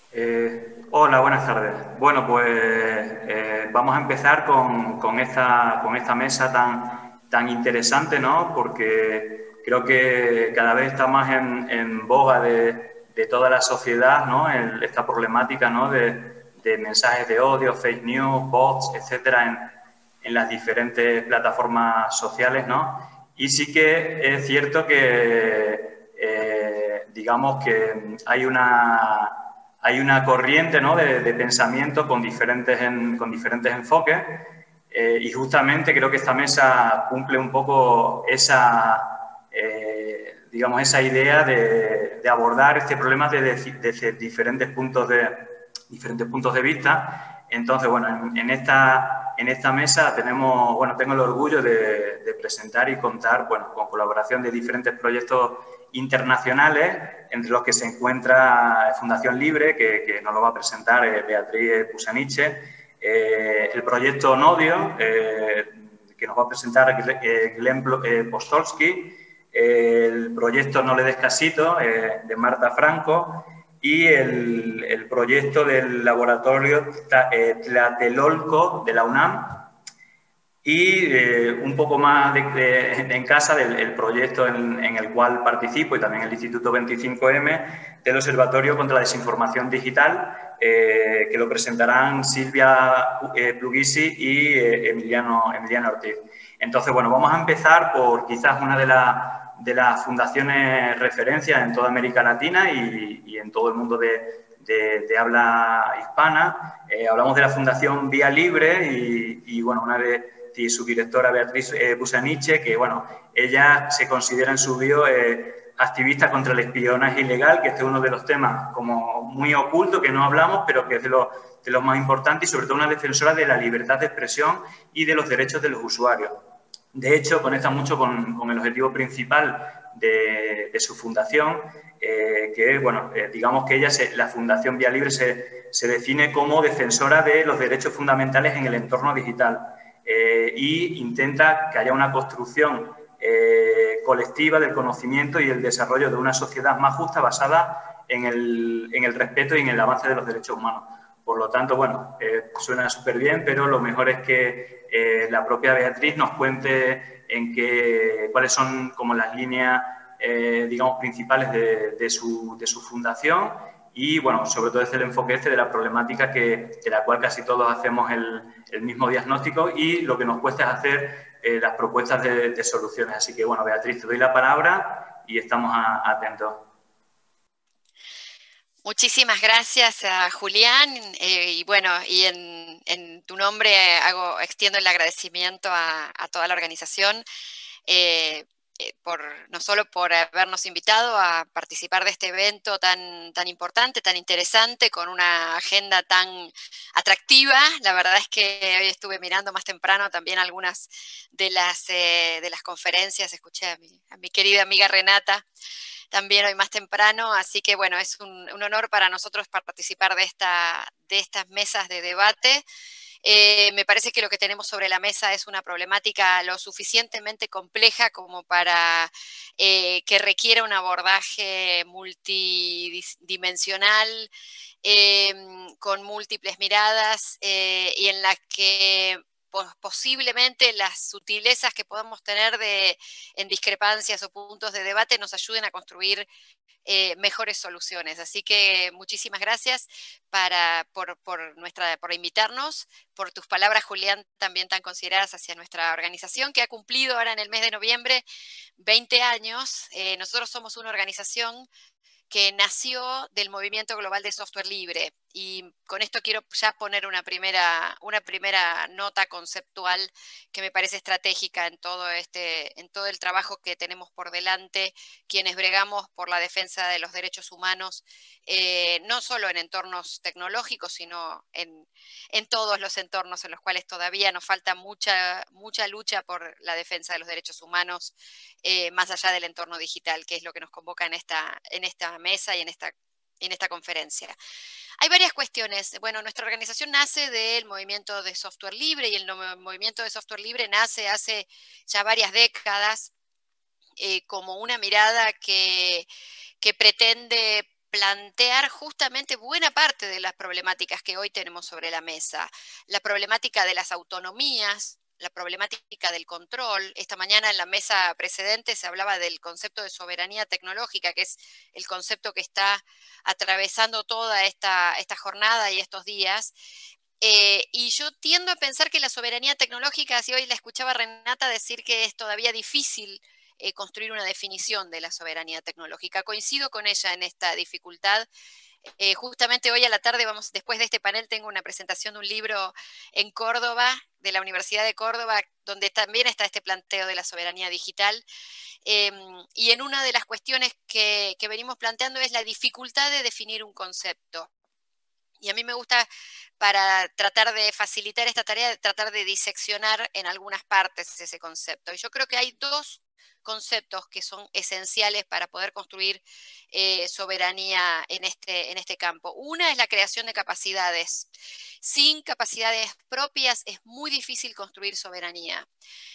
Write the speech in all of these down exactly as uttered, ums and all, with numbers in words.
Eh, hola, buenas tardes. Bueno, pues eh, vamos a empezar con, con esta, con esta mesa tan, tan interesante, ¿no? Porque creo que cada vez está más en, en boga de, de toda la sociedad, ¿no? El- esta problemática, ¿no? De, de mensajes de odio, fake news, bots, etcétera, en, en las diferentes plataformas sociales, ¿no? Y sí que es cierto que, eh, digamos que hay una hay una corriente, ¿no?, de, de pensamiento con diferentes, en, con diferentes enfoques, eh, y justamente creo que esta mesa cumple un poco esa, eh, digamos, esa idea de, de, abordar este problema desde, desde diferentes, puntos de, diferentes puntos de vista. Entonces, bueno, en, en, esta, en esta mesa tenemos, bueno, tengo el orgullo de, de presentar y contar, bueno, con colaboración de diferentes proyectos internacionales, entre los que se encuentra Fundación Libre, que, que nos lo va a presentar eh, Beatriz Pusaniche, eh, el proyecto Nodio, eh, que nos va a presentar eh, Glenn eh, Postolsky, eh, el proyecto No le des casito, eh, de Marta Franco, y el, el proyecto del laboratorio Tlatelolco de la UNAM, y eh, un poco más de, de, en casa del el proyecto en, en, el cual participo, y también el Instituto veinticinco eme del Observatorio contra la Desinformación Digital, eh, que lo presentarán Silvia eh, Plugisi y eh, Emiliano, Emiliano Ortiz. Entonces, bueno, vamos a empezar por quizás una de, la, de las fundaciones referencias en toda América Latina y, y en todo el mundo de, de, de habla hispana. Eh, hablamos de la Fundación Vía Libre y, y bueno, una de y su directora Beatriz eh, Busaniche, que bueno, ella se considera en su bio eh, activista contra el espionaje ilegal, que este es uno de los temas como muy ocultos que no hablamos, pero que es de los de los más importantes, y sobre todo una defensora de la libertad de expresión y de los derechos de los usuarios. De hecho, conecta mucho con, con el objetivo principal de, de su fundación, eh, que bueno, eh, digamos que ella, se, la Fundación Vía Libre, se, se define como defensora de los derechos fundamentales en el entorno digital. Eh, y intenta que haya una construcción eh, colectiva del conocimiento y el desarrollo de una sociedad más justa basada en el, en el respeto y en el avance de los derechos humanos. Por lo tanto, bueno, eh, suena súper bien, pero lo mejor es que eh, la propia Beatriz nos cuente en qué, cuáles son como las líneas, eh, digamos, principales de, de, su, de su fundación, y, bueno, sobre todo desde el enfoque este de la problemática que, de la cual casi todos hacemos el, el mismo diagnóstico, y lo que nos cuesta es hacer eh, las propuestas de, de, soluciones. Así que, bueno, Beatriz, te doy la palabra y estamos a, atentos. Muchísimas gracias a Julián, eh, y bueno, y en, en, tu nombre hago, extiendo el agradecimiento a, a toda la organización, eh, eh, por, no solo por habernos invitado a participar de este evento tan, tan importante, tan interesante, con una agenda tan atractiva. La verdad es que hoy estuve mirando más temprano también algunas de las, eh, de las conferencias, escuché a mi, a mi querida amiga Renata también hoy más temprano, así que bueno, es un, un honor para nosotros participar de, esta, de estas mesas de debate. Eh, me parece que lo que tenemos sobre la mesa es una problemática lo suficientemente compleja como para eh, que requiera un abordaje multidimensional, eh, con múltiples miradas, eh, y en la que posiblemente las sutilezas que podamos tener de, en discrepancias o puntos de debate nos ayuden a construir eh, mejores soluciones. Así que muchísimas gracias para, por, por, nuestra, por invitarnos, por tus palabras, Julián, también tan consideradas hacia nuestra organización, que ha cumplido ahora en el mes de noviembre veinte años. Eh, nosotros somos una organización que nació del movimiento global de software libre. Y con esto quiero ya poner una primera, una primera nota conceptual que me parece estratégica en todo, este, en todo el trabajo que tenemos por delante, quienes bregamos por la defensa de los derechos humanos, eh, no solo en entornos tecnológicos, sino en, en todos los entornos en los cuales todavía nos falta mucha, mucha lucha por la defensa de los derechos humanos, eh, más allá del entorno digital, que es lo que nos convoca en esta, en esta mesa y en esta, en esta conferencia. Hay varias cuestiones. Bueno, nuestra organización nace del movimiento de software libre, y el movimiento de software libre nace hace ya varias décadas, eh, como una mirada que, que pretende plantear justamente buena parte de las problemáticas que hoy tenemos sobre la mesa. La problemática de las autonomías, la problemática del control. Esta mañana en la mesa precedente se hablaba del concepto de soberanía tecnológica, que es el concepto que está atravesando toda esta, esta jornada y estos días. Eh, y yo tiendo a pensar que la soberanía tecnológica, si hoy la escuchaba Renata decir que es todavía difícil eh, construir una definición de la soberanía tecnológica. Coincido con ella en esta dificultad. Eh, justamente hoy a la tarde, vamos, después de este panel, tengo una presentación de un libro en Córdoba, de la Universidad de Córdoba, donde también está este planteo de la soberanía digital. Eh, y en una de las cuestiones que, que venimos planteando es la dificultad de definir un concepto. Y a mí me gusta, para tratar de facilitar esta tarea, tratar de diseccionar en algunas partes ese concepto. Y yo creo que hay dos conceptos que son esenciales para poder construir eh, soberanía en este, en este campo. Una es la creación de capacidades. Sin capacidades propias es muy difícil construir soberanía.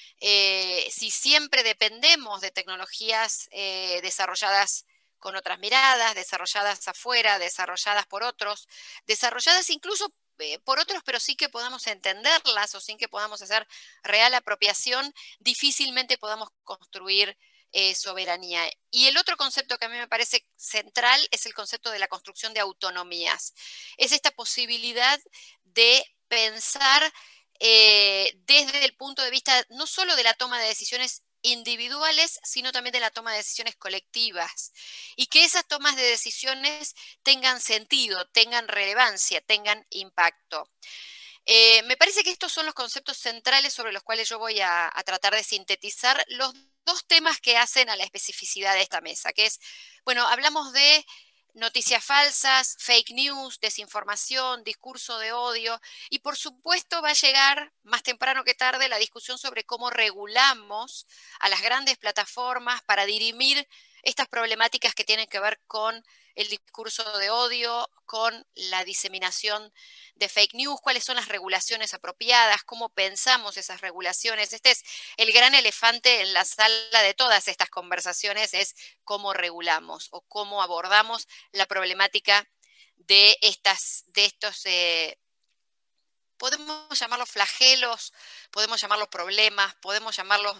Eh, si siempre dependemos de tecnologías eh, desarrolladas con otras miradas, desarrolladas afuera, desarrolladas por otros, desarrolladas incluso eh, por otros, pero sí que podamos entenderlas o sin que podamos hacer real apropiación, difícilmente podamos construir eh, soberanía. Y el otro concepto que a mí me parece central es el concepto de la construcción de autonomías. Es esta posibilidad de pensar eh, desde el punto de vista no solo de la toma de decisiones individuales, sino también de la toma de decisiones colectivas. Y que esas tomas de decisiones tengan sentido, tengan relevancia, tengan impacto. Eh, me parece que estos son los conceptos centrales sobre los cuales yo voy a, a tratar de sintetizar los dos temas que hacen a la especificidad de esta mesa, que es, bueno, hablamos de noticias falsas, fake news, desinformación, discurso de odio, y por supuesto va a llegar más temprano que tarde la discusión sobre cómo regulamos a las grandes plataformas para dirimir estas problemáticas que tienen que ver con el discurso de odio, con la diseminación de fake news, cuáles son las regulaciones apropiadas, cómo pensamos esas regulaciones. Este es el gran elefante en la sala de todas estas conversaciones, es cómo regulamos o cómo abordamos la problemática de, estas, de estos, eh, podemos llamarlos flagelos, podemos llamarlos problemas, podemos llamarlos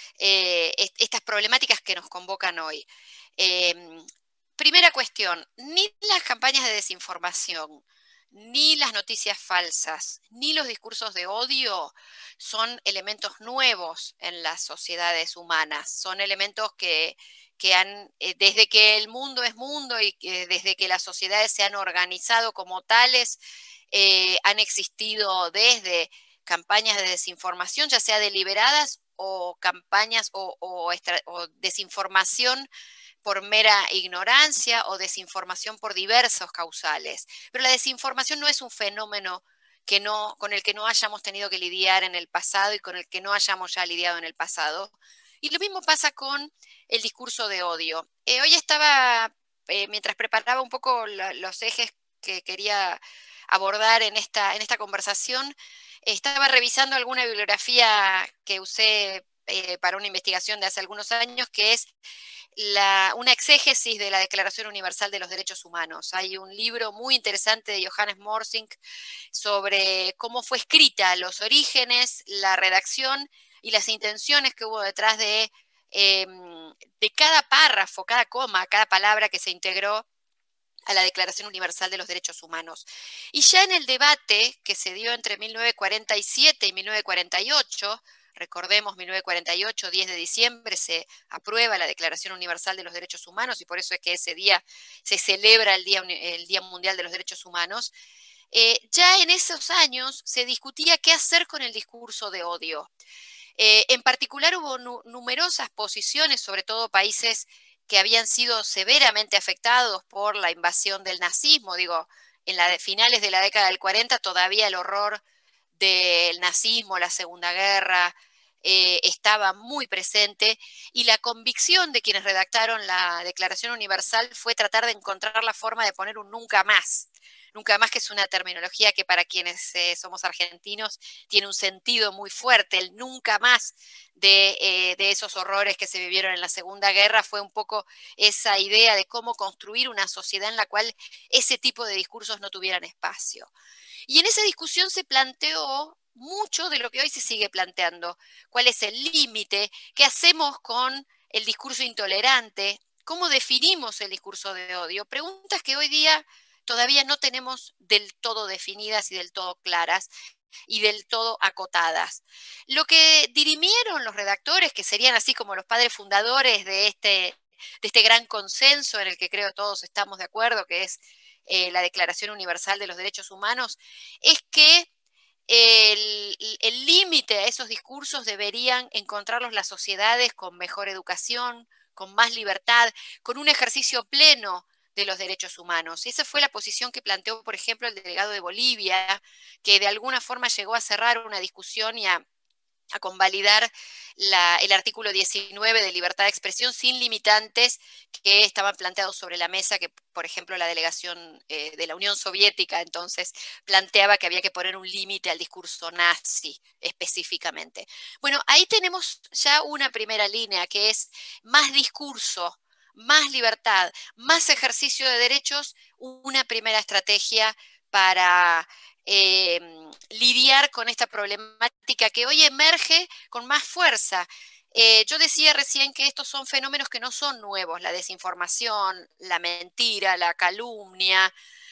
eh, estas problemáticas que nos convocan hoy. Eh, primera cuestión, ni las campañas de desinformación, ni las noticias falsas, ni los discursos de odio son elementos nuevos en las sociedades humanas, son elementos que, que han, eh, desde que el mundo es mundo y que desde que las sociedades se han organizado como tales, eh, han existido desde campañas de desinformación, ya sea deliberadas o campañas o, o, o desinformación por mera ignorancia o desinformación por diversos causales. Pero la desinformación no es un fenómeno que no, con el que no hayamos tenido que lidiar en el pasado y con el que no hayamos ya lidiado en el pasado. Y lo mismo pasa con el discurso de odio. Eh, hoy estaba, eh, mientras preparaba un poco la, los ejes que quería abordar en esta, en esta conversación, estaba revisando alguna bibliografía que usé eh, para una investigación de hace algunos años, que es La, una exégesis de la Declaración Universal de los Derechos Humanos. Hay un libro muy interesante de Johannes Morsink sobre cómo fue escrita, los orígenes, la redacción y las intenciones que hubo detrás de, eh, de cada párrafo, cada coma, cada palabra que se integró a la Declaración Universal de los Derechos Humanos. Y ya en el debate que se dio entre mil novecientos cuarenta y siete y mil novecientos cuarenta y ocho, recordemos, mil novecientos cuarenta y ocho, diez de diciembre, se aprueba la Declaración Universal de los Derechos Humanos y por eso es que ese día se celebra el Día, el Día Mundial de los Derechos Humanos. Eh, ya en esos años se discutía qué hacer con el discurso de odio. Eh, en particular hubo nu numerosas posiciones, sobre todo países que habían sido severamente afectados por la invasión del nazismo. Digo, en las finales de la década del cuarenta todavía el horror del nazismo, la Segunda Guerra, eh, estaba muy presente y la convicción de quienes redactaron la Declaración Universal fue tratar de encontrar la forma de poner un nunca más. nunca más, que es una terminología que para quienes eh, somos argentinos tiene un sentido muy fuerte. El nunca más de, eh, de esos horrores que se vivieron en la Segunda Guerra fue un poco esa idea de cómo construir una sociedad en la cual ese tipo de discursos no tuvieran espacio. Y en esa discusión se planteó mucho de lo que hoy se sigue planteando. ¿Cuál es el límite? ¿Qué hacemos con el discurso intolerante? ¿Cómo definimos el discurso de odio? Preguntas que hoy día todavía no tenemos del todo definidas y del todo claras y del todo acotadas. Lo que dirimieron los redactores, que serían así como los padres fundadores de este, de este gran consenso en el que creo todos estamos de acuerdo, que es eh, la Declaración Universal de los Derechos Humanos, es que el límite a esos discursos deberían encontrarlos las sociedades con mejor educación, con más libertad, con un ejercicio pleno de los derechos humanos. Y esa fue la posición que planteó, por ejemplo, el delegado de Bolivia, que de alguna forma llegó a cerrar una discusión y a a convalidar la, el artículo diecinueve de libertad de expresión sin limitantes que estaban planteados sobre la mesa, que por ejemplo la delegación eh, de la Unión Soviética entonces planteaba que había que poner un límite al discurso nazi específicamente. Bueno, ahí tenemos ya una primera línea, que es más discurso, más libertad, más ejercicio de derechos, una primera estrategia para Eh, lidiar con esta problemática que hoy emerge con más fuerza. Eh, yo decía recién que estos son fenómenos que no son nuevos, la desinformación, la mentira, la calumnia,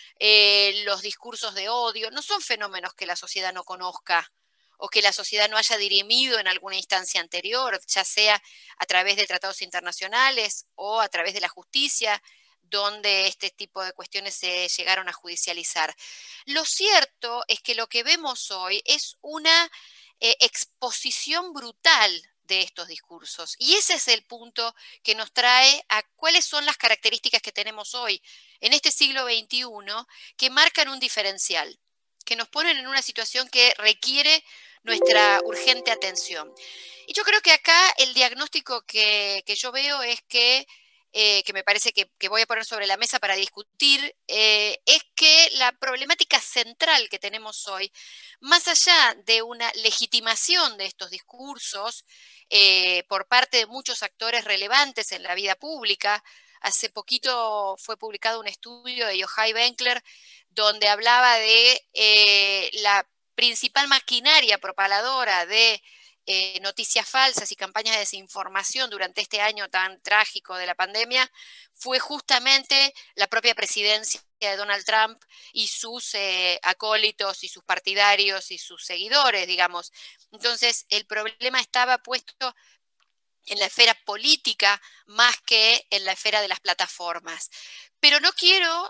eh, los discursos de odio, no son fenómenos que la sociedad no conozca o que la sociedad no haya dirimido en alguna instancia anterior, ya sea a través de tratados internacionales o a través de la justicia, donde este tipo de cuestiones se llegaron a judicializar. Lo cierto es que lo que vemos hoy es una eh, exposición brutal de estos discursos. Y ese es el punto que nos trae a cuáles son las características que tenemos hoy, en este siglo veintiuno, que marcan un diferencial, que nos ponen en una situación que requiere nuestra urgente atención. Y yo creo que acá el diagnóstico que, que yo veo es que Eh, que me parece que, que voy a poner sobre la mesa para discutir, eh, es que la problemática central que tenemos hoy, más allá de una legitimación de estos discursos eh, por parte de muchos actores relevantes en la vida pública, hace poquito fue publicado un estudio de Yochai Benkler donde hablaba de eh, la principal maquinaria propaladora de Eh, noticias falsas y campañas de desinformación durante este año tan trágico de la pandemia, fue justamente la propia presidencia de Donald Trump y sus eh, acólitos y sus partidarios y sus seguidores, digamos. Entonces, el problema estaba puesto en la esfera política más que en la esfera de las plataformas. Pero no quiero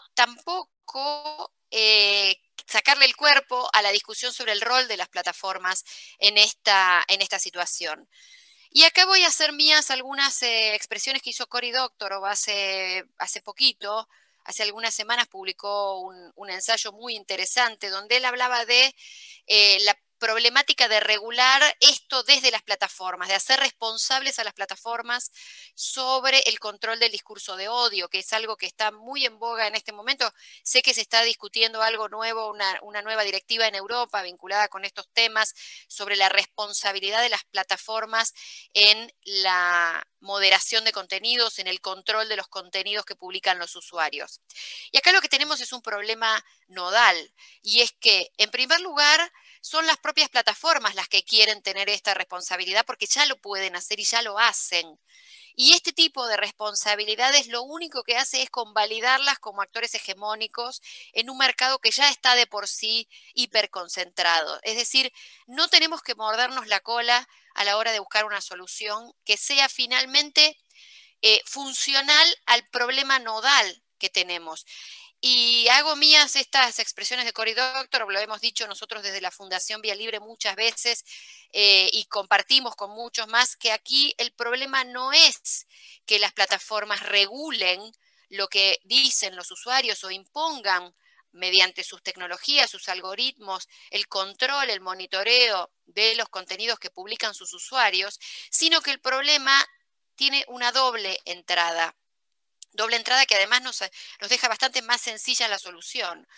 tampoco eh, sacarle el cuerpo a la discusión sobre el rol de las plataformas en esta, en esta situación. Y acá voy a hacer mías algunas eh, expresiones que hizo Cory Doctorow hace, hace poquito, hace algunas semanas publicó un, un ensayo muy interesante donde él hablaba de eh, la problemática de regular esto desde las plataformas, de hacer responsables a las plataformas sobre el control del discurso de odio, que es algo que está muy en boga en este momento. Sé que se está discutiendo algo nuevo, una, una nueva directiva en Europa vinculada con estos temas sobre la responsabilidad de las plataformas en la moderación de contenidos, en el control de los contenidos que publican los usuarios. Y acá lo que tenemos es un problema nodal, y es que, en primer lugar, son las propias plataformas las que quieren tener esta responsabilidad porque ya lo pueden hacer y ya lo hacen. Y este tipo de responsabilidades lo único que hace es convalidarlas como actores hegemónicos en un mercado que ya está de por sí hiperconcentrado. Es decir, no tenemos que mordernos la cola a la hora de buscar una solución que sea finalmente eh, funcional al problema nodal que tenemos. Y hago mías estas expresiones de Cory Doctorow, lo hemos dicho nosotros desde la Fundación Vía Libre muchas veces eh, y compartimos con muchos más, que aquí el problema no es que las plataformas regulen lo que dicen los usuarios o impongan mediante sus tecnologías, sus algoritmos, el control, el monitoreo de los contenidos que publican sus usuarios, sino que el problema tiene una doble entrada. Doble entrada que además nos, nos deja bastante más sencilla la solución.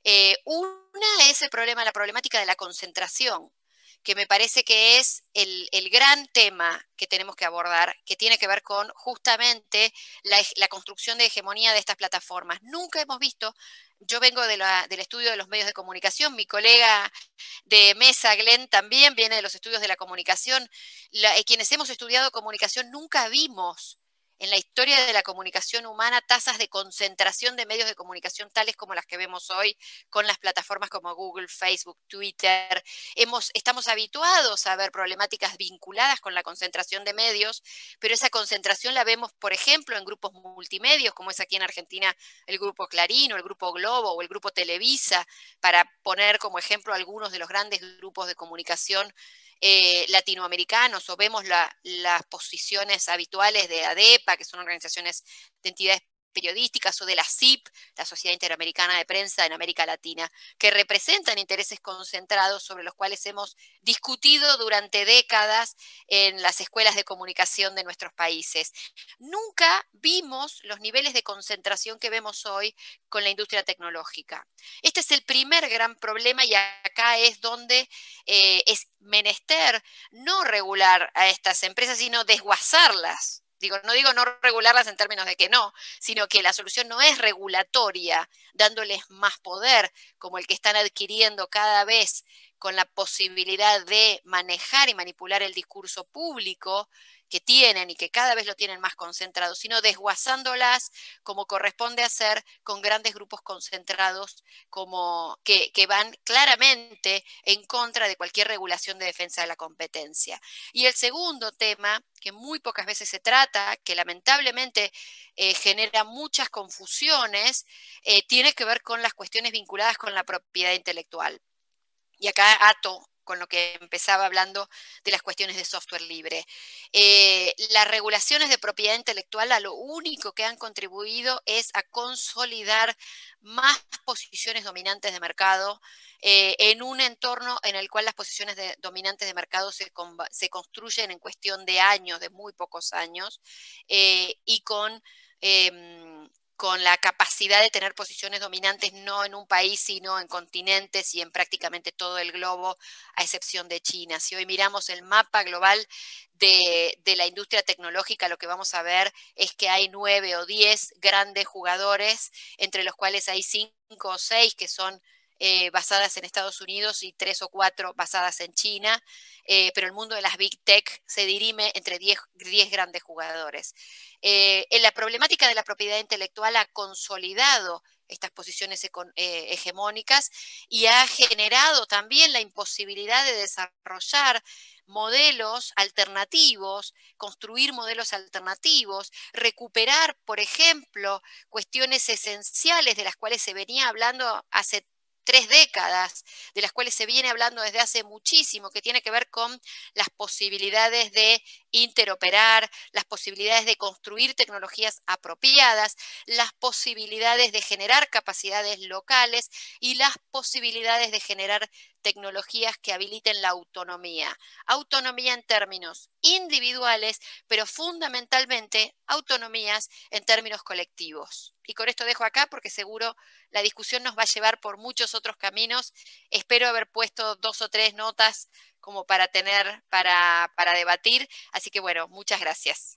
Eh, una es el problema, la problemática de la concentración, que me parece que es el, el gran tema que tenemos que abordar, que tiene que ver con justamente la, la construcción de hegemonía de estas plataformas. Nunca hemos visto, yo vengo de la, del estudio de los medios de comunicación, mi colega de mesa, Glenn, también viene de los estudios de la comunicación. La, eh, quienes hemos estudiado comunicación nunca vimos en la historia de la comunicación humana tasas de concentración de medios de comunicación tales como las que vemos hoy con las plataformas como Google, Facebook, Twitter. Hemos, estamos habituados a ver problemáticas vinculadas con la concentración de medios, pero esa concentración la vemos, por ejemplo, en grupos multimedios, como es aquí en Argentina el Grupo Clarín o el Grupo Globo o el Grupo Televisa, para poner como ejemplo algunos de los grandes grupos de comunicación Eh, latinoamericanos, o vemos la, las posiciones habituales de ADEPA, que son organizaciones de entidades periodísticas, o de la C I P, la Sociedad Interamericana de Prensa en América Latina, que representan intereses concentrados sobre los cuales hemos discutido durante décadas en las escuelas de comunicación de nuestros países. Nunca vimos los niveles de concentración que vemos hoy con la industria tecnológica. Este es el primer gran problema, y acá es donde eh, es menester no regular a estas empresas, sino desguazarlas. Digo, no digo no regularlas en términos de que no, sino que la solución no es regulatoria, dándoles más poder, como el que están adquiriendo cada vez con la posibilidad de manejar y manipular el discurso público que tienen y que cada vez lo tienen más concentrado, sino desguazándolas como corresponde hacer con grandes grupos concentrados como que, que van claramente en contra de cualquier regulación de defensa de la competencia. Y el segundo tema, que muy pocas veces se trata, que lamentablemente eh, genera muchas confusiones, eh, tiene que ver con las cuestiones vinculadas con la propiedad intelectual. Y acá ato con lo que empezaba hablando de las cuestiones de software libre. Eh, las regulaciones de propiedad intelectual a lo único que han contribuido es a consolidar más posiciones dominantes de mercado eh, en un entorno en el cual las posiciones de, dominantes de mercado se, se construyen en cuestión de años, de muy pocos años, eh, y con... Eh, con la capacidad de tener posiciones dominantes no en un país, sino en continentes y en prácticamente todo el globo, a excepción de China. Si hoy miramos el mapa global de, de la industria tecnológica, lo que vamos a ver es que hay nueve o diez grandes jugadores, entre los cuales hay cinco o seis que son Eh, basadas en Estados Unidos y tres o cuatro basadas en China, eh, pero el mundo de las Big Tech se dirime entre diez, diez grandes jugadores. Eh, en la problemática de la propiedad intelectual ha consolidado estas posiciones eh, hegemónicas y ha generado también la imposibilidad de desarrollar modelos alternativos, construir modelos alternativos, recuperar, por ejemplo, cuestiones esenciales de las cuales se venía hablando hace tres décadas, de las cuales se viene hablando desde hace muchísimo, que tiene que ver con las posibilidades de interoperar, las posibilidades de construir tecnologías apropiadas, las posibilidades de generar capacidades locales y las posibilidades de generar tecnologías que habiliten la autonomía. Autonomía en términos individuales, pero fundamentalmente autonomías en términos colectivos. Y con esto dejo acá porque seguro la discusión nos va a llevar por muchos otros caminos. Espero haber puesto dos o tres notas como para tener, para, para debatir. Así que bueno, muchas gracias.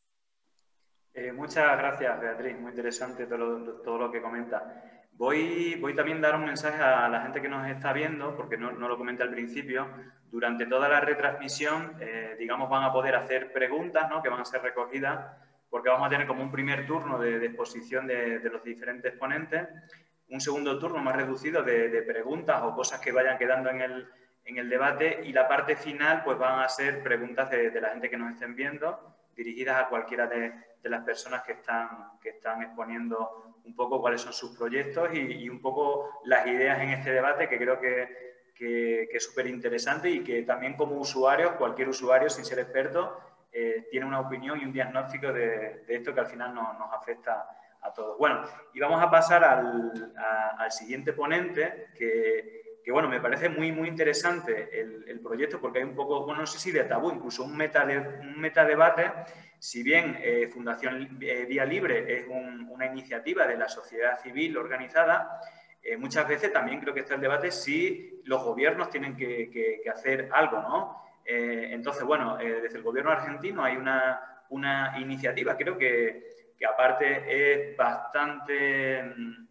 Eh, muchas gracias, Beatriz. Muy interesante todo lo, todo lo que comenta. Voy, voy también a dar un mensaje a la gente que nos está viendo, porque no, no lo comenté al principio. Durante toda la retransmisión, eh, digamos, van a poder hacer preguntas, ¿no?, que van a ser recogidas, porque vamos a tener como un primer turno de, de exposición de, de los diferentes ponentes, un segundo turno más reducido de, de preguntas o cosas que vayan quedando en el, en el debate, y la parte final pues van a ser preguntas de, de la gente que nos estén viendo, dirigidas a cualquiera de, de las personas que están, que están exponiendo un poco cuáles son sus proyectos y, y un poco las ideas en este debate, que creo que, que, que es súper interesante, y que también como usuarios, cualquier usuario sin ser experto, eh, tiene una opinión y un diagnóstico de, de esto que al final nos, nos afecta a todos. Bueno, y vamos a pasar al, a, al siguiente ponente, que, que, bueno, me parece muy, muy interesante el, el proyecto, porque hay un poco, bueno, no sé si de tabú, incluso un, meta de, un metadebate. Si bien eh, Fundación eh, Vía Libre es un, una iniciativa de la sociedad civil organizada, eh, muchas veces también creo que está el debate si los gobiernos tienen que, que, que hacer algo, ¿no? Eh, entonces, bueno, eh, desde el gobierno argentino hay una, una iniciativa, creo que, que aparte es bastante...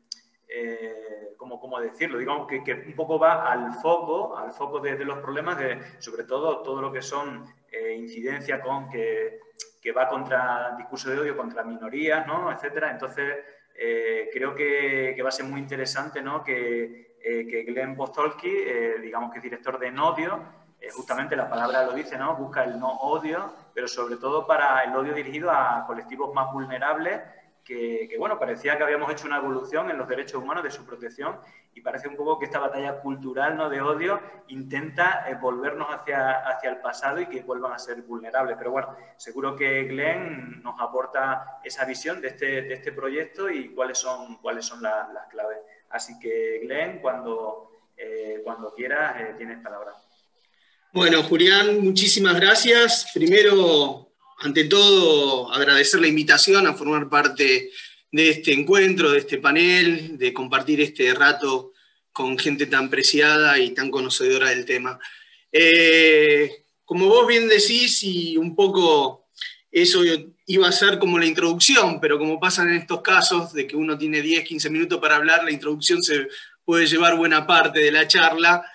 Eh, ¿cómo, ¿cómo decirlo? Digamos que, que un poco va al foco, al foco de, de los problemas, de, sobre todo todo lo que son eh, incidencias con que, que va contra discurso de odio, contra minorías, ¿no? Etcétera. Entonces, eh, creo que, que va a ser muy interesante, ¿no? Que, eh, que Glenn Postolsky, eh, digamos que es director de Nodio, eh, justamente la palabra lo dice, ¿no? Busca el no odio, pero sobre todo para el odio dirigido a colectivos más vulnerables. Que, que, bueno, parecía que habíamos hecho una evolución en los derechos humanos de su protección y parece un poco que esta batalla cultural, ¿no?, de odio intenta eh, volvernos hacia, hacia el pasado y que vuelvan a ser vulnerables. Pero bueno, seguro que Glenn nos aporta esa visión de este, de este proyecto y cuáles son, cuáles son la, las claves. Así que, Glenn, cuando, eh, cuando quieras, eh, tienes palabra. Bueno, Julián, muchísimas gracias. Primero, ante todo, agradecer la invitación a formar parte de este encuentro, de este panel, de compartir este rato con gente tan preciada y tan conocedora del tema. Eh, como vos bien decís, y un poco eso iba a ser como la introducción, pero como pasa en estos casos, de que uno tiene diez, quince minutos para hablar, la introducción se puede llevar buena parte de la charla.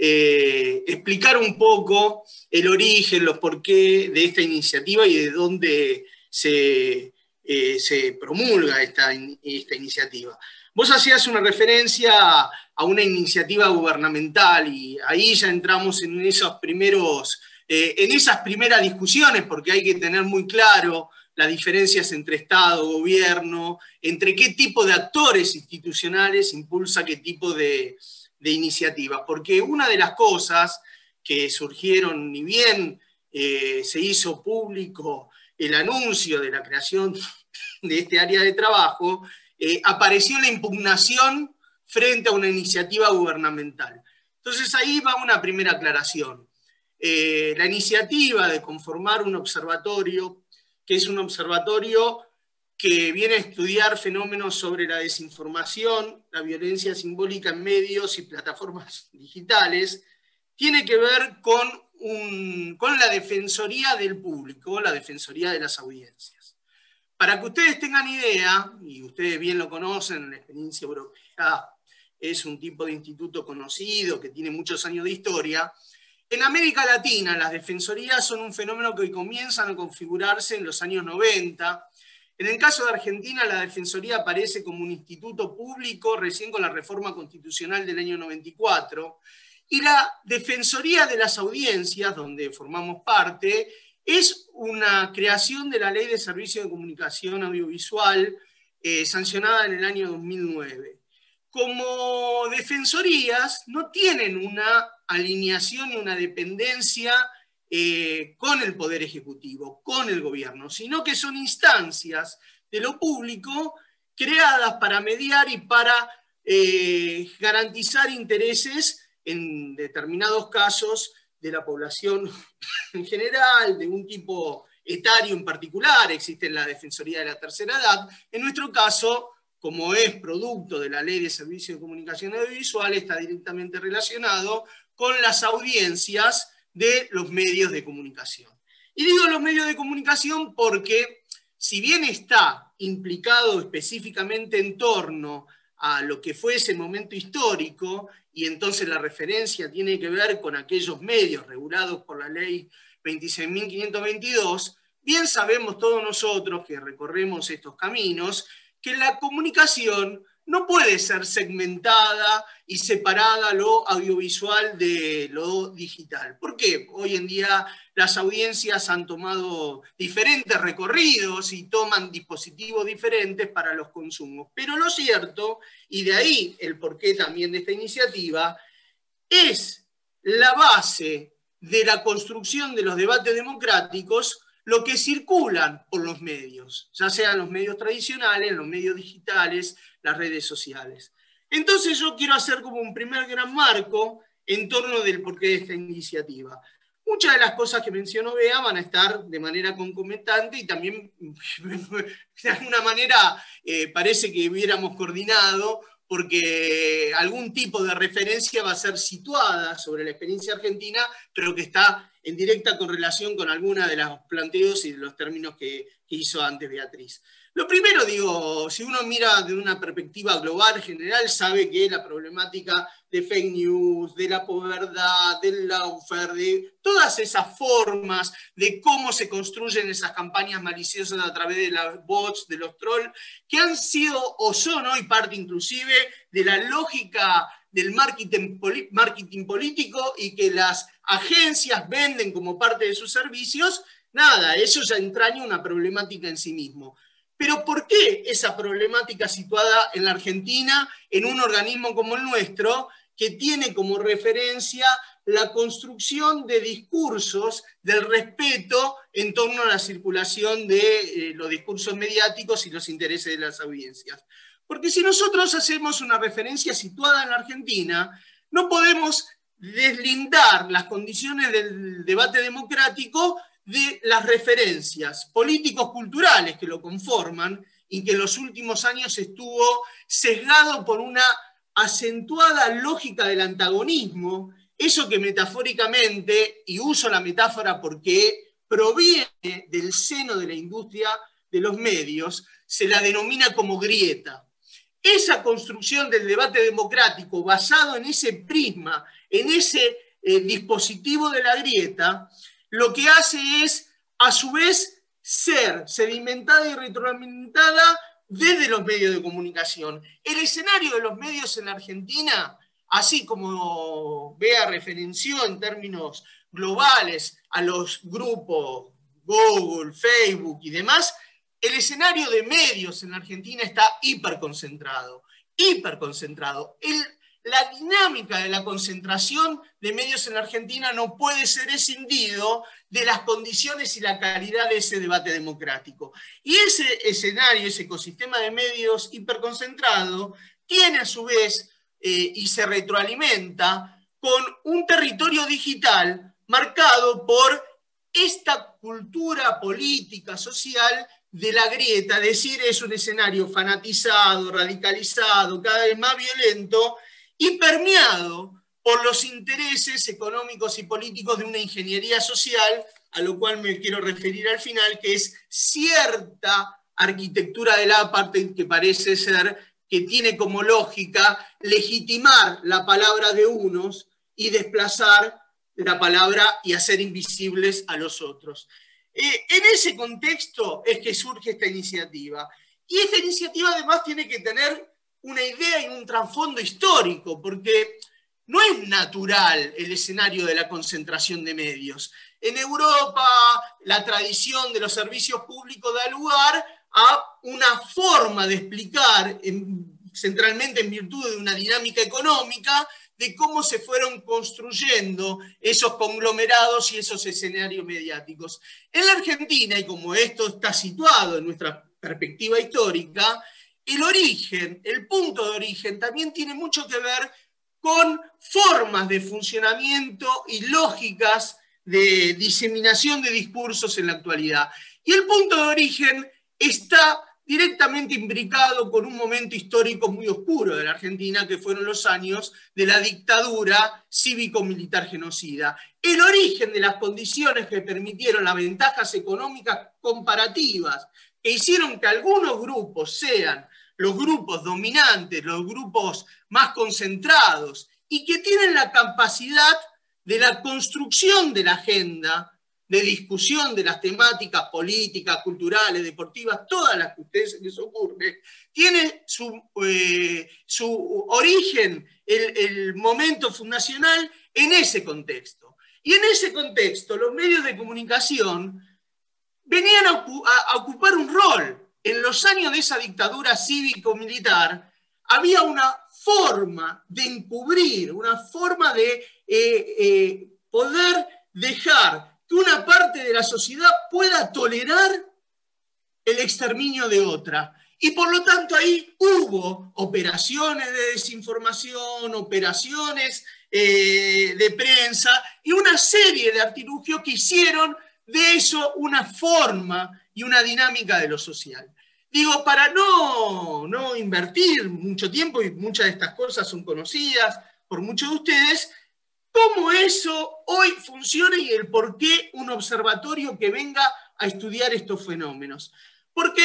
Eh, explicar un poco el origen, los porqué de esta iniciativa y de dónde se, eh, se promulga esta, esta iniciativa. Vos hacías una referencia a una iniciativa gubernamental y ahí ya entramos en, esos primeros, eh, en esas primeras discusiones, porque hay que tener muy claro las diferencias entre Estado, gobierno, entre qué tipo de actores institucionales impulsa qué tipo de de iniciativas, porque una de las cosas que surgieron, ni bien eh, se hizo público el anuncio de la creación de este área de trabajo, eh, apareció la impugnación frente a una iniciativa gubernamental. Entonces ahí va una primera aclaración. Eh, la iniciativa de conformar un observatorio, que es un observatorio que viene a estudiar fenómenos sobre la desinformación, la violencia simbólica en medios y plataformas digitales, tiene que ver con, un, con la defensoría del público, la defensoría de las audiencias. Para que ustedes tengan idea, y ustedes bien lo conocen, en la experiencia europea es un tipo de instituto conocido que tiene muchos años de historia, en América Latina las defensorías son un fenómeno que comienzan a configurarse en los años noventa. En el caso de Argentina, la Defensoría aparece como un instituto público recién con la reforma constitucional del año noventa y cuatro, y la Defensoría de las Audiencias, donde formamos parte, es una creación de la Ley de Servicio de Comunicación Audiovisual eh, sancionada en el año dos mil nueve. Como defensorías no tienen una alineación y una dependencia Eh, con el Poder Ejecutivo, con el gobierno, sino que son instancias de lo público creadas para mediar y para eh, garantizar intereses en determinados casos de la población en general, de un tipo etario en particular. Existe la Defensoría de la Tercera Edad. En nuestro caso, como es producto de la Ley de Servicios de Comunicación Audiovisual, está directamente relacionado con las audiencias de los medios de comunicación. Y digo los medios de comunicación porque, si bien está implicado específicamente en torno a lo que fue ese momento histórico, y entonces la referencia tiene que ver con aquellos medios regulados por la ley veintiséis mil quinientos veintidós, bien sabemos todos nosotros que recorremos estos caminos que la comunicación no puede ser segmentada y separada lo audiovisual de lo digital. ¿Por qué? Hoy en día las audiencias han tomado diferentes recorridos y toman dispositivos diferentes para los consumos. Pero lo cierto, y de ahí el porqué también de esta iniciativa, es la base de la construcción de los debates democráticos lo que circulan por los medios, ya sean los medios tradicionales, los medios digitales, las redes sociales. Entonces yo quiero hacer como un primer gran marco en torno del porqué de esta iniciativa. Muchas de las cosas que mencionó Bea van a estar de manera concomitante y también de alguna manera eh, parece que hubiéramos coordinado porque algún tipo de referencia va a ser situada sobre la experiencia argentina, pero que está en directa correlación con alguna de los planteos y de los términos que, que hizo antes Beatriz. Lo primero, digo, si uno mira de una perspectiva global, general, sabe que la problemática de fake news, de la posverdad, del lawfare, de todas esas formas de cómo se construyen esas campañas maliciosas a través de los bots, de los trolls, que han sido o son hoy parte inclusive de la lógica del marketing, marketing político y que las agencias venden como parte de sus servicios, nada, eso ya entraña una problemática en sí mismo. Pero ¿por qué esa problemática situada en la Argentina, en un organismo como el nuestro, que tiene como referencia la construcción de discursos del respeto en torno a la circulación de eh, los discursos mediáticos y los intereses de las audiencias? Porque si nosotros hacemos una referencia situada en la Argentina, no podemos deslindar las condiciones del debate democrático de las referencias políticos-culturales que lo conforman y que en los últimos años estuvo sesgado por una acentuada lógica del antagonismo, eso que metafóricamente, y uso la metáfora porque proviene del seno de la industria de los medios, se la denomina como grieta. Esa construcción del debate democrático basado en ese prisma, en ese eh, dispositivo de la grieta, lo que hace es, a su vez, ser sedimentada y retroalimentada desde los medios de comunicación. El escenario de los medios en la Argentina, así como Bea referenció en términos globales a los grupos Google, Facebook y demás, el escenario de medios en la Argentina está hiperconcentrado, hiperconcentrado. El, la dinámica de la concentración de medios en la Argentina no puede ser escindido de las condiciones y la calidad de ese debate democrático. Y ese escenario, ese ecosistema de medios hiperconcentrado, tiene a su vez, eh, y se retroalimenta, con un territorio digital marcado por esta cultura política, social, de la grieta, es decir, es un escenario fanatizado, radicalizado, cada vez más violento y permeado por los intereses económicos y políticos de una ingeniería social, a lo cual me quiero referir al final, que es cierta arquitectura del apartheid que parece ser que tiene como lógica legitimar la palabra de unos y desplazar la palabra y hacer invisibles a los otros. Eh, en ese contexto es que surge esta iniciativa. Y esta iniciativa además tiene que tener una idea y un trasfondo histórico, porque no es natural el escenario de la concentración de medios. En Europa, la tradición de los servicios públicos da lugar a una forma de explicar, en, centralmente en virtud de una dinámica económica, de cómo se fueron construyendo esos conglomerados y esos escenarios mediáticos. En la Argentina, y como esto está situado en nuestra perspectiva histórica, el origen, el punto de origen, también tiene mucho que ver con formas de funcionamiento y lógicas de diseminación de discursos en la actualidad. Y el punto de origen está directamente imbricado con un momento histórico muy oscuro de la Argentina, que fueron los años de la dictadura cívico-militar genocida. El origen de las condiciones que permitieron las ventajas económicas comparativas, que hicieron que algunos grupos sean los grupos dominantes, los grupos más concentrados, y que tienen la capacidad de la construcción de la agenda, de discusión de las temáticas políticas, culturales, deportivas, todas las que a ustedes se les ocurre, tiene su, eh, su origen, el, el momento fundacional en ese contexto. Y en ese contexto los medios de comunicación venían a, a, a ocupar un rol. En los años de esa dictadura cívico-militar había una forma de encubrir, una forma de eh, eh, poder dejar que una parte de la sociedad pueda tolerar el exterminio de otra. Y por lo tanto ahí hubo operaciones de desinformación, operaciones eh, de prensa y una serie de artilugios que hicieron de eso una forma y una dinámica de lo social. Digo, para no, no invertir mucho tiempo, y muchas de estas cosas son conocidas por muchos de ustedes, cómo eso hoy funciona y el por qué un observatorio que venga a estudiar estos fenómenos. Porque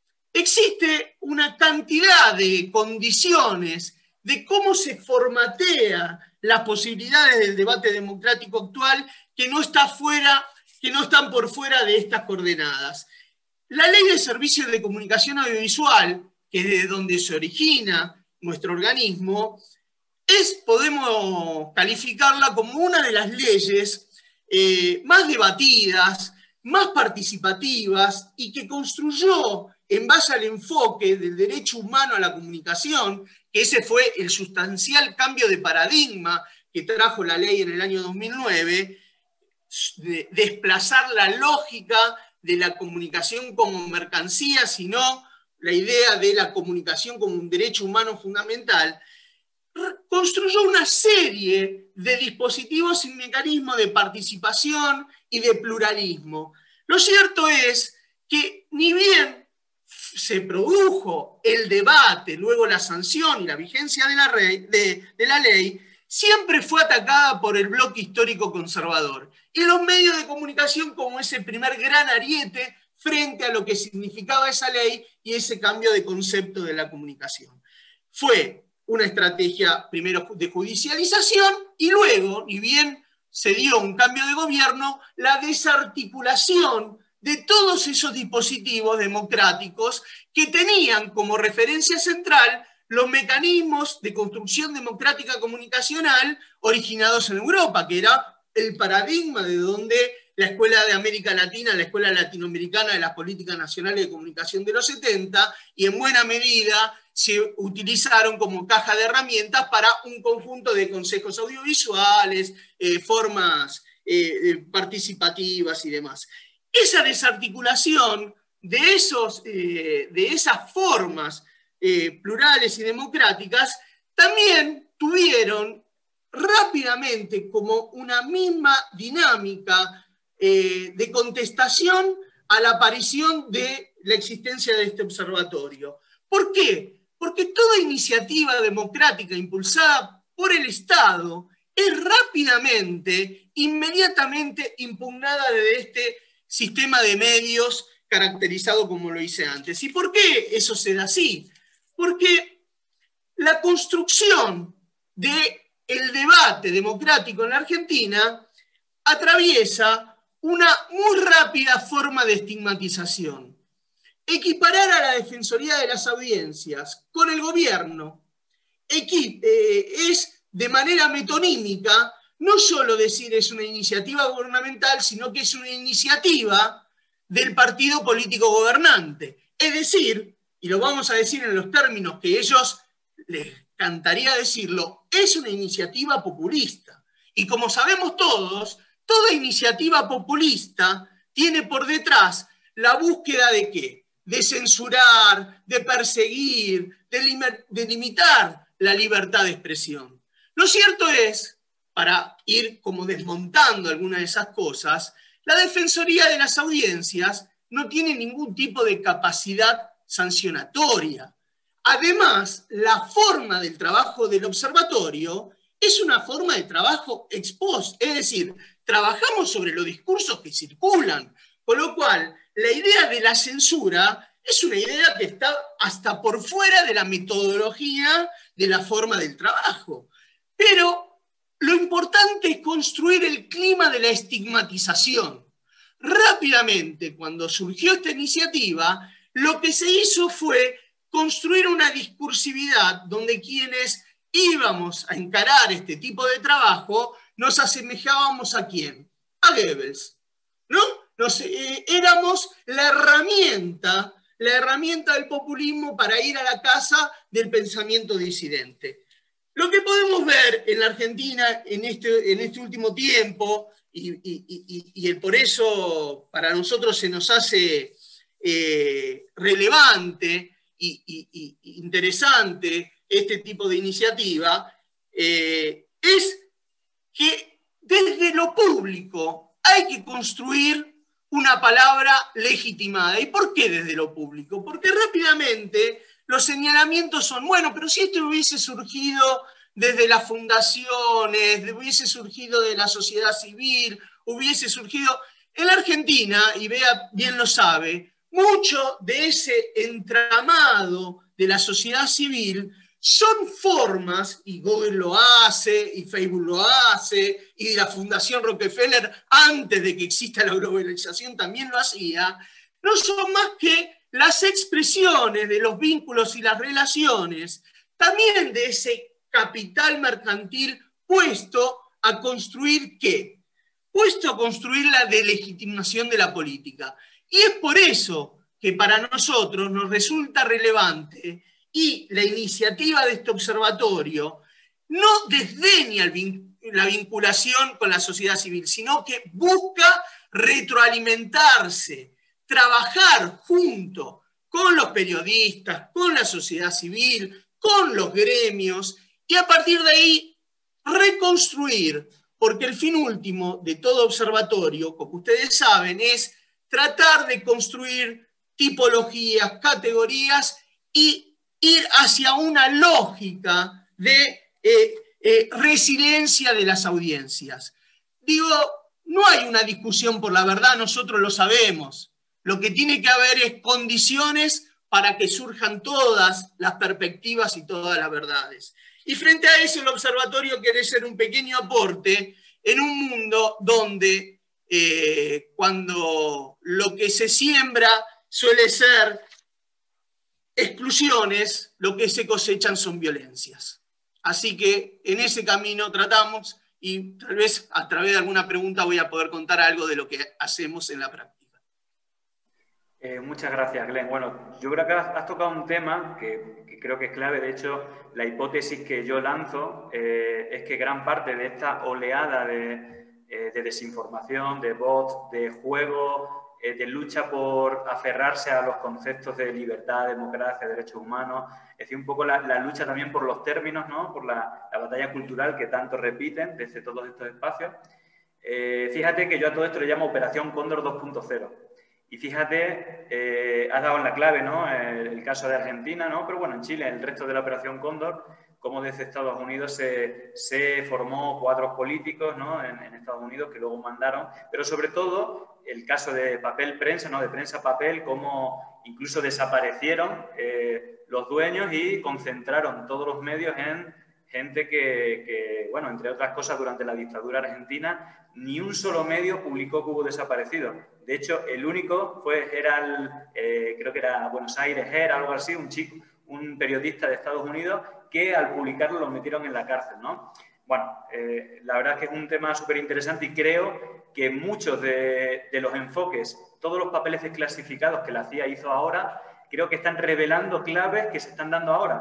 existe una cantidad de condiciones de cómo se formatea las posibilidades del debate democrático actual que no, está fuera, que no están por fuera de estas coordenadas. La Ley de Servicios de Comunicación Audiovisual, que es de donde se origina nuestro organismo, es, podemos calificarla como una de las leyes eh, más debatidas, más participativas y que construyó en base al enfoque del derecho humano a la comunicación, que ese fue el sustancial cambio de paradigma que trajo la ley en el año dos mil nueve, de desplazar la lógica de la comunicación como mercancía, sino la idea de la comunicación como un derecho humano fundamental, construyó una serie de dispositivos y mecanismos de participación y de pluralismo. Lo cierto es que ni bien se produjo el debate, luego la sanción y la vigencia de la, rey, de, de la ley, siempre fue atacada por el bloque histórico conservador y los medios de comunicación como ese primer gran ariete frente a lo que significaba esa ley y ese cambio de concepto de la comunicación. Fue una estrategia primero de judicialización y luego, ni bien se dio un cambio de gobierno, la desarticulación de todos esos dispositivos democráticos que tenían como referencia central los mecanismos de construcción democrática comunicacional originados en Europa, que era el paradigma de donde la Escuela de América Latina, la Escuela Latinoamericana de las Políticas Nacionales de Comunicación de los setenta, y en buena medida se utilizaron como caja de herramientas para un conjunto de consejos audiovisuales, eh, formas eh, participativas y demás. Esa desarticulación de, esos, eh, de esas formas eh, plurales y democráticas también tuvieron rápidamente como una misma dinámica eh, de contestación a la aparición de la existencia de este observatorio. ¿Por qué? Porque toda iniciativa democrática impulsada por el Estado es rápidamente, inmediatamente impugnada desde este sistema de medios caracterizado como lo hice antes. ¿Y por qué eso se da así? Porque la construcción del debate democrático en la Argentina atraviesa una muy rápida forma de estigmatización. Equiparar a la Defensoría de las Audiencias con el gobierno es de manera metonímica no solo decir es una iniciativa gubernamental, sino que es una iniciativa del partido político gobernante. Es decir, y lo vamos a decir en los términos que ellos les cantaría decirlo, es una iniciativa populista. Y como sabemos todos, toda iniciativa populista tiene por detrás la búsqueda de ¿qué? De censurar, de perseguir, de, lim de limitar la libertad de expresión. Lo cierto es, para ir como desmontando algunas de esas cosas, la Defensoría de las Audiencias no tiene ningún tipo de capacidad sancionatoria. Además, la forma del trabajo del observatorio es una forma de trabajo ex post, es decir, trabajamos sobre los discursos que circulan, con lo cual la idea de la censura es una idea que está hasta por fuera de la metodología de la forma del trabajo. Pero lo importante es construir el clima de la estigmatización. Rápidamente, cuando surgió esta iniciativa, lo que se hizo fue construir una discursividad donde quienes íbamos a encarar este tipo de trabajo nos asemejábamos ¿a quién? A Goebbels, ¿no? Nos, eh, éramos la herramienta, la herramienta del populismo para ir a la casa del pensamiento disidente. Lo que podemos ver en la Argentina en este, en este último tiempo, y, y, y, y por eso para nosotros se nos hace eh, relevante y, y, y interesante este tipo de iniciativa, eh, es que desde lo público hay que construir una palabra legitimada. ¿Y por qué desde lo público? Porque rápidamente los señalamientos son, bueno, pero si esto hubiese surgido desde las fundaciones, hubiese surgido de la sociedad civil, hubiese surgido... En la Argentina, y Bea bien lo sabe, mucho de ese entramado de la sociedad civil son formas, y Google lo hace, y Facebook lo hace, y la Fundación Rockefeller, antes de que exista la globalización, también lo hacía, no son más que las expresiones de los vínculos y las relaciones, también de ese capital mercantil puesto a construir ¿qué? Puesto a construir la delegitimación de la política. Y es por eso que para nosotros nos resulta relevante y la iniciativa de este observatorio no desdeña la vinculación con la sociedad civil, sino que busca retroalimentarse, trabajar junto con los periodistas, con la sociedad civil, con los gremios, y a partir de ahí reconstruir, porque el fin último de todo observatorio, como ustedes saben, es tratar de construir tipologías, categorías y ir hacia una lógica de eh, eh, resiliencia de las audiencias. Digo, no hay una discusión por la verdad, nosotros lo sabemos. Lo que tiene que haber es condiciones para que surjan todas las perspectivas y todas las verdades. Y frente a eso el observatorio quiere ser un pequeño aporte en un mundo donde eh, cuando lo que se siembra suele ser exclusiones, lo que se cosechan son violencias. Así que en ese camino tratamos y tal vez a través de alguna pregunta voy a poder contar algo de lo que hacemos en la práctica. Eh, muchas gracias, Glenn. Bueno, yo creo que has, has tocado un tema que, que creo que es clave. De hecho, la hipótesis que yo lanzo eh, es que gran parte de esta oleada de, eh, de desinformación, de bots, de juego, eh, de lucha por aferrarse a los conceptos de libertad, democracia, derechos humanos, es decir, un poco la, la lucha también por los términos, ¿no? Por la, la batalla cultural que tanto repiten desde todos estos espacios. Eh, fíjate que yo a todo esto le llamo Operación Cóndor dos punto cero. Y fíjate, eh, has dado en la clave, ¿no? El, el caso de Argentina, ¿no? Pero bueno, en Chile, el resto de la Operación Cóndor, como desde Estados Unidos se, se formó cuadros políticos, ¿no? En, en Estados Unidos que luego mandaron, pero sobre todo el caso de papel prensa, ¿no? De prensa papel, cómo incluso desaparecieron eh, los dueños y concentraron todos los medios en gente que, que, bueno, entre otras cosas, durante la dictadura argentina, ni un solo medio publicó que hubo desaparecido. De hecho, el único fue, era el, eh, creo que era Buenos Aires, era algo así, un chico, un periodista de Estados Unidos, que al publicarlo lo metieron en la cárcel, ¿no? Bueno, eh, la verdad es que es un tema súper interesante y creo que muchos de, de los enfoques, todos los papeles desclasificados que la C I A hizo ahora, creo que están revelando claves que se están dando ahora.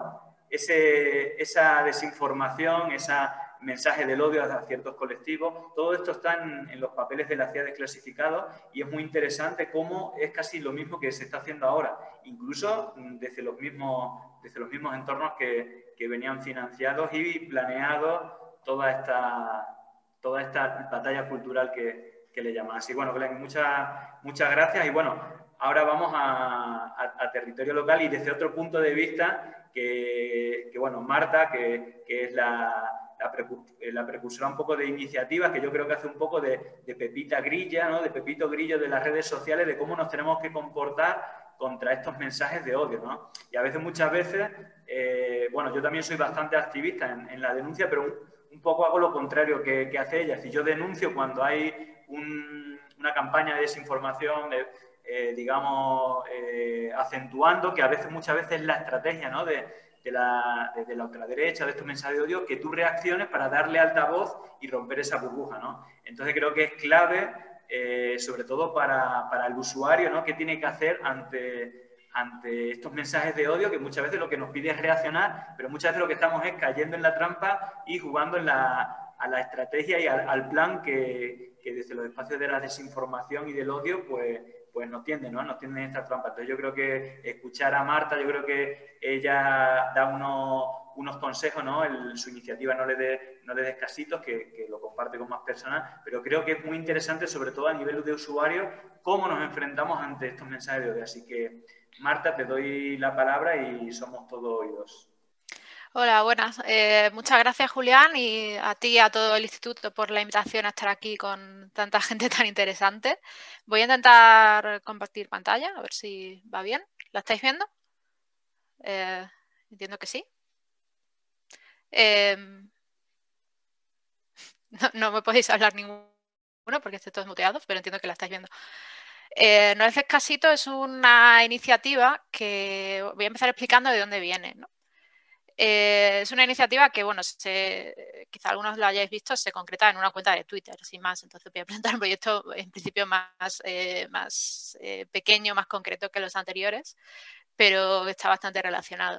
Ese, esa desinformación, ese mensaje del odio a ciertos colectivos, todo esto está en, en los papeles de la C I A desclasificados y es muy interesante cómo es casi lo mismo que se está haciendo ahora, incluso desde los mismos, desde los mismos entornos que, que venían financiados y planeados toda esta, toda esta batalla cultural que, que le llaman. Así, bueno, Glenn, muchas, muchas gracias y bueno, ahora vamos a, a, a territorio local y desde otro punto de vista que, que bueno, Marta, que, que es la, la, la precursora un poco de iniciativas, que yo creo que hace un poco de, de Pepita Grilla, ¿no? De Pepito Grillo de las redes sociales, de cómo nos tenemos que comportar contra estos mensajes de odio, ¿no? Y a veces, muchas veces, eh, bueno, yo también soy bastante activista en, en la denuncia, pero un, un poco hago lo contrario que, que hace ella. Es decir, yo denuncio cuando hay un, una campaña de desinformación, de, eh, digamos, eh, acentuando, que a veces, muchas veces, la estrategia, ¿no? de, de, la, de, de la ultraderecha, de estos mensajes de odio, que tú reacciones para darle altavoz y romper esa burbuja, ¿no? Entonces creo que es clave, eh, sobre todo para, para el usuario, ¿no? ¿Qué tiene que hacer ante, ante estos mensajes de odio que muchas veces lo que nos pide es reaccionar, pero muchas veces lo que estamos es cayendo en la trampa y jugando en la, a la estrategia y al, al plan que, que desde los espacios de la desinformación y del odio, pues, pues nos tienden, ¿no? Nos tienden esta trampa. Entonces yo creo que escuchar a Marta, yo creo que ella da unos, unos consejos, ¿no? El, su iniciativa No le, de, no le des casitos, que, que lo comparte con más personas, pero creo que es muy interesante, sobre todo a nivel de usuario, cómo nos enfrentamos ante estos mensajes de odio. Así que, Marta, te doy la palabra y somos todos oídos. Hola, buenas. Eh, muchas gracias, Julián, y a ti y a todo el instituto por la invitación a estar aquí con tanta gente tan interesante. Voy a intentar compartir pantalla, a ver si va bien. ¿La estáis viendo? Eh, entiendo que sí. Eh, no, no me podéis hablar ninguno porque estoy todos muteados, pero entiendo que la estáis viendo. Eh, No le des casito es una iniciativa que voy a empezar explicando de dónde viene, ¿no? Eh, es una iniciativa que, bueno, se, quizá algunos lo hayáis visto, se concreta en una cuenta de Twitter, sin más. Entonces voy a presentar un proyecto en principio más, eh, más eh, pequeño, más concreto que los anteriores, pero está bastante relacionado.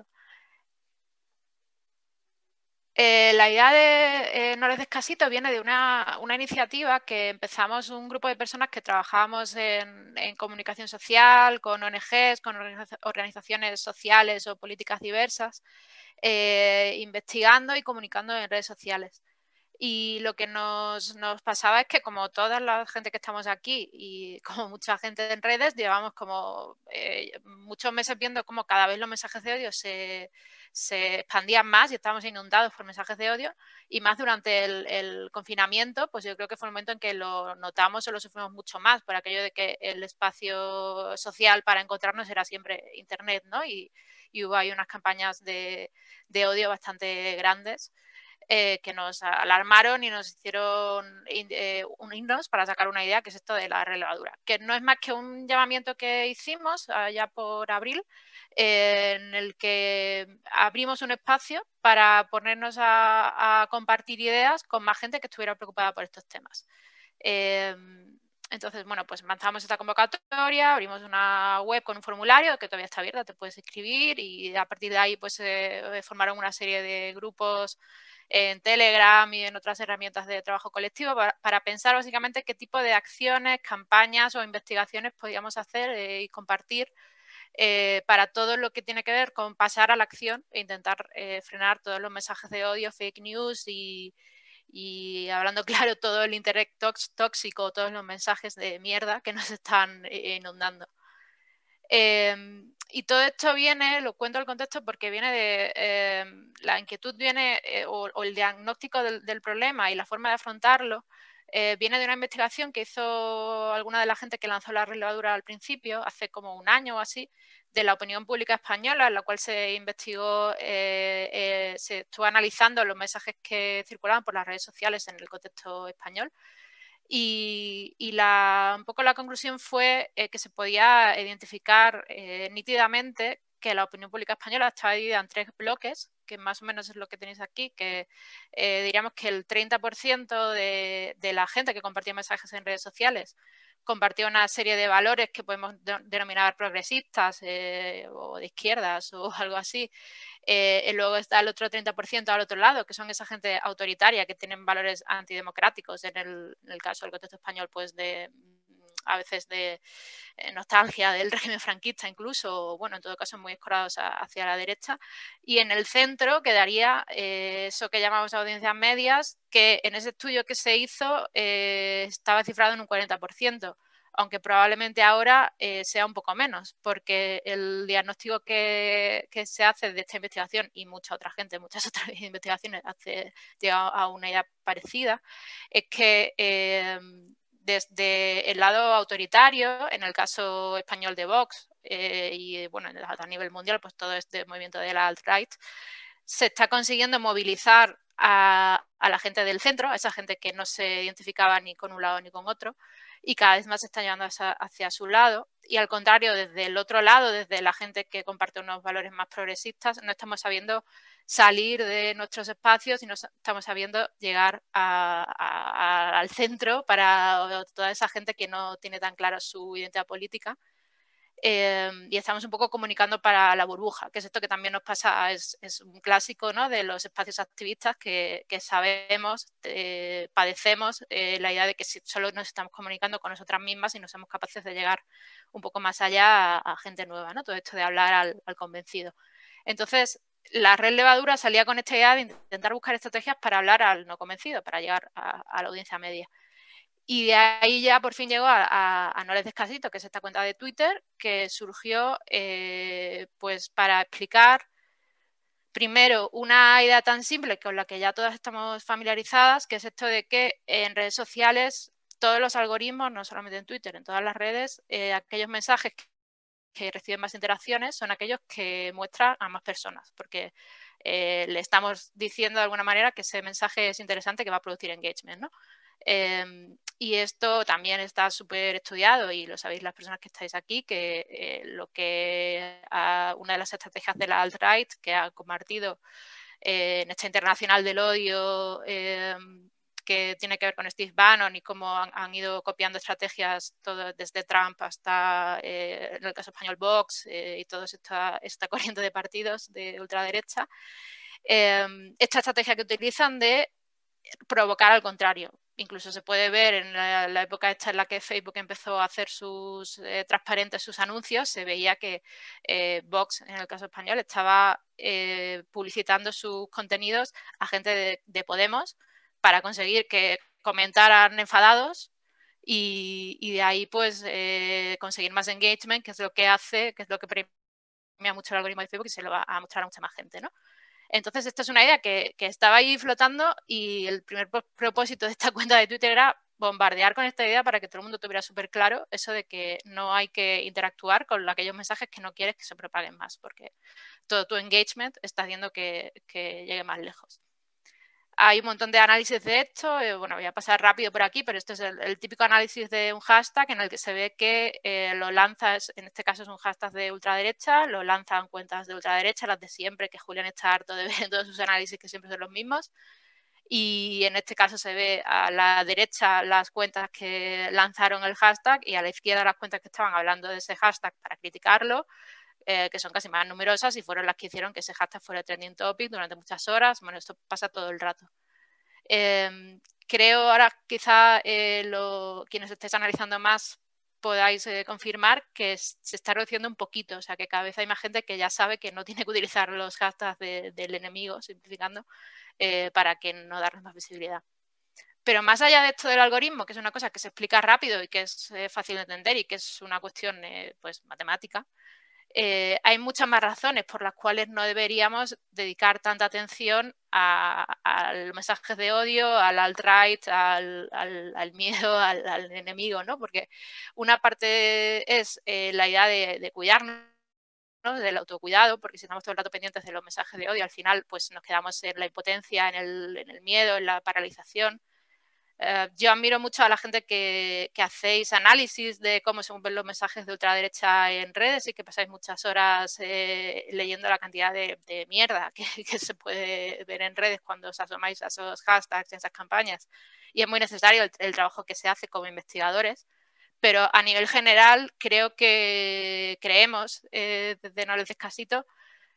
Eh, la idea de eh, No les des casito viene de una, una iniciativa que empezamos un grupo de personas que trabajábamos en, en comunicación social, con O N Ges, con organiza organizaciones sociales o políticas diversas, eh, investigando y comunicando en redes sociales. Y lo que nos, nos pasaba es que, como toda la gente que estamos aquí y como mucha gente en redes, llevamos como eh, muchos meses viendo cómo cada vez los mensajes de odio se, se expandían más y estábamos inundados por mensajes de odio, y más durante el, el confinamiento. Pues yo creo que fue un momento en que lo notamos o lo sufrimos mucho más, por aquello de que el espacio social para encontrarnos era siempre Internet, ¿no? Y, y hubo ahí unas campañas de, de odio bastante grandes. Eh, que nos alarmaron y nos hicieron eh, unirnos para sacar una idea, que es esto de la relevadura, que no es más que un llamamiento que hicimos allá por abril, eh, en el que abrimos un espacio para ponernos a, a compartir ideas con más gente que estuviera preocupada por estos temas. Eh, Entonces, bueno, pues lanzamos esta convocatoria, abrimos una web con un formulario que todavía está abierta, te puedes inscribir, y a partir de ahí pues eh, formaron una serie de grupos en Telegram y en otras herramientas de trabajo colectivo para, para pensar básicamente qué tipo de acciones, campañas o investigaciones podíamos hacer eh, y compartir eh, para todo lo que tiene que ver con pasar a la acción e intentar eh, frenar todos los mensajes de odio, fake news y, y hablando claro, todo el internet tóxico, todos los mensajes de mierda que nos están inundando. Eh, y todo esto viene, lo cuento el contexto porque viene de, eh, la inquietud viene, eh, o, o el diagnóstico del, del problema y la forma de afrontarlo, eh, viene de una investigación que hizo alguna de la gente que lanzó la relevadura al principio, hace como un año o así, de la opinión pública española, en la cual se investigó, eh, eh, se estuvo analizando los mensajes que circulaban por las redes sociales en el contexto español. Y, y la, un poco la conclusión fue eh, que se podía identificar eh, nítidamente que la opinión pública española estaba dividida en tres bloques, que más o menos es lo que tenéis aquí, que eh, diríamos que el treinta por ciento de, de la gente que compartía mensajes en redes sociales compartía una serie de valores que podemos de, denominar progresistas eh, o de izquierdas o algo así. Eh, y luego está el otro treinta por ciento al otro lado, que son esa gente autoritaria que tienen valores antidemocráticos, en el, en el caso del contexto español, pues de a veces de eh, nostalgia del régimen franquista incluso, o bueno, en todo caso muy escorados a, hacia la derecha. Y en el centro quedaría eh, eso que llamamos audiencias medias, que en ese estudio que se hizo eh, estaba cifrado en un cuarenta por ciento, aunque probablemente ahora eh, sea un poco menos, porque el diagnóstico que, que se hace de esta investigación, y mucha otra gente, muchas otras investigaciones hace, llega a una idea parecida, es que eh, desde el lado autoritario, en el caso español de Vox, eh, y bueno, a nivel mundial, pues todo este movimiento de la alt-right, se está consiguiendo movilizar a, a la gente del centro, a esa gente que no se identificaba ni con un lado ni con otro, y cada vez más se está llevando hacia, hacia su lado. Y al contrario, desde el otro lado, desde la gente que comparte unos valores más progresistas, no estamos sabiendo salir de nuestros espacios y no estamos sabiendo llegar a, a, a, al centro para toda esa gente que no tiene tan clara su identidad política. Eh, y estamos un poco comunicando para la burbuja, que es esto que también nos pasa, es, es un clásico, ¿no?, de los espacios activistas que, que sabemos, eh, padecemos eh, la idea de que si solo nos estamos comunicando con nosotras mismas y no somos capaces de llegar un poco más allá a, a gente nueva, ¿no? Todo esto de hablar al, al convencido. Entonces, la red Levadura salía con esta idea de intentar buscar estrategias para hablar al no convencido, para llegar a, a la audiencia media. Y de ahí ya por fin llegó a, a, a No les des casito, que es esta cuenta de Twitter, que surgió eh, pues para explicar primero una idea tan simple con la que ya todas estamos familiarizadas, que es esto de que en redes sociales todos los algoritmos, no solamente en Twitter, en todas las redes, eh, aquellos mensajes que, que reciben más interacciones son aquellos que muestran a más personas, porque eh, le estamos diciendo de alguna manera que ese mensaje es interesante, que va a producir engagement, ¿no? Eh, y esto también está súper estudiado y lo sabéis las personas que estáis aquí, que eh, lo que a, una de las estrategias de la alt-right que ha compartido eh, en esta internacional del odio eh, que tiene que ver con Steve Bannon y cómo han, han ido copiando estrategias todo, desde Trump hasta, eh, en el caso español, Vox eh, y toda esta, esta corriente de partidos de ultraderecha. Eh, esta estrategia que utilizan de provocar al contrario. Incluso se puede ver en la, la época esta en la que Facebook empezó a hacer sus eh, transparentes sus anuncios, se veía que eh, Vox, en el caso español, estaba eh, publicitando sus contenidos a gente de, de Podemos para conseguir que comentaran enfadados y, y de ahí pues eh, conseguir más engagement, que es lo que hace, que es lo que premia mucho el algoritmo de Facebook y se lo va a mostrar a mucha más gente, ¿no? Entonces, esta es una idea que, que estaba ahí flotando y el primer propósito de esta cuenta de Twitter era bombardear con esta idea para que todo el mundo tuviera súper claro eso de que no hay que interactuar con aquellos mensajes que no quieres que se propaguen más, porque todo tu engagement está haciendo que, que llegue más lejos. Hay un montón de análisis de esto, eh, bueno, voy a pasar rápido por aquí, pero esto es el, el típico análisis de un hashtag en el que se ve que eh, lo lanzas, en este caso es un hashtag de ultraderecha, lo lanzan cuentas de ultraderecha, las de siempre, que Julián está harto de ver en todos sus análisis que siempre son los mismos, y en este caso se ve a la derecha las cuentas que lanzaron el hashtag y a la izquierda las cuentas que estaban hablando de ese hashtag para criticarlo, Eh, que son casi más numerosas y fueron las que hicieron que ese hashtag fuera trending topic durante muchas horas. Bueno, esto pasa todo el rato. Eh, creo ahora quizá eh, lo, quienes estéis analizando más podáis eh, confirmar que es, se está reduciendo un poquito, o sea que cada vez hay más gente que ya sabe que no tiene que utilizar los hashtags de, del enemigo, simplificando, eh, para que no darles más visibilidad. Pero más allá de esto del algoritmo, que es una cosa que se explica rápido y que es eh, fácil de entender y que es una cuestión eh, pues, matemática, Eh, hay muchas más razones por las cuales no deberíamos dedicar tanta atención a, a los mensajes de odio, al alt-right, al, al, al miedo, al, al enemigo, ¿no? Porque una parte es eh, la idea de, de cuidarnos, ¿no? Del autocuidado, porque si estamos todo el rato pendientes de los mensajes de odio, al final pues nos quedamos en la impotencia, en el, en el miedo, en la paralización. Uh, yo admiro mucho a la gente que, que hacéis análisis de cómo se ven los mensajes de ultraderecha en redes y que pasáis muchas horas eh, leyendo la cantidad de, de mierda que, que se puede ver en redes cuando os asomáis a esos hashtags, en esas campañas. Y es muy necesario el, el trabajo que se hace como investigadores. Pero a nivel general creo que creemos, eh, desde No les des casito,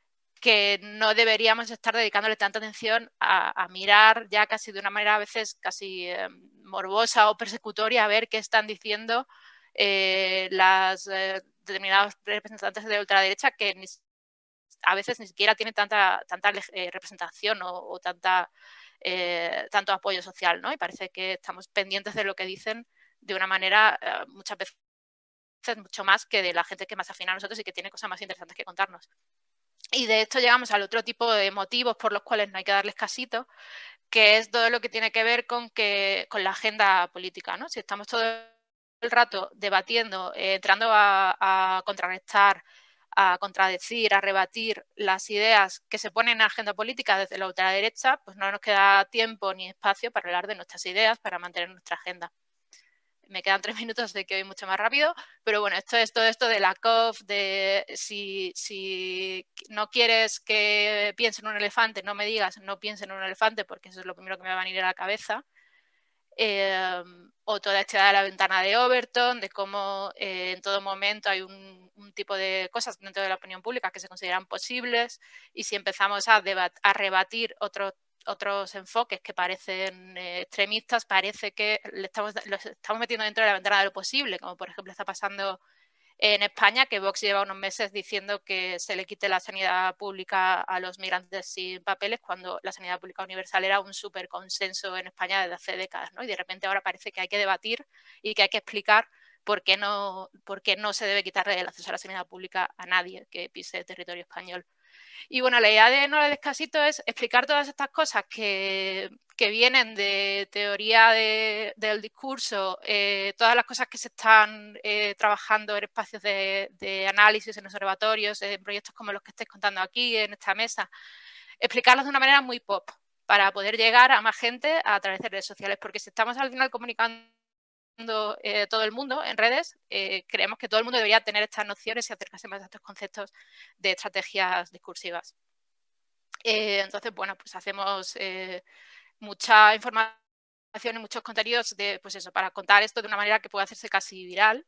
que no deberíamos estar dedicándole tanta atención a, a mirar ya casi de una manera a veces casi eh, morbosa o persecutoria a ver qué están diciendo eh, las eh, determinados representantes de ultraderecha que ni, a veces ni siquiera tienen tanta, tanta eh, representación o, o tanta, eh, tanto apoyo social, ¿no? Y parece que estamos pendientes de lo que dicen de una manera eh, muchas veces mucho más que de la gente que más afina a nosotros y que tiene cosas más interesantes que contarnos. Y de esto llegamos al otro tipo de motivos por los cuales no hay que darles casito, que es todo lo que tiene que ver con, que, con la agenda política, ¿no? Si estamos todo el rato debatiendo, eh, entrando a, a contrarrestar, a contradecir, a rebatir las ideas que se ponen en la agenda política desde la ultraderecha, pues no nos queda tiempo ni espacio para hablar de nuestras ideas, para mantener nuestra agenda. Me quedan tres minutos de que voy mucho más rápido, pero bueno, esto es todo esto de la C O F, de si, si no quieres que piense en un elefante, no me digas no piense en un elefante, porque eso es lo primero que me va a venir a la cabeza. Eh, o toda esta idea de la ventana de Overton, de cómo eh, en todo momento hay un, un tipo de cosas dentro de la opinión pública que se consideran posibles, y si empezamos a, a rebatir otros otros enfoques que parecen eh, extremistas, parece que le estamos, los estamos metiendo dentro de la ventana de lo posible, como por ejemplo está pasando en España, que Vox lleva unos meses diciendo que se le quite la sanidad pública a los migrantes sin papeles, cuando la sanidad pública universal era un súper consenso en España desde hace décadas, ¿no? Y de repente ahora parece que hay que debatir y que hay que explicar por qué no, por qué no se debe quitarle el acceso a la sanidad pública a nadie que pise el territorio español. Y bueno, la idea de No le des casito es explicar todas estas cosas que, que vienen de teoría de, del discurso, eh, todas las cosas que se están eh, trabajando en espacios de, de análisis, en observatorios, en proyectos como los que estáis contando aquí, en esta mesa, explicarlos de una manera muy pop, para poder llegar a más gente a través de redes sociales, porque si estamos al final comunicando Eh, todo el mundo en redes, eh, creemos que todo el mundo debería tener estas nociones y acercarse más a estos conceptos de estrategias discursivas. Eh, entonces, bueno, pues hacemos eh, mucha información y muchos contenidos de, pues eso, para contar esto de una manera que pueda hacerse casi viral.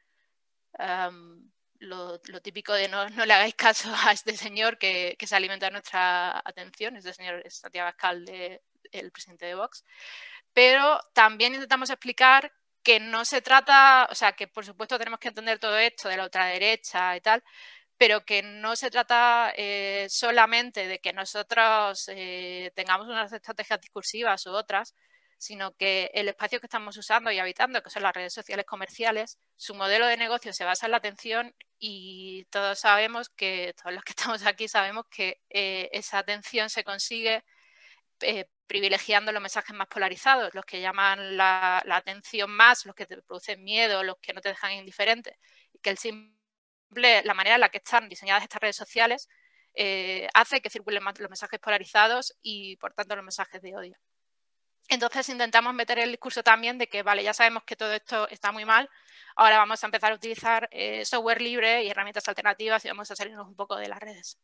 Um, lo, lo típico de no, no le hagáis caso a este señor que, que se alimenta de nuestra atención, este señor es Santiago Abascal, de, el presidente de Vox. Pero también intentamos explicar que no se trata, o sea, que por supuesto tenemos que entender todo esto de la ultraderecha y tal, pero que no se trata eh, solamente de que nosotros eh, tengamos unas estrategias discursivas u otras, sino que el espacio que estamos usando y habitando, que son las redes sociales comerciales, su modelo de negocio se basa en la atención y todos sabemos que, todos los que estamos aquí sabemos que eh, esa atención se consigue eh, privilegiando los mensajes más polarizados, los que llaman la, la atención más, los que te producen miedo, los que no te dejan indiferente, y que el simple, la manera en la que están diseñadas estas redes sociales eh, hace que circulen más los mensajes polarizados y, por tanto, los mensajes de odio. Entonces intentamos meter el discurso también de que, vale, ya sabemos que todo esto está muy mal, ahora vamos a empezar a utilizar eh, software libre y herramientas alternativas y vamos a salirnos un poco de las redes.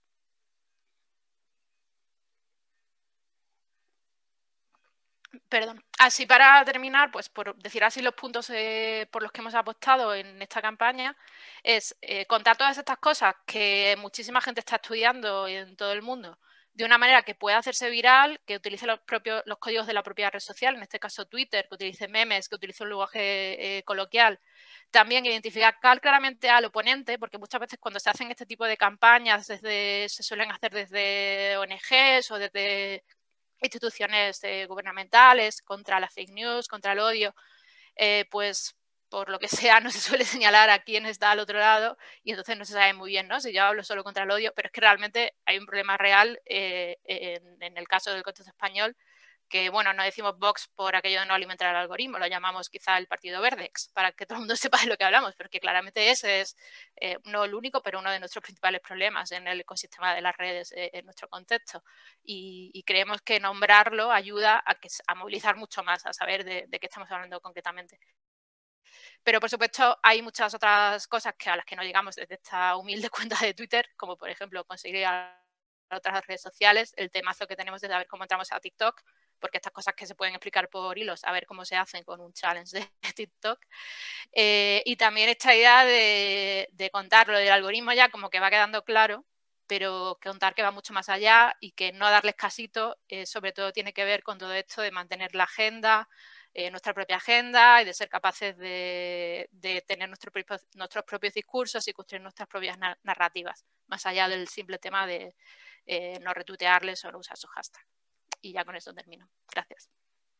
Perdón. Así para terminar, pues por decir así los puntos eh, por los que hemos apostado en esta campaña, es eh, contar todas estas cosas que muchísima gente está estudiando en todo el mundo de una manera que pueda hacerse viral, que utilice los propios los códigos de la propia red social, en este caso Twitter, que utilice memes, que utilice un lenguaje eh, coloquial. También identificar claramente al oponente, porque muchas veces cuando se hacen este tipo de campañas desde, se suelen hacer desde O N Ges o desde instituciones eh, gubernamentales, contra la fake news, contra el odio, eh, pues por lo que sea no se suele señalar a quién está al otro lado y entonces no se sabe muy bien, ¿no? Si yo hablo solo contra el odio, pero es que realmente hay un problema real eh, en, en el caso del contexto español, que, bueno, no decimos Vox por aquello de no alimentar al algoritmo, lo llamamos quizá el Partido Verdex, para que todo el mundo sepa de lo que hablamos, porque claramente ese es, eh, no el único, pero uno de nuestros principales problemas en el ecosistema de las redes eh, en nuestro contexto. Y, y creemos que nombrarlo ayuda a, que, a movilizar mucho más, a saber de, de qué estamos hablando concretamente. Pero, por supuesto, hay muchas otras cosas que a las que no llegamos desde esta humilde cuenta de Twitter, como, por ejemplo, conseguir a otras redes sociales, el temazo que tenemos de saber cómo entramos a TikTok, porque estas cosas que se pueden explicar por hilos, a ver cómo se hacen con un challenge de TikTok. Eh, y también esta idea de, de contar lo del algoritmo ya como que va quedando claro, pero contar que va mucho más allá y que no darles casito, eh, sobre todo tiene que ver con todo esto de mantener la agenda, eh, nuestra propia agenda y de ser capaces de, de tener nuestro, nuestros propios discursos y construir nuestras propias narrativas, más allá del simple tema de eh, no retuitearles o no usar su hashtag. Y ya con eso termino. Gracias.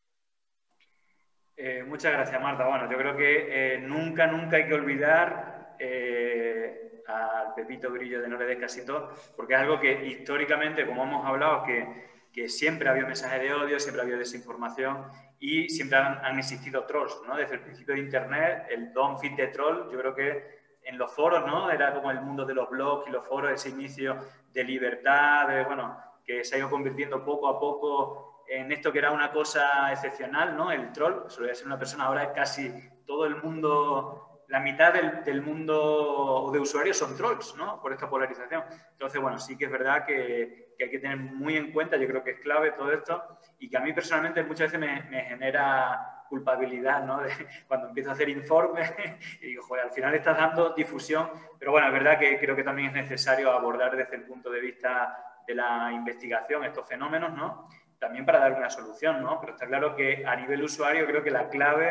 Eh, muchas gracias, Marta. Bueno, yo creo que eh, nunca, nunca hay que olvidar eh, al Pepito Grillo de No le des casito, porque es algo que históricamente, como hemos hablado, que, que siempre ha habido mensajes de odio, siempre ha habido desinformación y siempre han, han existido trolls, ¿no? Desde el principio de Internet, el don't feed the troll, yo creo que en los foros, ¿no? Era como el mundo de los blogs y los foros, ese inicio de libertad, de, bueno, que se ha ido convirtiendo poco a poco en esto que era una cosa excepcional, ¿no? El troll, solía ser una persona, ahora casi todo el mundo, la mitad del, del mundo de usuarios son trolls, ¿no? Por esta polarización. Entonces, bueno, sí que es verdad que, que hay que tener muy en cuenta, yo creo que es clave todo esto, y que a mí personalmente muchas veces me, me genera culpabilidad, ¿no? De, cuando empiezo a hacer informes y digo, joder, al final estás dando difusión, pero bueno, es verdad que creo que también es necesario abordar desde el punto de vista de la investigación estos fenómenos, ¿no? También para dar una solución, ¿no? Pero está claro que a nivel usuario creo que la clave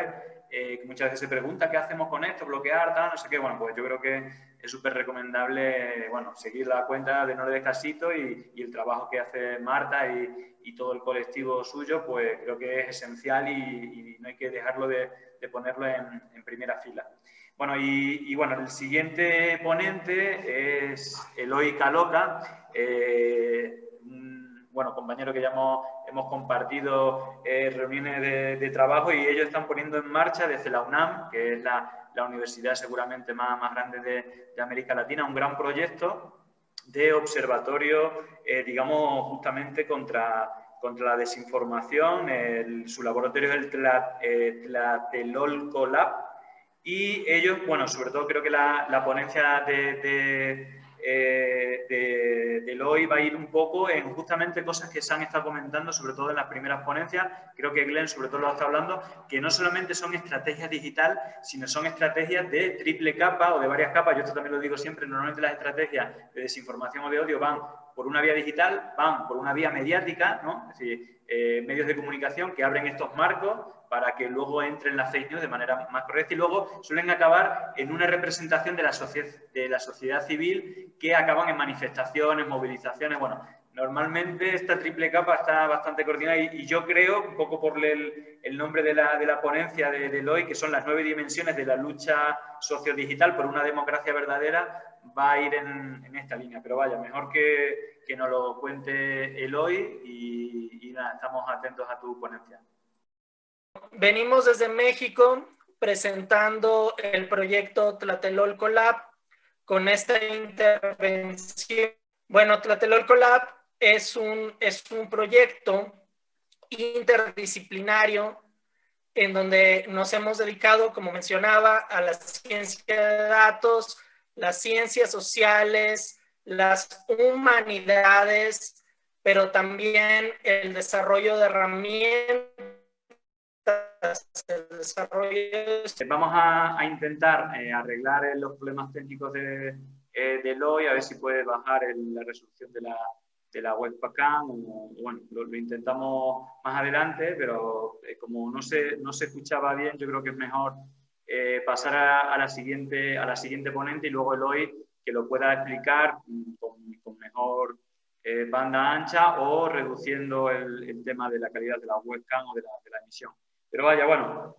eh, que muchas veces se pregunta qué hacemos con esto, bloquear, tal, no sé qué. Bueno, pues yo creo que es súper recomendable, bueno, seguir la cuenta de No le des casito y, y el trabajo que hace Marta y, y todo el colectivo suyo, pues creo que es esencial y, y no hay que dejarlo de, de ponerlo en, en primera fila. Bueno, y, y bueno, el siguiente ponente es Eloy Caloca, eh, un, bueno, compañero que ya hemos, hemos compartido eh, reuniones de, de trabajo y ellos están poniendo en marcha desde la UNAM, que es la, la universidad seguramente más, más grande de, de América Latina, un gran proyecto de observatorio, eh, digamos, justamente contra, contra la desinformación. El, su laboratorio es el Tla, eh, Tlatelolco Lab. Y ellos, bueno, sobre todo creo que la, la ponencia de, de, eh, de, de Eloy va a ir un poco en justamente cosas que se han estado comentando, sobre todo en las primeras ponencias. Creo que Glenn sobre todo lo está hablando, que no solamente son estrategias digital, sino son estrategias de triple capa o de varias capas. Yo esto también lo digo siempre, normalmente las estrategias de desinformación o de odio van por una vía digital, van por una vía mediática, ¿no? Es decir, eh, medios de comunicación que abren estos marcos para que luego entren las fake news de manera más correcta y luego suelen acabar en una representación de la, de la sociedad civil que acaban en manifestaciones, movilizaciones. Bueno, normalmente esta triple capa está bastante coordinada y, y yo creo, un poco por el, el nombre de la, de la ponencia de, de Eloy, que son las nueve dimensiones de la lucha sociodigital por una democracia verdadera, va a ir en, en esta línea. Pero vaya, mejor que, que nos lo cuente Eloy y, y nada, estamos atentos a tu ponencia. Venimos desde México presentando el proyecto Tlatelolco Lab con esta intervención. Bueno, Tlatelolco Lab es un, es un proyecto interdisciplinario en donde nos hemos dedicado, como mencionaba, a la ciencia de datos, las ciencias sociales, las humanidades, pero también el desarrollo de herramientas. El desarrollo... Vamos a, a intentar eh, arreglar eh, los problemas técnicos de, eh, de Eloy, a ver si puede bajar el, la resolución de la, de la webcam. O, bueno, lo, lo intentamos más adelante, pero eh, como no se, no se escuchaba bien, yo creo que es mejor eh, pasar a, a, la siguiente, a la siguiente ponente y luego Eloy que lo pueda explicar con, con mejor eh, banda ancha o reduciendo el, el tema de la calidad de la webcam o de la, de la emisión. Pero vaya, bueno,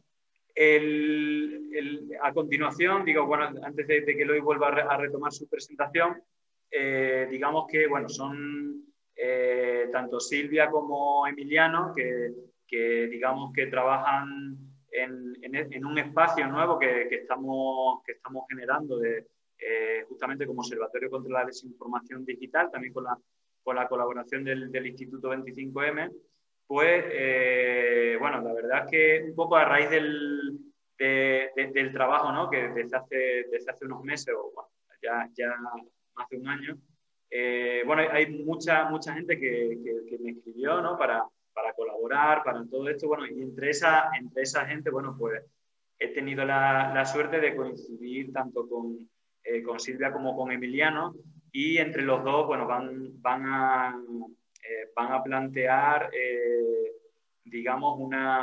el, el, a continuación, digo, bueno, antes de, de que Eloy vuelva a, re, a retomar su presentación, eh, digamos que, bueno, son eh, tanto Silvia como Emiliano que, que digamos que trabajan en, en, en un espacio nuevo que, que, estamos, que estamos generando de, eh, justamente como Observatorio contra la Desinformación Digital, también con la, con la colaboración del, del Instituto veinticinco eme. Pues, eh, bueno, la verdad es que un poco a raíz del, de, de, del trabajo, ¿no? Que desde hace, desde hace unos meses, o bueno, ya, ya hace un año, eh, bueno, hay mucha, mucha gente que, que, que me escribió, ¿no? Para, para colaborar, para todo esto, bueno, y entre esa, entre esa gente, bueno, pues he tenido la, la suerte de coincidir tanto con, eh, con Silvia como con Emiliano, y entre los dos, bueno, van, van a... Eh, van a plantear, eh, digamos, una,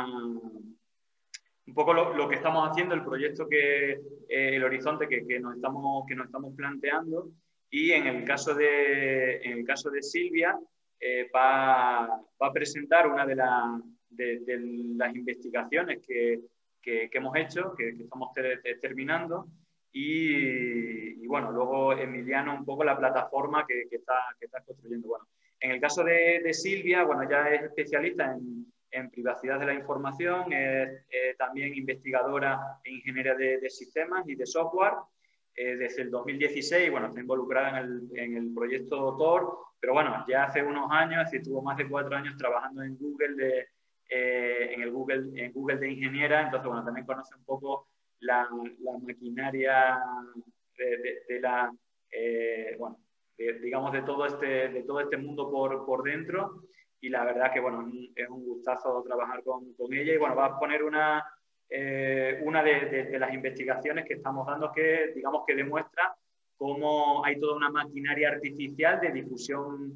un poco lo, lo que estamos haciendo, el proyecto que, eh, el horizonte que, que, nos estamos, que nos estamos planteando, y en el caso de, en el caso de Silvia, eh, va, va a presentar una de, la, de, de las investigaciones que, que, que hemos hecho, que, que estamos ter, terminando, y, y bueno, luego Emiliano un poco la plataforma que, que, está, que está construyendo. Bueno, en el caso de, de Silvia, bueno, ya es especialista en, en privacidad de la información, es eh, también investigadora en ingeniería de, de sistemas y de software. Eh, desde el dos mil dieciséis, bueno, está involucrada en el, en el proyecto Tor, pero bueno, ya hace unos años, es decir, tuvo más de cuatro años trabajando en Google, de, eh, en el Google, en Google de ingeniera, entonces, bueno, también conoce un poco la, la maquinaria de, de, de la, eh, bueno, de, digamos, de todo este, de todo este mundo por, por dentro, y la verdad que, bueno, es un gustazo trabajar con, con ella, y bueno, va a poner una, eh, una de, de, de las investigaciones que estamos dando que, digamos, que demuestra cómo hay toda una maquinaria artificial de difusión,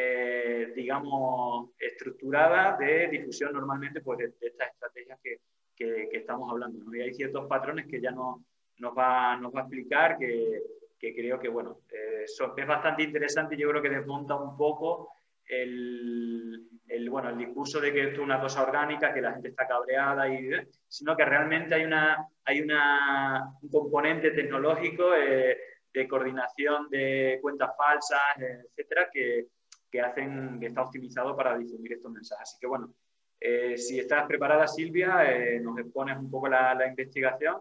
eh, digamos, estructurada, de difusión normalmente, pues, de, de estas estrategias que, que, que estamos hablando, ¿no? Y hay ciertos patrones que ya no, nos, va, nos va a explicar que, que creo que, bueno, eh, son, es bastante interesante y yo creo que desmonta un poco el, el, bueno, el discurso de que esto es una cosa orgánica, que la gente está cabreada, y, sino que realmente hay, una, hay una, un componente tecnológico eh, de coordinación de cuentas falsas, etcétera, que, que hacen que está optimizado para difundir estos mensajes. Así que, bueno, eh, si estás preparada, Silvia, eh, nos expones un poco la, la investigación.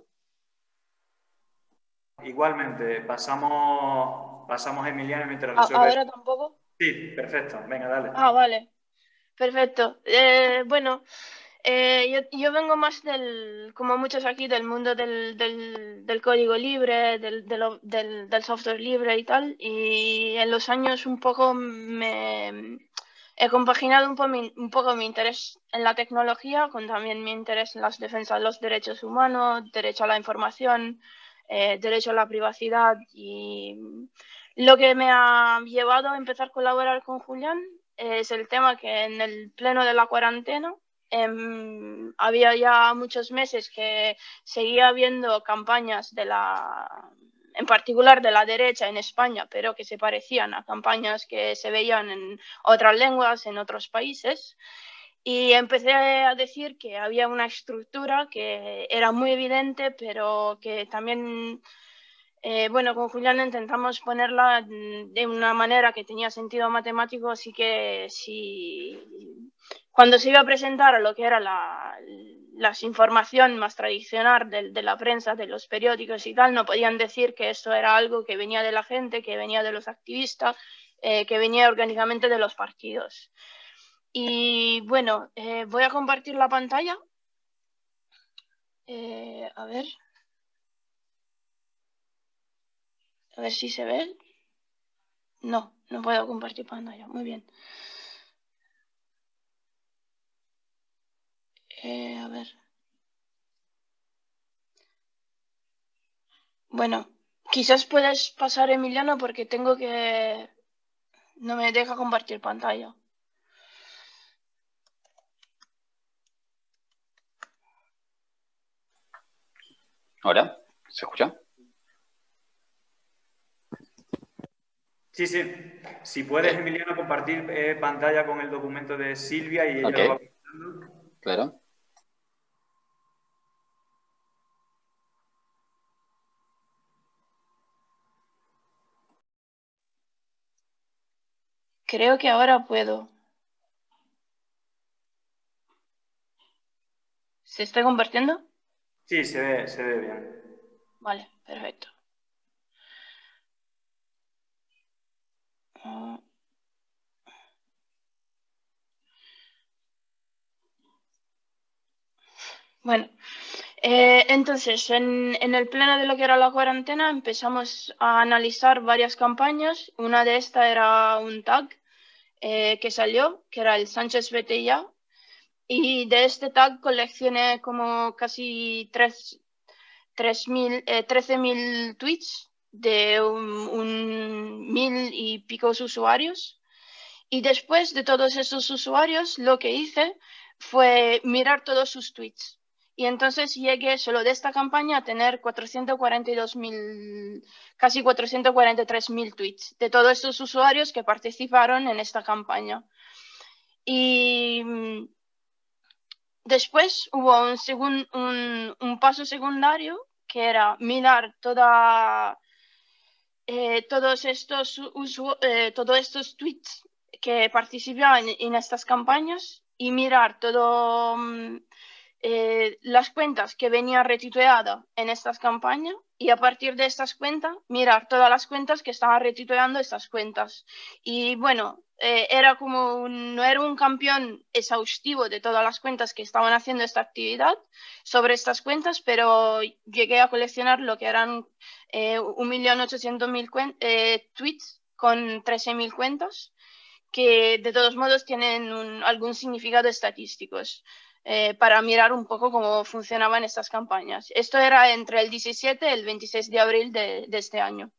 Igualmente, pasamos, pasamos a Emiliano mientras resuelve. ¿Ahora tampoco? Sí, perfecto. Venga, dale. Ah, vale. Perfecto. Eh, bueno, eh, yo, yo vengo más del, como muchos aquí, del mundo del, del, del código libre, del, del, del, del software libre y tal. Y en los años un poco me he compaginado un, po mi, un poco mi interés en la tecnología con también mi interés en las defensas de los derechos humanos, derecho a la información, eh, derecho a la privacidad. Y lo que me ha llevado a empezar a colaborar con Julián es el tema que en el pleno de la cuarentena eh, había ya muchos meses que seguía habiendo campañas de la, en particular de la derecha en España, pero que se parecían a campañas que se veían en otras lenguas, en otros países. Y empecé a decir que había una estructura que era muy evidente, pero que también... Eh, bueno, con Julián intentamos ponerla de una manera que tenía sentido matemático, así que si cuando se iba a presentar a lo que era la, la información más tradicional de, de la prensa, de los periódicos y tal, no podían decir que esto era algo que venía de la gente, que venía de los activistas, eh, que venía orgánicamente de los partidos. Y bueno, eh, voy a compartir la pantalla. Eh, a ver... A ver si se ve. No, no puedo compartir pantalla. Muy bien. Eh, a ver. Bueno, quizás puedes pasar, Emiliano, porque tengo que... No me deja compartir pantalla. ¿Ahora? ¿Se escucha? Sí, sí. Si puedes, Emiliano, compartir eh, pantalla con el documento de Silvia y ella okay. lo va comentando. Claro. Creo que ahora puedo. ¿Se está compartiendo? Sí, se ve, se ve bien. Vale, perfecto. Uh... Bueno, eh, entonces en, en el pleno de lo que era la cuarentena empezamos a analizar varias campañas. Una de estas era un tag eh, que salió, que era el Sánchez vete ya. Y de este tag coleccioné como casi trece mil tweets de un, un mil y picos usuarios. Y después de todos esos usuarios, lo que hice fue mirar todos sus tweets. Y entonces llegué solo de esta campaña a tener cuatrocientos cuarenta y dos mil, casi cuatrocientos cuarenta y tres mil tweets de todos estos usuarios que participaron en esta campaña. Y después hubo un, segun, un, un paso secundario que era mirar toda, eh, todos, estos usu, eh, todos estos tweets que participaban en, en estas campañas y mirar todo... Eh, las cuentas que venía retuiteada en estas campañas y a partir de estas cuentas mirar todas las cuentas que estaban retuiteando estas cuentas. Y bueno, eh, era como un, no era un campeón exhaustivo de todas las cuentas que estaban haciendo esta actividad sobre estas cuentas, pero llegué a coleccionar lo que eran eh, un millón ochocientos mil eh, tweets con trece mil cuentas que de todos modos tienen un, algún significado estadístico. Eh, para mirar un poco cómo funcionaban estas campañas. Esto era entre el diecisiete y el veintiséis de abril de, de este año.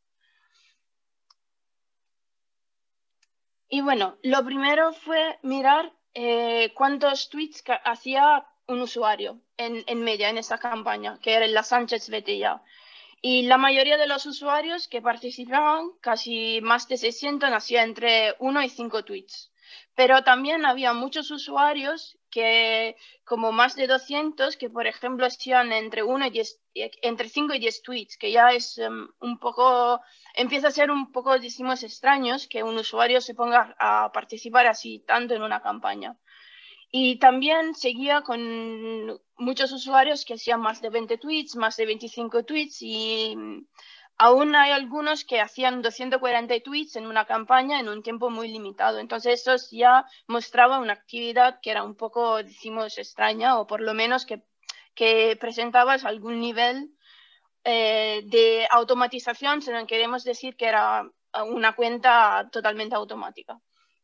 Y bueno, lo primero fue mirar eh, cuántos tweets hacía un usuario en, en media en esta campaña, que era la Sánchez Vetella. Y la mayoría de los usuarios que participaban, casi más de seiscientos, hacía entre uno y cinco tweets. Pero también había muchos usuarios que, como más de doscientos, que por ejemplo hacían entre, uno y diez, entre cinco y diez tweets, que ya es um, un poco, empieza a ser un poco, decimos, extraños que un usuario se ponga a participar así tanto en una campaña. Y también seguía con muchos usuarios que hacían más de veinte tweets, más de veinticinco tweets, y aún hay algunos que hacían doscientos cuarenta tweets en una campaña en un tiempo muy limitado. Entonces eso ya mostraba una actividad que era un poco, decimos, extraña, o por lo menos que, que presentaba algún nivel eh, de automatización, si no queremos decir que era una cuenta totalmente automática.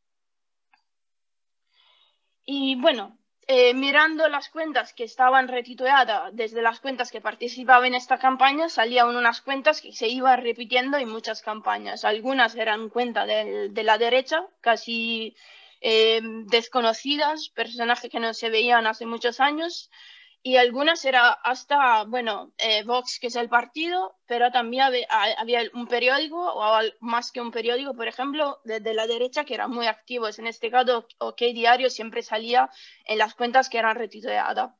Y bueno, eh, mirando las cuentas que estaban retuiteadas desde las cuentas que participaban en esta campaña, salían unas cuentas que se iban repitiendo en muchas campañas. Algunas eran cuentas de, de la derecha, casi eh, desconocidas, personajes que no se veían hace muchos años. Y algunas era hasta, bueno, eh, Vox, que es el partido, pero también había, había un periódico, o más que un periódico, por ejemplo, desde de la derecha, que eran muy activos. En este caso, OK Diario siempre salía en las cuentas que eran retuiteadas.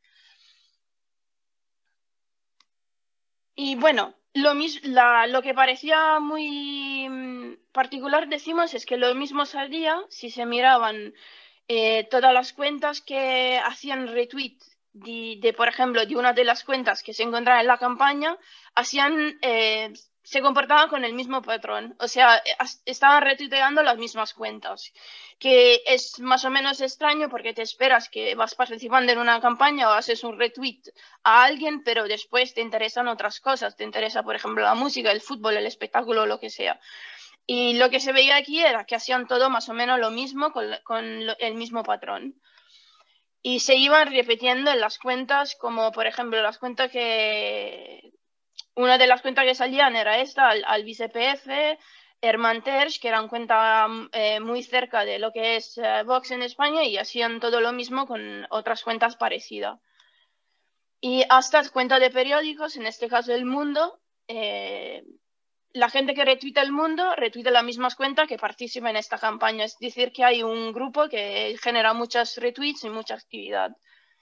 Y bueno, lo, la, lo que parecía muy particular, decimos, es que lo mismo salía si se miraban eh, todas las cuentas que hacían retweet de, de, por ejemplo, de una de las cuentas que se encontraban en la campaña, hacían, eh, se comportaban con el mismo patrón. O sea, estaban retuiteando las mismas cuentas, que es más o menos extraño porque te esperas que vas participando en una campaña o haces un retweet a alguien, pero después te interesan otras cosas. Te interesa, por ejemplo, la música, el fútbol, el espectáculo, lo que sea. Y lo que se veía aquí era que hacían todo más o menos lo mismo, con, con el mismo patrón. Y se iban repitiendo en las cuentas, como por ejemplo las cuentas que... Una de las cuentas que salían era esta, al, al vice-P F, Herman Tersch, que eran cuentas eh, muy cerca de lo que es eh, Vox en España, y hacían todo lo mismo con otras cuentas parecidas. Y hasta cuentas de periódicos, en este caso El Mundo, eh, la gente que retuita El Mundo retuita las mismas cuentas que participa en esta campaña. Es decir, que hay un grupo que genera muchos retweets y mucha actividad.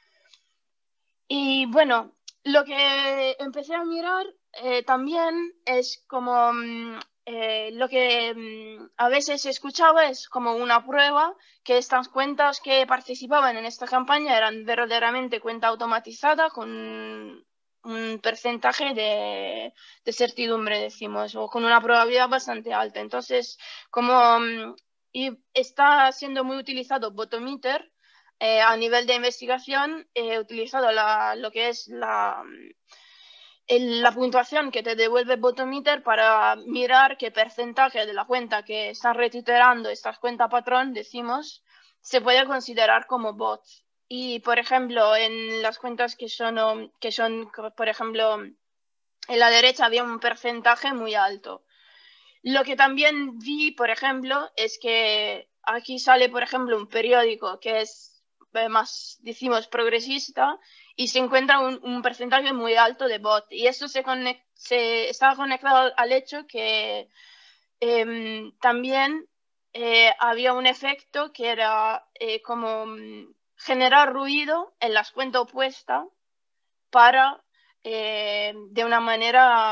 Y bueno, lo que empecé a mirar eh, también es como eh, lo que mm, a veces escuchaba es como una prueba que estas cuentas que participaban en esta campaña eran verdaderamente cuenta automatizada con un porcentaje de, de certidumbre, decimos, o con una probabilidad bastante alta. Entonces, como mm, y está siendo muy utilizado Botometer, eh, a nivel de investigación, he utilizado la, lo que es la, el, la puntuación que te devuelve Botometer para mirar qué porcentaje de la cuenta que están retuiteando, estas cuentas patrón, decimos, se puede considerar como bots. Y, por ejemplo, en las cuentas que son, que son, por ejemplo, en la derecha había un porcentaje muy alto. Lo que también vi, por ejemplo, es que aquí sale, por ejemplo, un periódico que es más, decimos, progresista, y se encuentra un, un porcentaje muy alto de bot. Y esto se, conect, se estaba conectado al hecho que eh, también eh, había un efecto que era eh, como generar ruido en las cuentas opuestas para, eh, de una manera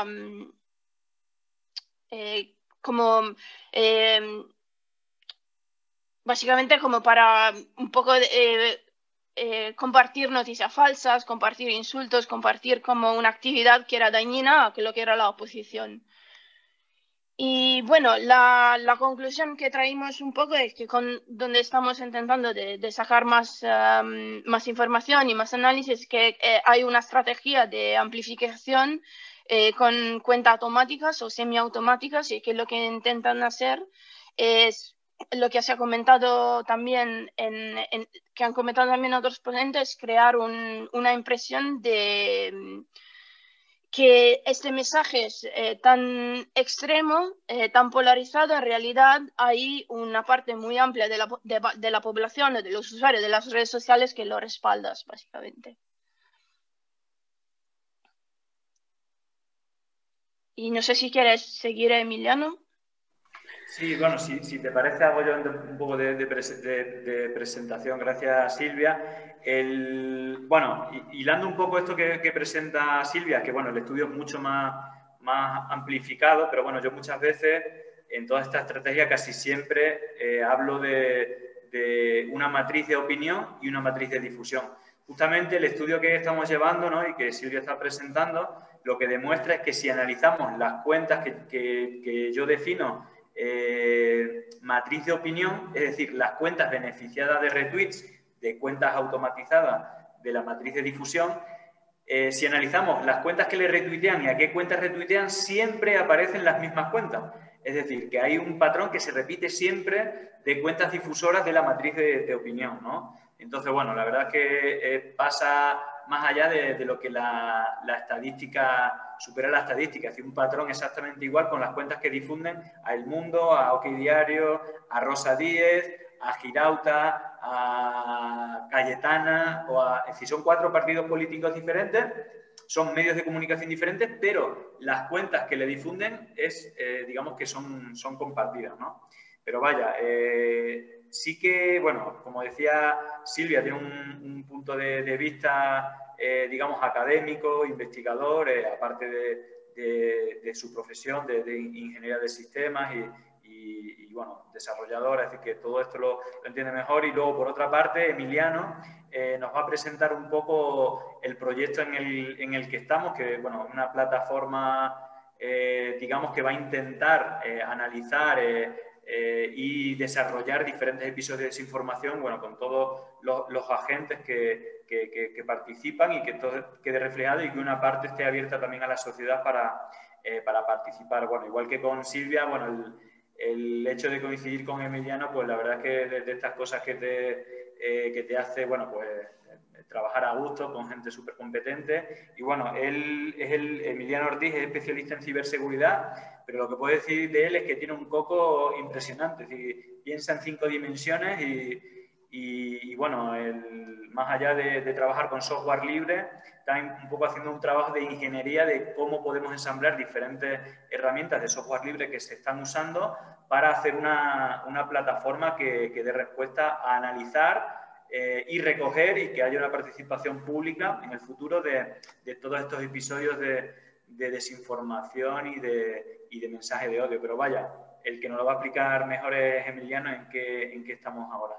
eh, como eh, básicamente como para un poco eh, eh, compartir noticias falsas, compartir insultos, compartir como una actividad que era dañina a lo que era la oposición. Y bueno, la, la conclusión que traímos un poco es que con donde estamos intentando de, de sacar más, um, más información y más análisis, que eh, hay una estrategia de amplificación eh, con cuentas automáticas o semiautomáticas, y que lo que intentan hacer es lo que se ha comentado también, en, en, que han comentado también otros ponentes, crear un, una impresión de que este mensaje es eh, tan extremo, eh, tan polarizado, en realidad hay una parte muy amplia de la, de, de la población, de los usuarios de las redes sociales que lo respaldan, básicamente. Y no sé si quieres seguir, Emiliano. Sí, bueno, si, si te parece, hago yo un poco de, de, de, de presentación. Gracias, Silvia. El, bueno, hilando un poco esto que, que presenta Silvia, que bueno, el estudio es mucho más, más amplificado, pero bueno, yo muchas veces en toda esta estrategia casi siempre eh, hablo de, de una matriz de opinión y una matriz de difusión. Justamente el estudio que estamos llevando, ¿no?, y que Silvia está presentando, lo que demuestra es que si analizamos las cuentas que, que, que yo defino, Eh, matriz de opinión, es decir, las cuentas beneficiadas de retweets de cuentas automatizadas de la matriz de difusión, eh, si analizamos las cuentas que le retuitean y a qué cuentas retuitean, siempre aparecen las mismas cuentas. Es decir, que hay un patrón que se repite siempre de cuentas difusoras de la matriz de, de opinión, ¿no? Entonces, bueno, la verdad es que eh, pasa más allá de, de lo que la, la estadística, supera la estadística, es decir, un patrón exactamente igual con las cuentas que difunden a El Mundo, a OK Diario, a Rosa Díez, a Girauta, a Cayetana, o a, es decir, son cuatro partidos políticos diferentes, son medios de comunicación diferentes, pero las cuentas que le difunden es, eh, digamos que son, son compartidas, ¿no? Pero vaya, eh, sí que, bueno, como decía Silvia, tiene un, un punto de, de vista, eh, digamos, académico, investigador, eh, aparte de, de, de su profesión de, de ingeniería de sistemas y, y, y, bueno, desarrolladora, es decir, que todo esto lo, lo entiende mejor. Y luego, por otra parte, Emiliano eh, nos va a presentar un poco el proyecto en el, en el que estamos, que, bueno, es una plataforma, eh, digamos, que va a intentar eh, analizar eh, Eh, y desarrollar diferentes episodios de desinformación, bueno, con todos los, los agentes que, que, que, que participan y que todo quede reflejado y que una parte esté abierta también a la sociedad para, eh, para participar. Bueno, igual que con Silvia, bueno, el, el hecho de coincidir con Emiliano, pues la verdad es que de, de estas cosas que te, eh, que te hace, bueno, pues trabajar a gusto con gente súper competente. Y bueno, él es el Emiliano Ortiz, es especialista en ciberseguridad, pero lo que puedo decir de él es que tiene un coco impresionante, es decir, piensa en cinco dimensiones y, y, y bueno, el, más allá de, de trabajar con software libre, está un poco haciendo un trabajo de ingeniería de cómo podemos ensamblar diferentes herramientas de software libre que se están usando para hacer una, una plataforma que, que dé respuesta a analizar Eh, y recoger y que haya una participación pública en el futuro de, de todos estos episodios de, de desinformación y de, y de mensaje de odio. Pero vaya, el que nos lo va a explicar mejor es Emiliano en qué, en qué estamos ahora.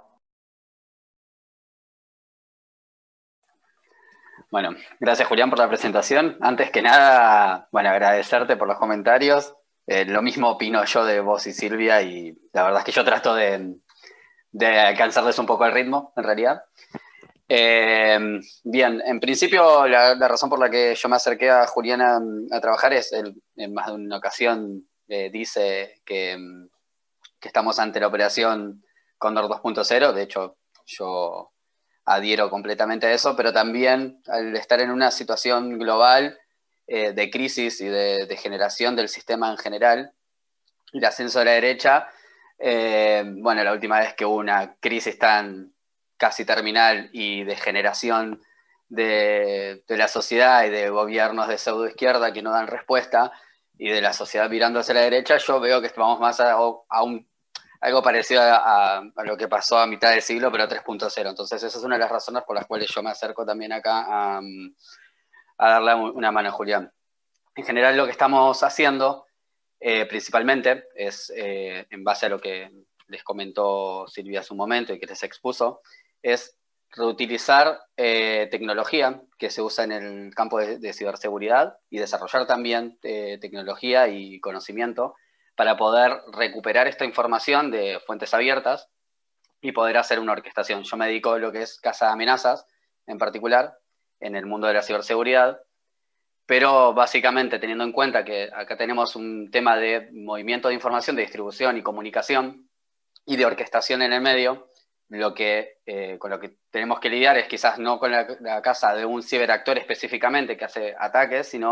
Bueno, gracias Julián por la presentación. Antes que nada, bueno, agradecerte por los comentarios. Eh, lo mismo opino yo de vos y Silvia y la verdad es que yo trato de... de alcanzarles un poco el ritmo, en realidad. Eh, bien, en principio la, la razón por la que yo me acerqué a Juliana a, a trabajar es, él en más de una ocasión eh, dice que, que estamos ante la operación Cóndor dos punto cero, de hecho yo adhiero completamente a eso, pero también al estar en una situación global eh, de crisis y de, de generación del sistema en general, el ascenso de la derecha, Eh, bueno, la última vez que hubo una crisis tan casi terminal y de generación de, de la sociedad y de gobiernos de pseudoizquierda que no dan respuesta y de la sociedad mirando hacia la derecha, yo veo que vamos más a, a un, algo parecido a, a lo que pasó a mitad del siglo, pero tres punto cero. Entonces esa es una de las razones por las cuales yo me acerco también acá a, a darle una mano a Julián. En general lo que estamos haciendo Eh, principalmente es, eh, en base a lo que les comentó Silvia hace un momento y que les expuso, es reutilizar eh, tecnología que se usa en el campo de, de ciberseguridad y desarrollar también eh, tecnología y conocimiento para poder recuperar esta información de fuentes abiertas y poder hacer una orquestación. Yo me dedico a lo que es caza de amenazas, en particular, en el mundo de la ciberseguridad, pero básicamente teniendo en cuenta que acá tenemos un tema de movimiento de información, de distribución y comunicación y de orquestación en el medio, lo que, eh, con lo que tenemos que lidiar es quizás no con la, la caza de un ciberactor específicamente que hace ataques, sino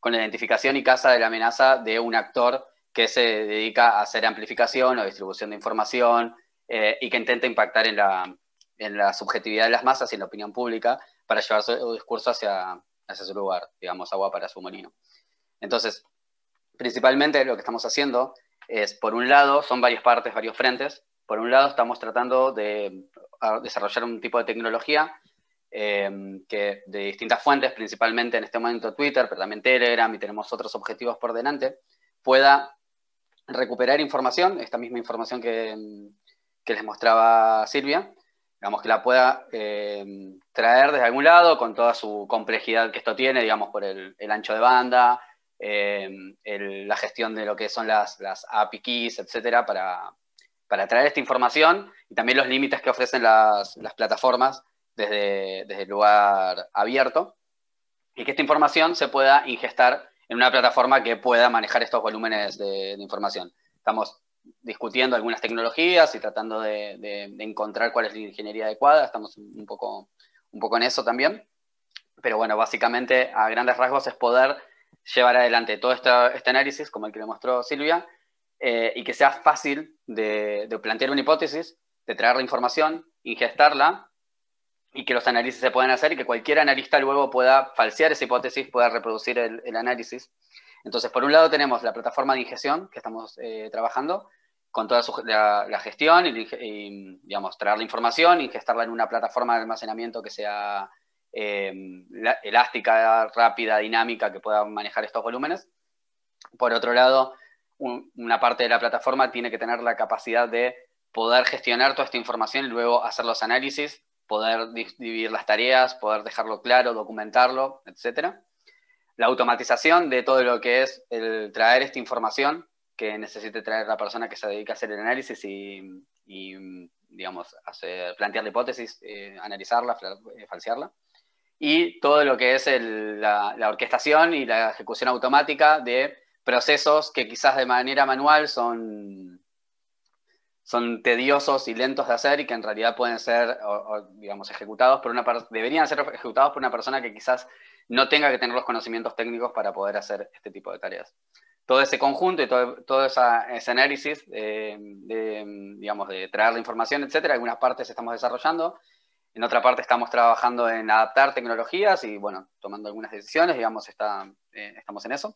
con la identificación y caza de la amenaza de un actor que se dedica a hacer amplificación o distribución de información eh, y que intenta impactar en la, en la subjetividad de las masas y en la opinión pública para llevar su discurso hacia, hacia su lugar, digamos, agua para su molino. Entonces, principalmente lo que estamos haciendo es, por un lado, son varias partes, varios frentes. Por un lado, estamos tratando de desarrollar un tipo de tecnología eh, que de distintas fuentes, principalmente en este momento Twitter, pero también Telegram, y tenemos otros objetivos por delante, pueda recuperar información, esta misma información que, que les mostraba Silvia, digamos, que la pueda eh, traer desde algún lado con toda su complejidad que esto tiene, digamos, por el, el ancho de banda, eh, el, la gestión de lo que son las, las A P I keys, etcétera, para, para traer esta información y también los límites que ofrecen las, las plataformas desde, desde el lugar abierto, y que esta información se pueda ingestar en una plataforma que pueda manejar estos volúmenes de, de información. Estamos discutiendo algunas tecnologías y tratando de, de, de encontrar cuál es la ingeniería adecuada. Estamos un poco, un poco en eso también. Pero bueno, básicamente, a grandes rasgos, es poder llevar adelante todo esta, este análisis, como el que le mostró Silvia, eh, y que sea fácil de, de plantear una hipótesis, de traer la información, ingestarla, y que los análisis se puedan hacer y que cualquier analista luego pueda falsear esa hipótesis, pueda reproducir el, el análisis. Entonces, por un lado tenemos la plataforma de ingestión que estamos eh, trabajando, con toda su, la, la gestión y, y, digamos, traer la información, ingestarla en una plataforma de almacenamiento que sea eh, elástica, rápida, dinámica, que pueda manejar estos volúmenes. Por otro lado, un, una parte de la plataforma tiene que tener la capacidad de poder gestionar toda esta información y luego hacer los análisis, poder dividir las tareas, poder dejarlo claro, documentarlo, etcétera. La automatización de todo lo que es el traer esta información que necesite traer la persona que se dedica a hacer el análisis y, y digamos, hacer, plantear la hipótesis, eh, analizarla, falsearla. Y todo lo que es el, la, la orquestación y la ejecución automática de procesos que quizás de manera manual son... son tediosos y lentos de hacer y que en realidad pueden ser, o, o, digamos, ejecutados por una deberían ser ejecutados por una persona que quizás no tenga que tener los conocimientos técnicos para poder hacer este tipo de tareas. Todo ese conjunto y todo, todo esa, ese análisis eh, de, digamos, de traer la información, etcétera, algunas partes estamos desarrollando, en otra parte estamos trabajando en adaptar tecnologías y, bueno, tomando algunas decisiones, digamos, está, eh, estamos en eso.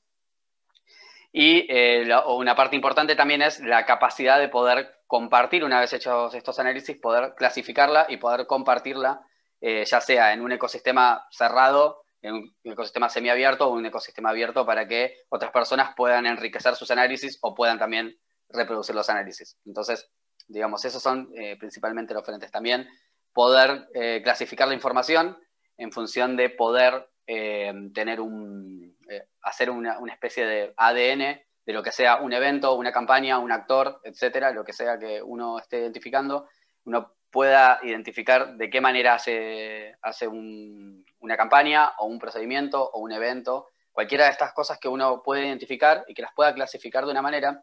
Y eh, la, una parte importante también es la capacidad de poder compartir, una vez hechos estos análisis, poder clasificarla y poder compartirla, eh, ya sea en un ecosistema cerrado, en un ecosistema semiabierto o un ecosistema abierto, para que otras personas puedan enriquecer sus análisis o puedan también reproducir los análisis. Entonces, digamos, esos son eh, principalmente los frentes. También poder eh, clasificar la información en función de poder eh, tener un... Eh, hacer una, una especie de A D N de lo que sea un evento, una campaña, un actor, etcétera, lo que sea que uno esté identificando, uno pueda identificar de qué manera hace, hace un, una campaña o un procedimiento o un evento, cualquiera de estas cosas que uno puede identificar y que las pueda clasificar de una manera,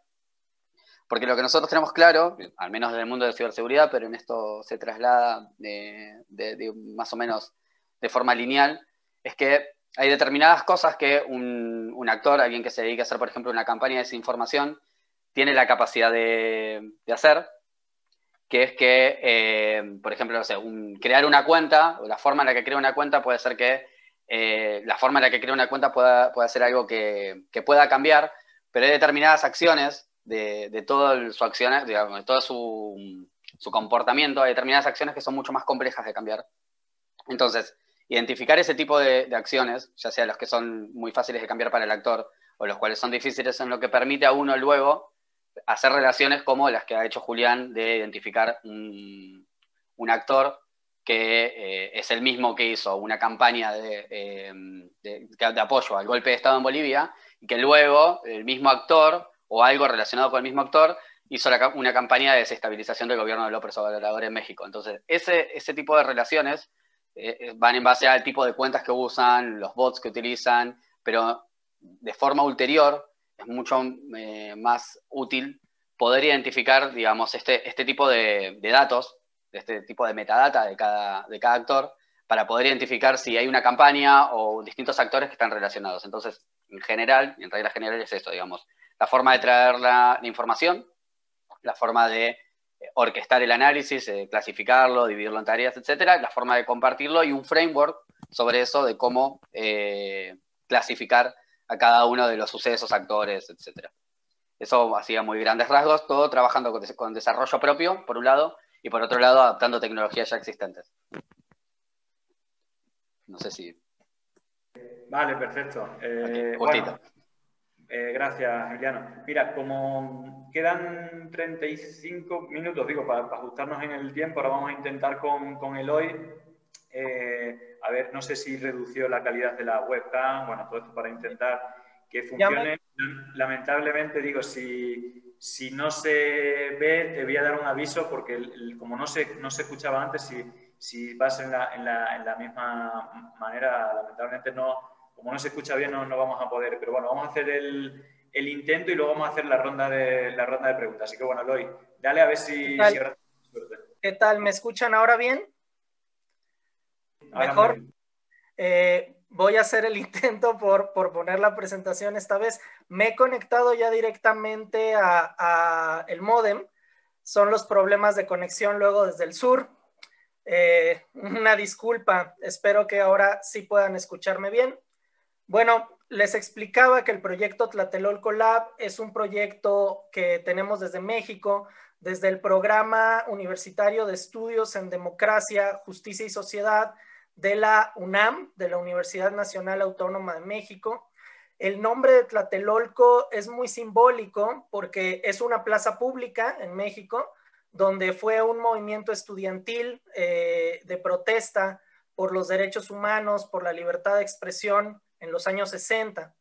porque lo que nosotros tenemos claro, al menos desde el mundo de la ciberseguridad, pero en esto se traslada de, de, de más o menos de forma lineal, es que hay determinadas cosas que un, un actor, alguien que se dedique a hacer, por ejemplo, una campaña de desinformación, tiene la capacidad de, de hacer, que es que, eh, por ejemplo, no sé, un, crear una cuenta, o la forma en la que crea una cuenta puede ser que eh, la forma en la que crea una cuenta pueda, pueda ser algo que, que pueda cambiar, pero hay determinadas acciones de, de todo su acción, digamos, de todo su, su comportamiento, hay determinadas acciones que son mucho más complejas de cambiar. Entonces, identificar ese tipo de, de acciones, ya sea los que son muy fáciles de cambiar para el actor o los cuales son difíciles, en lo que permite a uno luego hacer relaciones como las que ha hecho Julián de identificar un, un actor que eh, es el mismo que hizo una campaña de, eh, de, de apoyo al golpe de Estado en Bolivia y que luego el mismo actor o algo relacionado con el mismo actor hizo la, una campaña de desestabilización del gobierno de López Obrador en México. Entonces, ese, ese tipo de relaciones Eh, van en base al tipo de cuentas que usan, los bots que utilizan, pero de forma ulterior es mucho eh, más útil poder identificar, digamos, este, este tipo de, de datos, este tipo de metadata de cada, de cada actor, para poder identificar si hay una campaña o distintos actores que están relacionados. Entonces, en general, en reglas generales, es esto, digamos, la forma de traer la, la información, la forma de orquestar el análisis, eh, clasificarlo, dividirlo en tareas, etcétera, la forma de compartirlo y un framework sobre eso de cómo eh, clasificar a cada uno de los sucesos, actores, etcétera. Eso hacía muy grandes rasgos, todo trabajando con, con desarrollo propio, por un lado, y por otro lado, adaptando tecnologías ya existentes. No sé si... Vale, perfecto. Eh, okay, bueno, eh, gracias, Emiliano. Mira, como quedan treinta y cinco minutos, digo, para, para ajustarnos en el tiempo, ahora vamos a intentar con, con Eloy, eh, a ver, no sé si redució la calidad de la webcam, bueno, todo esto para intentar que funcione. Lamentablemente, digo, si, si no se ve, te voy a dar un aviso, porque el, el, como no se, no se escuchaba antes, si, si vas en la, en, la, en la misma manera, lamentablemente no... Como no se escucha bien, no, no vamos a poder. Pero bueno, vamos a hacer el, el intento y luego vamos a hacer la ronda de, la ronda de preguntas. Así que bueno, Eloy, dale a ver si, si ahora tenemos suerte. ¿Qué tal? ¿Me escuchan ahora bien? Ahora ¿Mejor? Eh, voy a hacer el intento por, por poner la presentación esta vez. Me he conectado ya directamente a, a el módem. Son los problemas de conexión luego desde el sur. Eh, una disculpa. Espero que ahora sí puedan escucharme bien. Bueno, les explicaba que el proyecto Tlatelolco Lab es un proyecto que tenemos desde México, desde el Programa Universitario de Estudios en Democracia, Justicia y Sociedad de la UNAM, de la Universidad Nacional Autónoma de México. El nombre de Tlatelolco es muy simbólico porque es una plaza pública en México, donde fue un movimiento estudiantil eh, de protesta por los derechos humanos, por la libertad de expresión, en los años sesenta.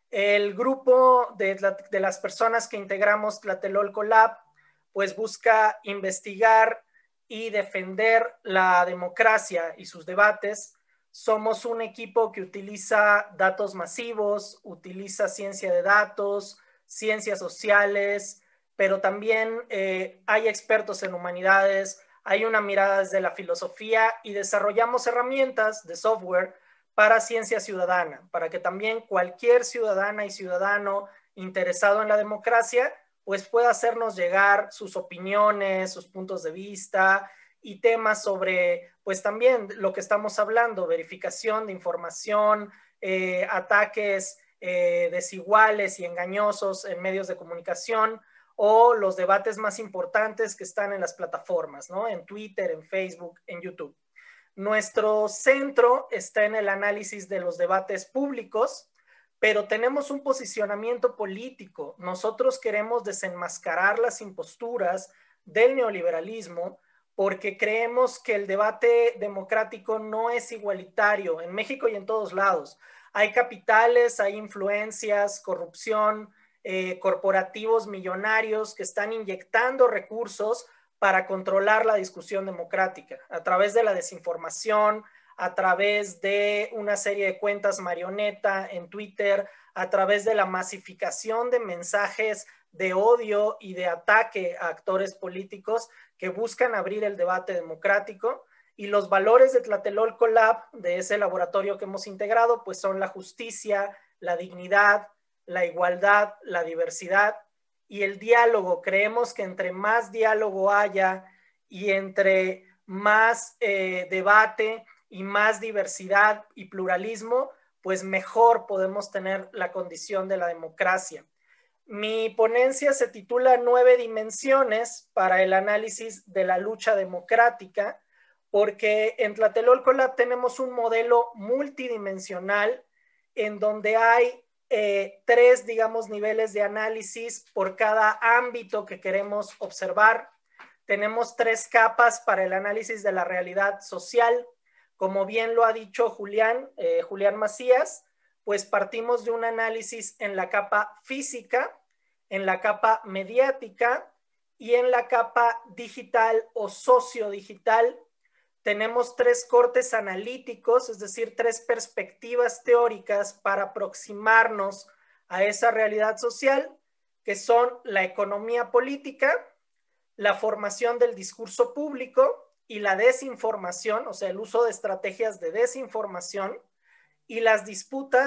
El grupo de, de las personas que integramos Tlatelolco Lab, pues busca investigar y defender la democracia y sus debates. Somos un equipo que utiliza datos masivos, utiliza ciencia de datos, ciencias sociales, pero también eh, hay expertos en humanidades, hay una mirada desde la filosofía y desarrollamos herramientas de software para ciencia ciudadana, para que también cualquier ciudadana y ciudadano interesado en la democracia pues pueda hacernos llegar sus opiniones, sus puntos de vista y temas sobre pues también lo que estamos hablando, verificación de información, eh, ataques eh, desiguales y engañosos en medios de comunicación o los debates más importantes que están en las plataformas, ¿no? En Twitter, en Facebook, en YouTube. Nuestro centro está en el análisis de los debates públicos, pero tenemos un posicionamiento político. Nosotros queremos desenmascarar las imposturas del neoliberalismo porque creemos que el debate democrático no es igualitario en México y en todos lados. Hay capitales, hay influencias, corrupción, eh, corporativos millonarios que están inyectando recursos para controlar la discusión democrática a través de la desinformación, a través de una serie de cuentas marioneta en Twitter, a través de la masificación de mensajes de odio y de ataque a actores políticos que buscan abrir el debate democrático. Y los valores de Tlatelolco Lab, de ese laboratorio que hemos integrado, pues son la justicia, la dignidad, la igualdad, la diversidad y el diálogo. Creemos que entre más diálogo haya y entre más eh, debate y más diversidad y pluralismo, pues mejor podemos tener la condición de la democracia. Mi ponencia se titula Nueve dimensiones para el análisis de la lucha democrática, porque en Tlatelolco Lab tenemos un modelo multidimensional en donde hay eh, tres, digamos, niveles de análisis por cada ámbito que queremos observar. Tenemos tres capas para el análisis de la realidad social. Como bien lo ha dicho Julián, eh, Julián Macías, pues partimos de un análisis en la capa física, en la capa mediática y en la capa digital o sociodigital. Tenemos tres cortes analíticos, es decir, tres perspectivas teóricas para aproximarnos a esa realidad social, que son la economía política, la formación del discurso público y la desinformación, o sea, el uso de estrategias de desinformación y las disputas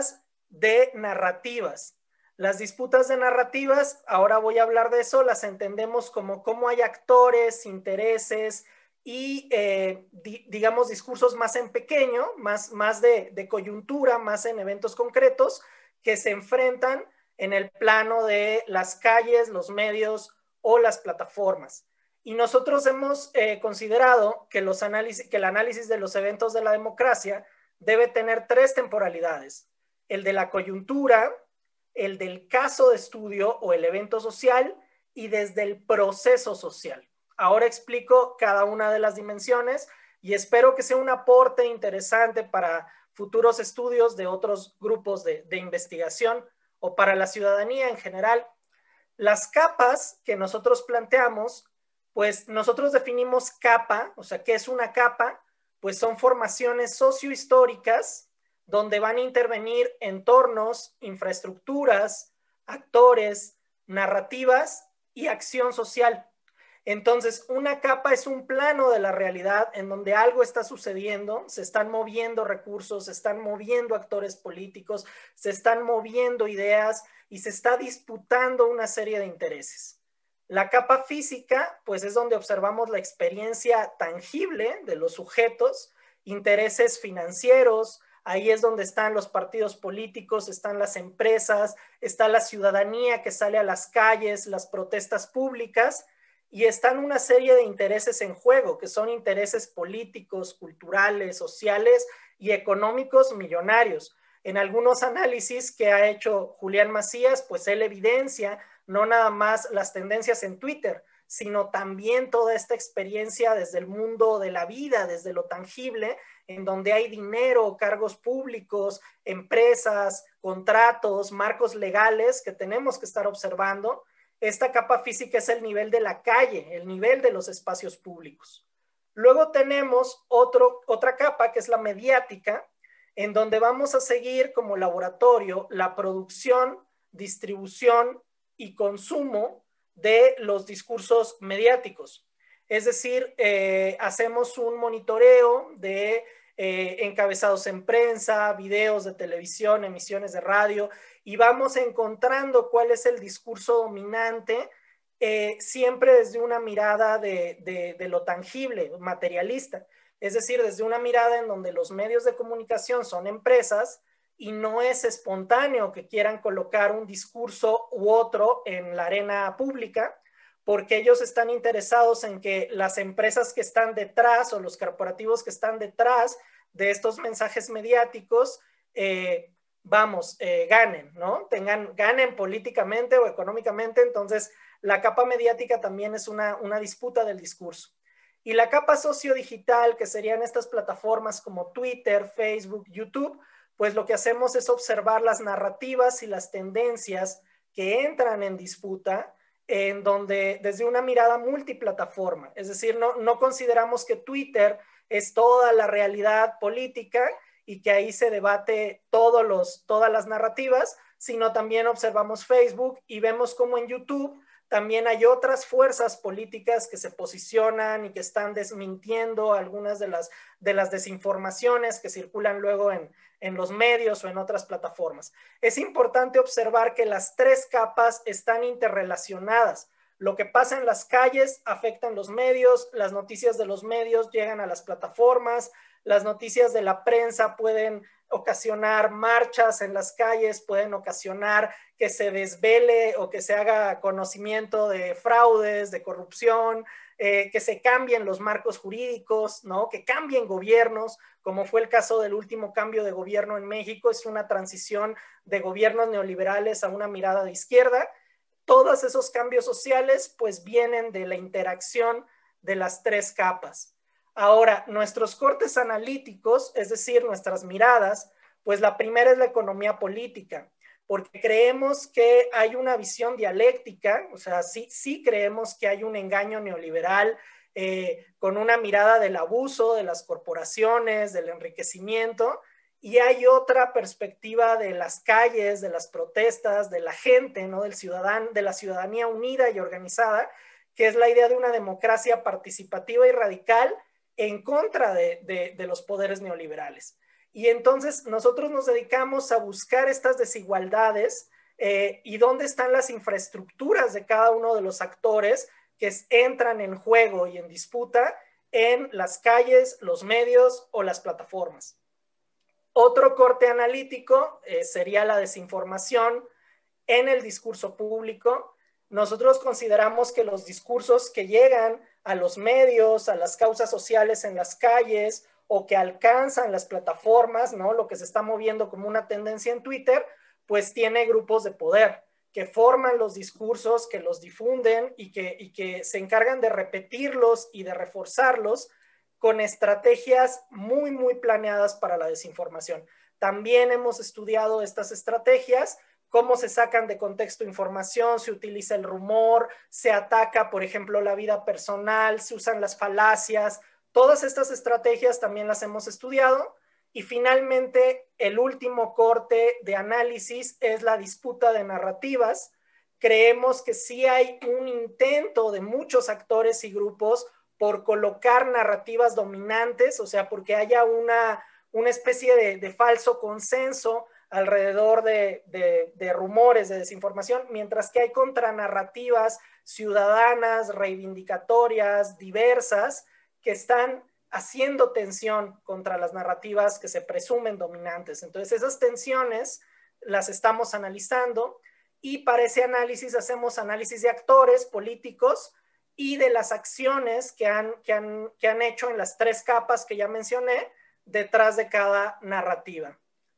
de narrativas. Las disputas de narrativas, ahora voy a hablar de eso, las entendemos como cómo hay actores, intereses y, eh, di, digamos, discursos más en pequeño, más, más de, de coyuntura, más en eventos concretos, que se enfrentan en el plano de las calles, los medios o las plataformas. Y nosotros hemos eh, considerado que, los análisis, que el análisis de los eventos de la democracia debe tener tres temporalidades: el de la coyuntura, el del caso de estudio o el evento social, y desde el proceso social. Ahora explico cada una de las dimensiones y espero que sea un aporte interesante para futuros estudios de otros grupos de, de investigación o para la ciudadanía en general. Las capas que nosotros planteamos, pues nosotros definimos capa, o sea, ¿qué es una capa? Pues son formaciones sociohistóricas donde van a intervenir entornos, infraestructuras, actores, narrativas y acción social. Entonces, una capa es un plano de la realidad en donde algo está sucediendo, se están moviendo recursos, se están moviendo actores políticos, se están moviendo ideas y se está disputando una serie de intereses. La capa física, pues es donde observamos la experiencia tangible de los sujetos, intereses financieros. Ahí es donde están los partidos políticos, están las empresas, está la ciudadanía que sale a las calles, las protestas públicas, y están una serie de intereses en juego, que son intereses políticos, culturales, sociales y económicos millonarios. En algunos análisis que ha hecho Julián Macías, pues él evidencia no nada más las tendencias en Twitter, sino también toda esta experiencia desde el mundo de la vida, desde lo tangible, en donde hay dinero, cargos públicos, empresas, contratos, marcos legales que tenemos que estar observando. Esta capa física es el nivel de la calle, el nivel de los espacios públicos. Luego tenemos otro, otra capa que es la mediática, en donde vamos a seguir como laboratorio la producción, distribución y consumo de los discursos mediáticos. Es decir, eh, hacemos un monitoreo de eh, encabezados en prensa, videos de televisión, emisiones de radio, y vamos encontrando cuál es el discurso dominante, eh, siempre desde una mirada de, de, de lo tangible, materialista. Es decir, desde una mirada en donde los medios de comunicación son empresas y no es espontáneo que quieran colocar un discurso u otro en la arena pública, porque ellos están interesados en que las empresas que están detrás o los corporativos que están detrás de estos mensajes mediáticos, eh, vamos, eh, ganen, ¿no? Tengan, ganen políticamente o económicamente. Entonces, la capa mediática también es una, una disputa del discurso. Y la capa sociodigital, que serían estas plataformas como Twitter, Facebook, YouTube, pues lo que hacemos es observar las narrativas y las tendencias que entran en disputa, en donde desde una mirada multiplataforma, es decir, no, no consideramos que Twitter es toda la realidad política y que ahí se debate todos los, todas las narrativas, sino también observamos Facebook y vemos cómo en YouTube también hay otras fuerzas políticas que se posicionan y que están desmintiendo algunas de las, de las desinformaciones que circulan luego en, en los medios o en otras plataformas. Es importante observar que las tres capas están interrelacionadas. Lo que pasa en las calles afecta en los medios, las noticias de los medios llegan a las plataformas, las noticias de la prensa pueden ocasionar marchas en las calles, pueden ocasionar que se desvele o que se haga conocimiento de fraudes, de corrupción, eh, que se cambien los marcos jurídicos, ¿no? Que cambien gobiernos, como fue el caso del último cambio de gobierno en México. Es una transición de gobiernos neoliberales a una mirada de izquierda. Todos esos cambios sociales pues vienen de la interacción de las tres capas. Ahora, nuestros cortes analíticos, es decir, nuestras miradas, pues la primera es la economía política, porque creemos que hay una visión dialéctica, o sea, sí, sí creemos que hay un engaño neoliberal eh, con una mirada del abuso de las corporaciones, del enriquecimiento, y hay otra perspectiva de las calles, de las protestas, de la gente, ¿no? Del ciudadano, de la ciudadanía unida y organizada, que es la idea de una democracia participativa y radical en contra de, de, de los poderes neoliberales. Y entonces nosotros nos dedicamos a buscar estas desigualdades eh, y dónde están las infraestructuras de cada uno de los actores que entran en juego y en disputa en las calles, los medios o las plataformas. Otro corte analítico eh, sería la desinformación en el discurso público. Nosotros consideramos que los discursos que llegan a los medios, a las causas sociales en las calles o que alcanzan las plataformas, ¿no? Lo que se está moviendo como una tendencia en Twitter, pues tiene grupos de poder que forman los discursos, que los difunden y que, y que se encargan de repetirlos y de reforzarlos con estrategias muy, muy planeadas para la desinformación. También hemos estudiado estas estrategias, cómo se sacan de contexto información, se utiliza el rumor, se ataca, por ejemplo, la vida personal, se usan las falacias. Todas estas estrategias también las hemos estudiado. Y finalmente, el último corte de análisis es la disputa de narrativas. Creemos que sí hay un intento de muchos actores y grupos por colocar narrativas dominantes, o sea, porque haya una, una especie de, de falso consenso alrededor de, de, de rumores, de desinformación, mientras que hay contranarrativas ciudadanas, reivindicatorias, diversas, que están haciendo tensión contra las narrativas que se presumen dominantes. Entonces, esas tensiones las estamos analizando y para ese análisis hacemos análisis de actores políticos y de las acciones que han, que han, que han hecho en las tres capas que ya mencioné detrás de cada narrativa.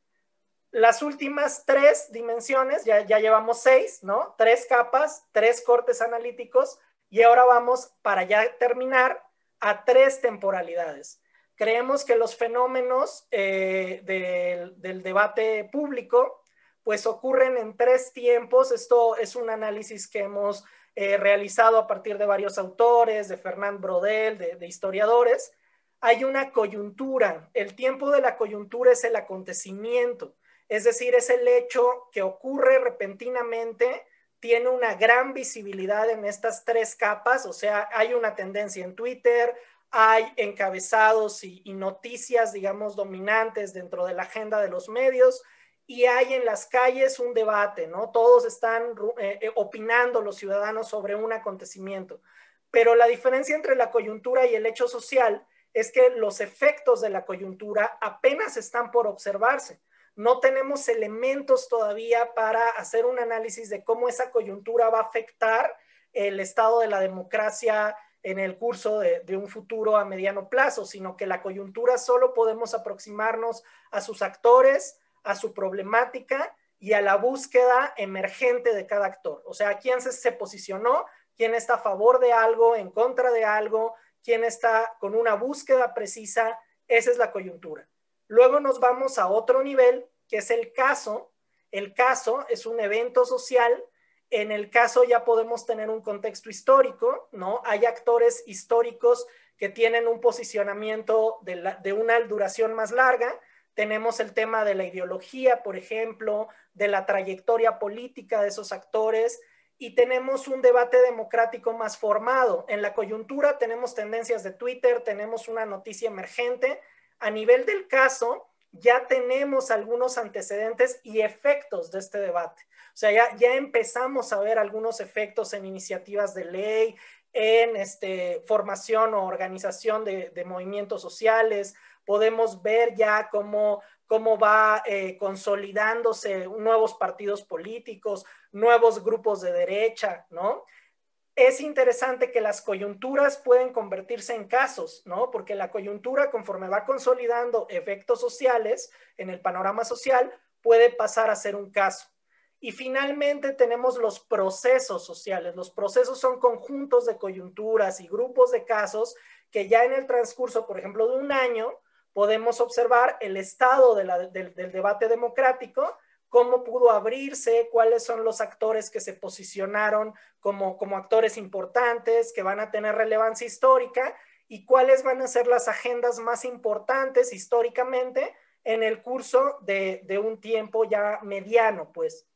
Las últimas tres dimensiones, ya, ya llevamos seis, ¿no? Tres capas, tres cortes analíticos y ahora vamos, para ya terminar, a tres temporalidades. Creemos que los fenómenos eh, del, del debate público pues ocurren en tres tiempos. Esto es un análisis que hemos eh, realizado a partir de varios autores, de Fernand Braudel, de, de historiadores. Hay una coyuntura. El tiempo de la coyuntura es el acontecimiento, es decir, es el hecho que ocurre repentinamente, tiene una gran visibilidad en estas tres capas, o sea, hay una tendencia en Twitter, hay encabezados y, y noticias, digamos, dominantes dentro de la agenda de los medios, y hay en las calles un debate, ¿no? Todos están eh, opinando los ciudadanos sobre un acontecimiento. Pero la diferencia entre la coyuntura y el hecho social es que los efectos de la coyuntura apenas están por observarse. No tenemos elementos todavía para hacer un análisis de cómo esa coyuntura va a afectar el estado de la democracia en el curso de, de un futuro a mediano plazo, sino que la coyuntura solo podemos aproximarnos a sus actores, a su problemática y a la búsqueda emergente de cada actor. O sea, quién se, se posicionó, quién está a favor de algo, en contra de algo, quién está con una búsqueda precisa. Esa es la coyuntura. Luego nos vamos a otro nivel, que es el caso. El caso es un evento social. En el caso ya podemos tener un contexto histórico, ¿no? Hay actores históricos que tienen un posicionamiento de, la, de una duración más larga. Tenemos el tema de la ideología, por ejemplo, de la trayectoria política de esos actores, y tenemos un debate democrático más formado. En la coyuntura tenemos tendencias de Twitter, tenemos una noticia emergente. A nivel del caso, ya tenemos algunos antecedentes y efectos de este debate. O sea, ya, ya empezamos a ver algunos efectos en iniciativas de ley, en este, formación o organización de, de movimientos sociales. Podemos ver ya cómo, cómo va eh, consolidándose nuevos partidos políticos, nuevos grupos de derecha, ¿no? Es interesante que las coyunturas pueden convertirse en casos, ¿no? Porque la coyuntura, conforme va consolidando efectos sociales en el panorama social, puede pasar a ser un caso. Y finalmente tenemos los procesos sociales. Los procesos son conjuntos de coyunturas y grupos de casos que ya en el transcurso, por ejemplo, de un año, podemos observar el estado de la, del, del debate democrático, cómo pudo abrirse, cuáles son los actores que se posicionaron como, como actores importantes, que van a tener relevancia histórica, y cuáles van a ser las agendas más importantes históricamente en el curso de, de un tiempo ya mediano, pues.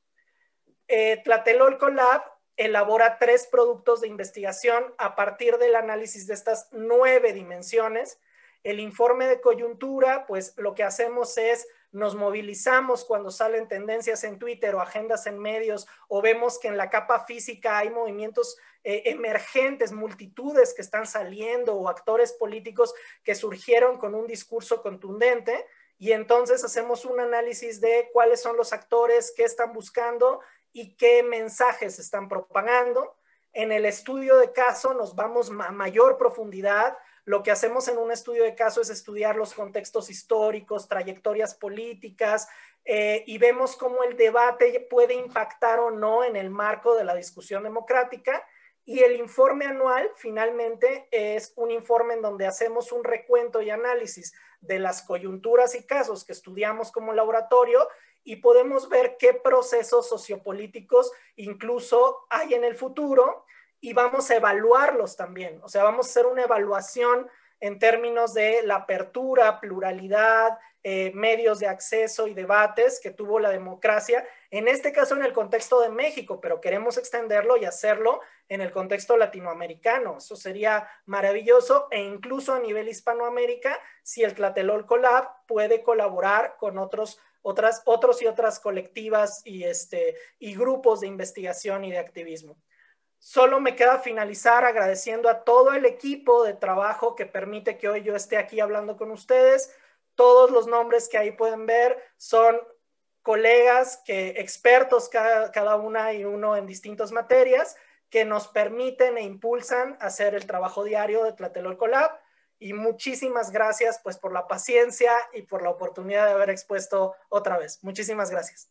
Eh, Tlatelolco Lab elabora tres productos de investigación a partir del análisis de estas nueve dimensiones. El informe de coyuntura, pues lo que hacemos es nos movilizamos cuando salen tendencias en Twitter o agendas en medios, o vemos que en la capa física hay movimientos eh, emergentes, multitudes que están saliendo, o actores políticos que surgieron con un discurso contundente, y entonces hacemos un análisis de cuáles son los actores, qué están buscando y qué mensajes están propagando. En el estudio de caso nos vamos a mayor profundidad. Lo que hacemos en un estudio de caso es estudiar los contextos históricos, trayectorias políticas, eh, y vemos cómo el debate puede impactar o no en el marco de la discusión democrática. Y el informe anual, finalmente, es un informe en donde hacemos un recuento y análisis de las coyunturas y casos que estudiamos como laboratorio, y podemos ver qué procesos sociopolíticos incluso hay en el futuro, y vamos a evaluarlos también. O sea, vamos a hacer una evaluación en términos de la apertura, pluralidad, eh, medios de acceso y debates que tuvo la democracia, en este caso en el contexto de México, pero queremos extenderlo y hacerlo en el contexto latinoamericano. Eso sería maravilloso, e incluso a nivel Hispanoamérica, si el Tlatelolco Lab puede colaborar con otros, otras, otros y otras colectivas y, este, y grupos de investigación y de activismo. Solo me queda finalizar agradeciendo a todo el equipo de trabajo que permite que hoy yo esté aquí hablando con ustedes. Todos los nombres que ahí pueden ver son colegas, que, expertos cada, cada una y uno en distintas materias, que nos permiten e impulsan a hacer el trabajo diario de Tlatelolco Lab. Y muchísimas gracias pues por la paciencia y por la oportunidad de haber expuesto otra vez. Muchísimas gracias.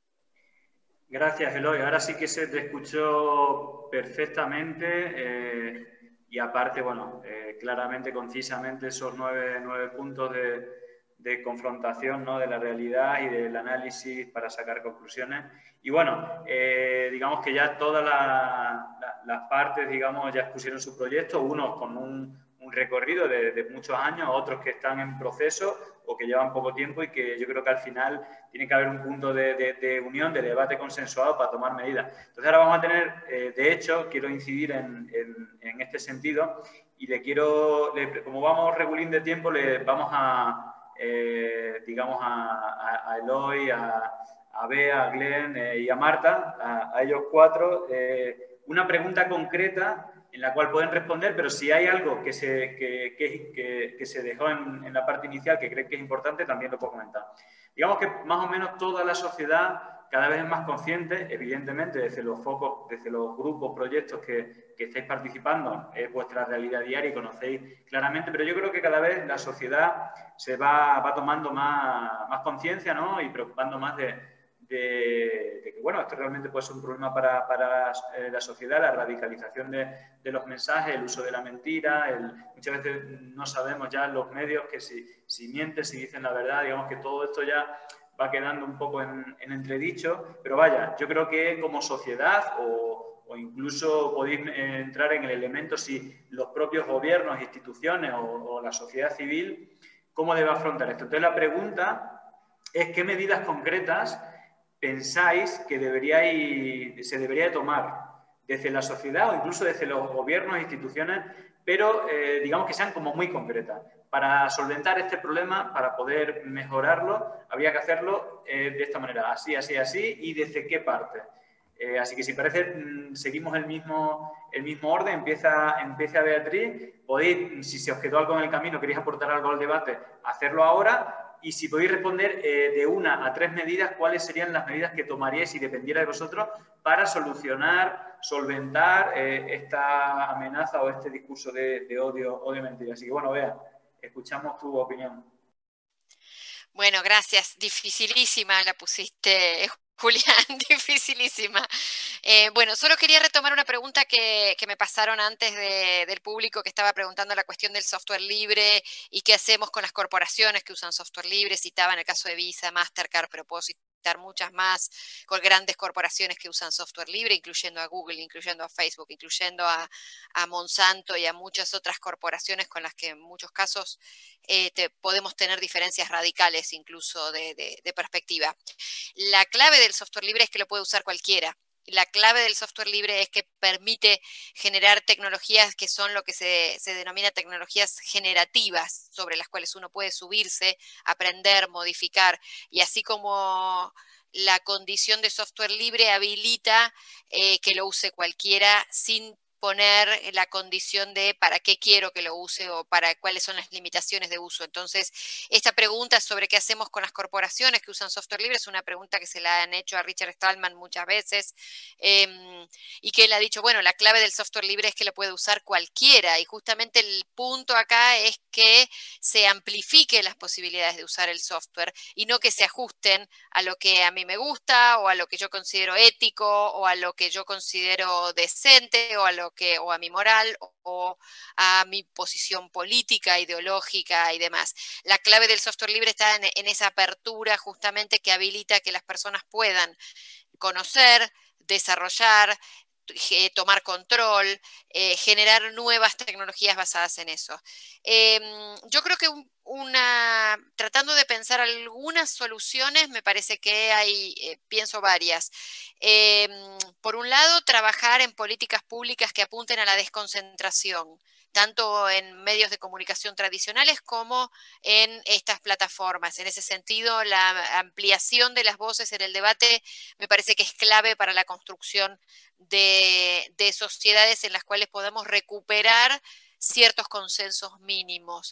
Gracias, Eloy. Ahora sí que se te escuchó perfectamente, eh, y aparte, bueno, eh, claramente, concisamente, esos nueve, nueve puntos de, de confrontación, ¿no?, de la realidad y del análisis para sacar conclusiones. Y bueno, eh, digamos que ya todas la, la, las partes, digamos, ya expusieron su proyecto, unos con un, un recorrido de, de muchos años, otros que están en proceso o que llevan poco tiempo, y que yo creo que al final tiene que haber un punto de, de, de unión, de debate consensuado para tomar medidas. Entonces ahora vamos a tener, eh, de hecho, quiero incidir en, en, en este sentido, y le quiero, le, como vamos regulín de tiempo, le vamos a, eh, digamos, a, a, a Eloy, a, a Bea, a Glenn eh, y a Marta, a, a ellos cuatro, eh, una pregunta concreta en la cual pueden responder, pero si hay algo que se, que, que, que, que se dejó en, en la parte inicial que creen que es importante, también lo puedo comentar. Digamos que más o menos toda la sociedad cada vez es más consciente, evidentemente, desde los focos, desde los grupos, proyectos que, que estáis participando, es vuestra realidad diaria y conocéis claramente, pero yo creo que cada vez la sociedad se va, va tomando más, más conciencia, ¿no?, y preocupando más de... De, de que, bueno, esto realmente puede ser un problema para, para eh, la sociedad, la radicalización de, de los mensajes, el uso de la mentira, el, muchas veces no sabemos ya en los medios que si, si mienten, si dicen la verdad, digamos que todo esto ya va quedando un poco en, en entredicho, pero vaya, yo creo que como sociedad o, o incluso podéis eh, entrar en el elemento si los propios gobiernos, instituciones o, o la sociedad civil, ¿cómo debe afrontar esto? Entonces la pregunta es qué medidas concretas pensáis que deberíais, se debería de tomar desde la sociedad o incluso desde los gobiernos e instituciones, pero eh, digamos que sean como muy concretas. Para solventar este problema, para poder mejorarlo, habría que hacerlo eh, de esta manera, así, así, así, y desde qué parte. Eh, así que si parece, mmm, seguimos el mismo, el mismo orden, empieza, empieza Beatriz, podéis, si se os quedó algo en el camino, queréis aportar algo al debate, hacerlo ahora. Y si podéis responder eh, de una a tres medidas, ¿cuáles serían las medidas que tomaríais si dependiera de vosotros para solucionar, solventar eh, esta amenaza o este discurso de, de odio o de mentira? Así que bueno, Bea, escuchamos tu opinión. Bueno, gracias. Dificilísima la pusiste, Julián, dificilísima. Eh, bueno, solo quería retomar una pregunta que, que me pasaron antes de, del público, que estaba preguntando la cuestión del software libre y qué hacemos con las corporaciones que usan software libre. Citaba en el caso de Visa, Mastercard, pero puedo citar muchas más con grandes corporaciones que usan software libre, incluyendo a Google, incluyendo a Facebook, incluyendo a, a Monsanto y a muchas otras corporaciones con las que en muchos casos eh, te, podemos tener diferencias radicales incluso de, de, de perspectiva. La clave del software libre es que lo puede usar cualquiera. la clave del software libre es que permite generar tecnologías que son lo que se, se denomina tecnologías generativas, sobre las cuales uno puede subirse, aprender, modificar, y así como la condición de software libre habilita eh, que lo use cualquiera sin poner la condición de para qué quiero que lo use o para cuáles son las limitaciones de uso. Entonces, esta pregunta sobre qué hacemos con las corporaciones que usan software libre es una pregunta que se la han hecho a Richard Stallman muchas veces eh, y que él ha dicho, bueno, la clave del software libre es que lo puede usar cualquiera y justamente el punto acá es que se amplifique las posibilidades de usar el software y no que se ajusten a lo que a mí me gusta o a lo que yo considero ético o a lo que yo considero decente o a lo que, o a mi moral, o a mi posición política, ideológica y demás. La clave del software libre está en, en esa apertura justamente que habilita que las personas puedan conocer, desarrollar, eh, tomar control, eh, generar nuevas tecnologías basadas en eso. Eh, yo creo que un, una, tratando de pensar algunas soluciones, me parece que hay, eh, pienso varias. Eh, por un lado, trabajar en políticas públicas que apunten a la desconcentración, tanto en medios de comunicación tradicionales como en estas plataformas. En ese sentido, la ampliación de las voces en el debate me parece que es clave para la construcción de, de sociedades en las cuales podamos recuperar ciertos consensos mínimos.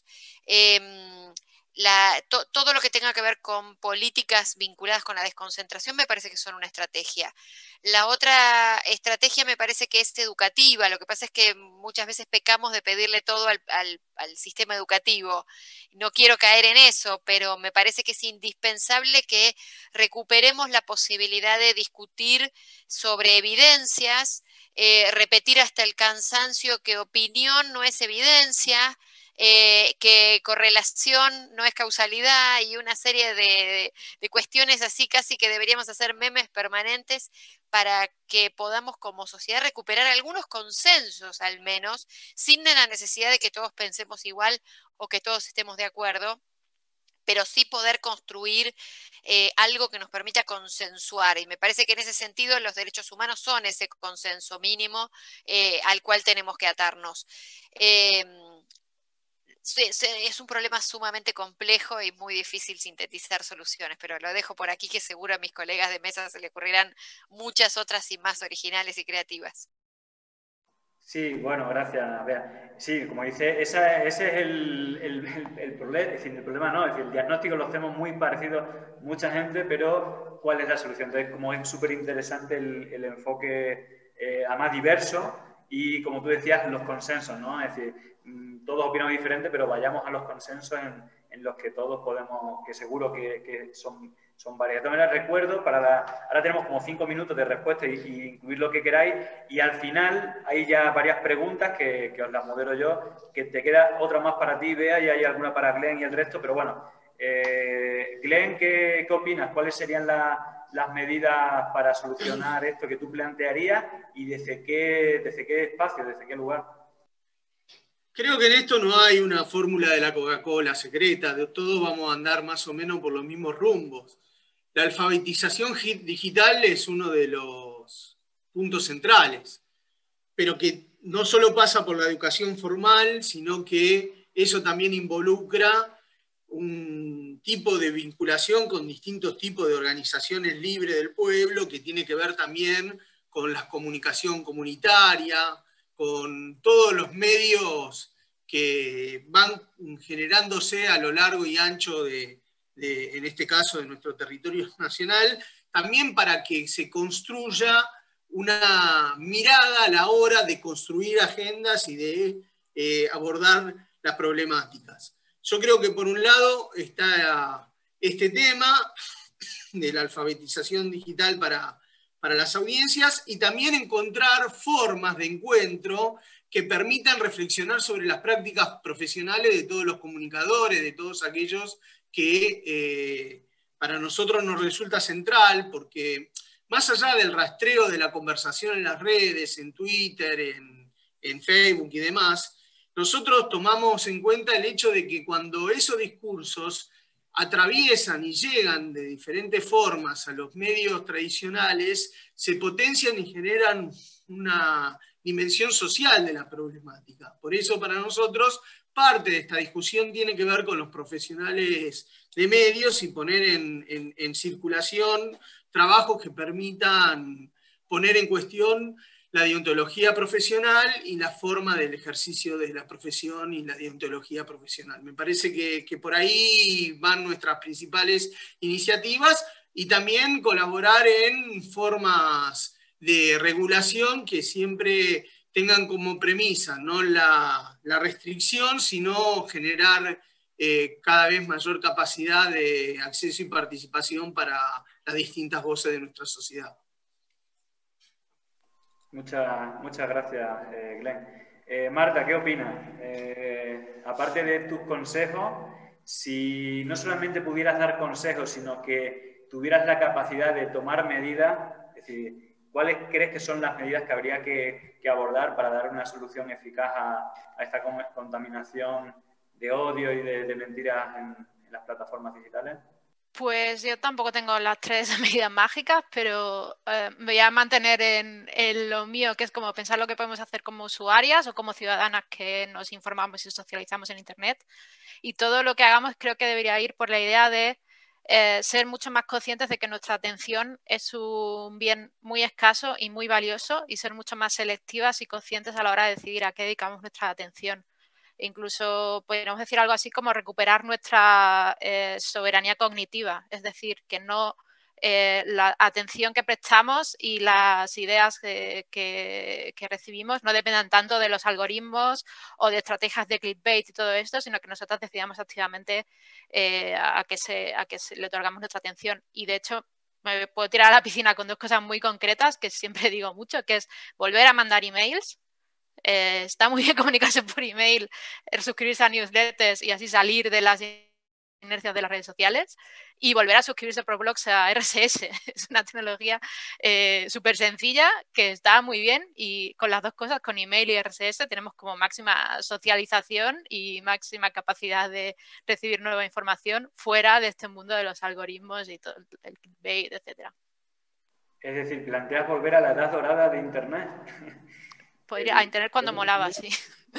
Eh, La, to, todo lo que tenga que ver con políticas vinculadas con la desconcentración me parece que son una estrategia. La otra estrategia me parece que es educativa. Lo que pasa es que muchas veces pecamos de pedirle todo al, al, al sistema educativo. No quiero caer en eso, pero me parece que es indispensable que recuperemos la posibilidad de discutir sobre evidencias, eh, repetir hasta el cansancio que opinión no es evidencia, Eh, que correlación no es causalidad y una serie de, de, de cuestiones así casi que deberíamos hacer memes permanentes para que podamos como sociedad recuperar algunos consensos al menos, sin la necesidad de que todos pensemos igual o que todos estemos de acuerdo, pero sí poder construir eh, algo que nos permita consensuar. Y me parece que en ese sentido los derechos humanos son ese consenso mínimo eh, al cual tenemos que atarnos. Eh, Es un problema sumamente complejo y muy difícil sintetizar soluciones, pero lo dejo por aquí que seguro a mis colegas de mesa se le ocurrirán muchas otras y más originales y creativas. Sí, bueno, gracias, Bea. Sí, como dice, esa, ese es el, el, el, el problema, es decir, el problema no, es decir, el diagnóstico lo hacemos muy parecido mucha gente, pero ¿cuál es la solución? Entonces, como es súper interesante el, el enfoque, eh, además diverso, y como tú decías, los consensos, ¿no? Es decir, todos opinamos diferente, pero vayamos a los consensos en, en los que todos podemos, que seguro que, que son, son varios. De todas maneras, recuerdo, para la, ahora tenemos como cinco minutos de respuesta y, y incluir lo que queráis, y al final hay ya varias preguntas que, que os las modero yo, que te queda otra más para ti, Bea, y hay alguna para Glenn y el resto, pero bueno, eh, Glenn, ¿qué, qué opinas? ¿Cuáles serían la, las medidas para solucionar esto que tú plantearías y desde qué, desde qué espacio, desde qué lugar? Creo que en esto no hay una fórmula de la Coca-Cola secreta, de todos vamos a andar más o menos por los mismos rumbos. La alfabetización digital es uno de los puntos centrales, pero que no solo pasa por la educación formal, sino que eso también involucra un tipo de vinculación con distintos tipos de organizaciones libres del pueblo, que tiene que ver también con la comunicación comunitaria, con todos los medios que van generándose a lo largo y ancho de, de, en este caso, de nuestro territorio nacional, también para que se construya una mirada a la hora de construir agendas y de eh, abordar las problemáticas. Yo creo que por un lado está este tema de la alfabetización digital para para las audiencias y también encontrar formas de encuentro que permitan reflexionar sobre las prácticas profesionales de todos los comunicadores, de todos aquellos que eh, para nosotros nos resulta central, porque más allá del rastreo de la conversación en las redes, en Twitter, en, en Facebook y demás, nosotros tomamos en cuenta el hecho de que cuando esos discursos atraviesan y llegan de diferentes formas a los medios tradicionales, se potencian y generan una dimensión social de la problemática. Por eso para nosotros parte de esta discusión tiene que ver con los profesionales de medios y poner en, en, en circulación trabajos que permitan poner en cuestión la deontología profesional y la forma del ejercicio de la profesión y la deontología profesional. Me parece que, que por ahí van nuestras principales iniciativas y también colaborar en formas de regulación que siempre tengan como premisa no la, la restricción, sino generar eh, cada vez mayor capacidad de acceso y participación para las distintas voces de nuestra sociedad. Muchas, muchas gracias, eh, Glenn. Eh, Marta, ¿qué opinas? Eh, aparte de tus consejos, si no solamente pudieras dar consejos, sino que tuvieras la capacidad de tomar medidas, es decir, ¿cuáles crees que son las medidas que habría que, que abordar para dar una solución eficaz a, a esta contaminación de odio y de, de mentiras en, en las plataformas digitales? Pues yo tampoco tengo las tres medidas mágicas, pero eh, me voy a mantener en, en lo mío, que es como pensar lo que podemos hacer como usuarias o como ciudadanas que nos informamos y socializamos en Internet. Y todo lo que hagamos creo que debería ir por la idea de eh, ser mucho más conscientes de que nuestra atención es un bien muy escaso y muy valioso y ser mucho más selectivas y conscientes a la hora de decidir a qué dedicamos nuestra atención. Incluso podríamos decir algo así como recuperar nuestra eh, soberanía cognitiva, es decir, que no eh, la atención que prestamos y las ideas que, que, que recibimos no dependan tanto de los algoritmos o de estrategias de clickbait y todo esto, sino que nosotros decidamos activamente eh, a, que se, a que se le otorgamos nuestra atención. Y de hecho, me puedo tirar a la piscina con dos cosas muy concretas que siempre digo mucho, que es volver a mandar emails. Eh, está muy bien comunicarse por email, suscribirse a newsletters y así salir de las inercias de las redes sociales y volver a suscribirse por blogs a R S S. Es una tecnología eh, súper sencilla que está muy bien y con las dos cosas, con email y R S S, tenemos como máxima socialización y máxima capacidad de recibir nueva información fuera de este mundo de los algoritmos y todo el clickbait, etcétera. Es decir, planteas volver a la edad dorada de Internet. Podría, a Internet cuando molaba, sí.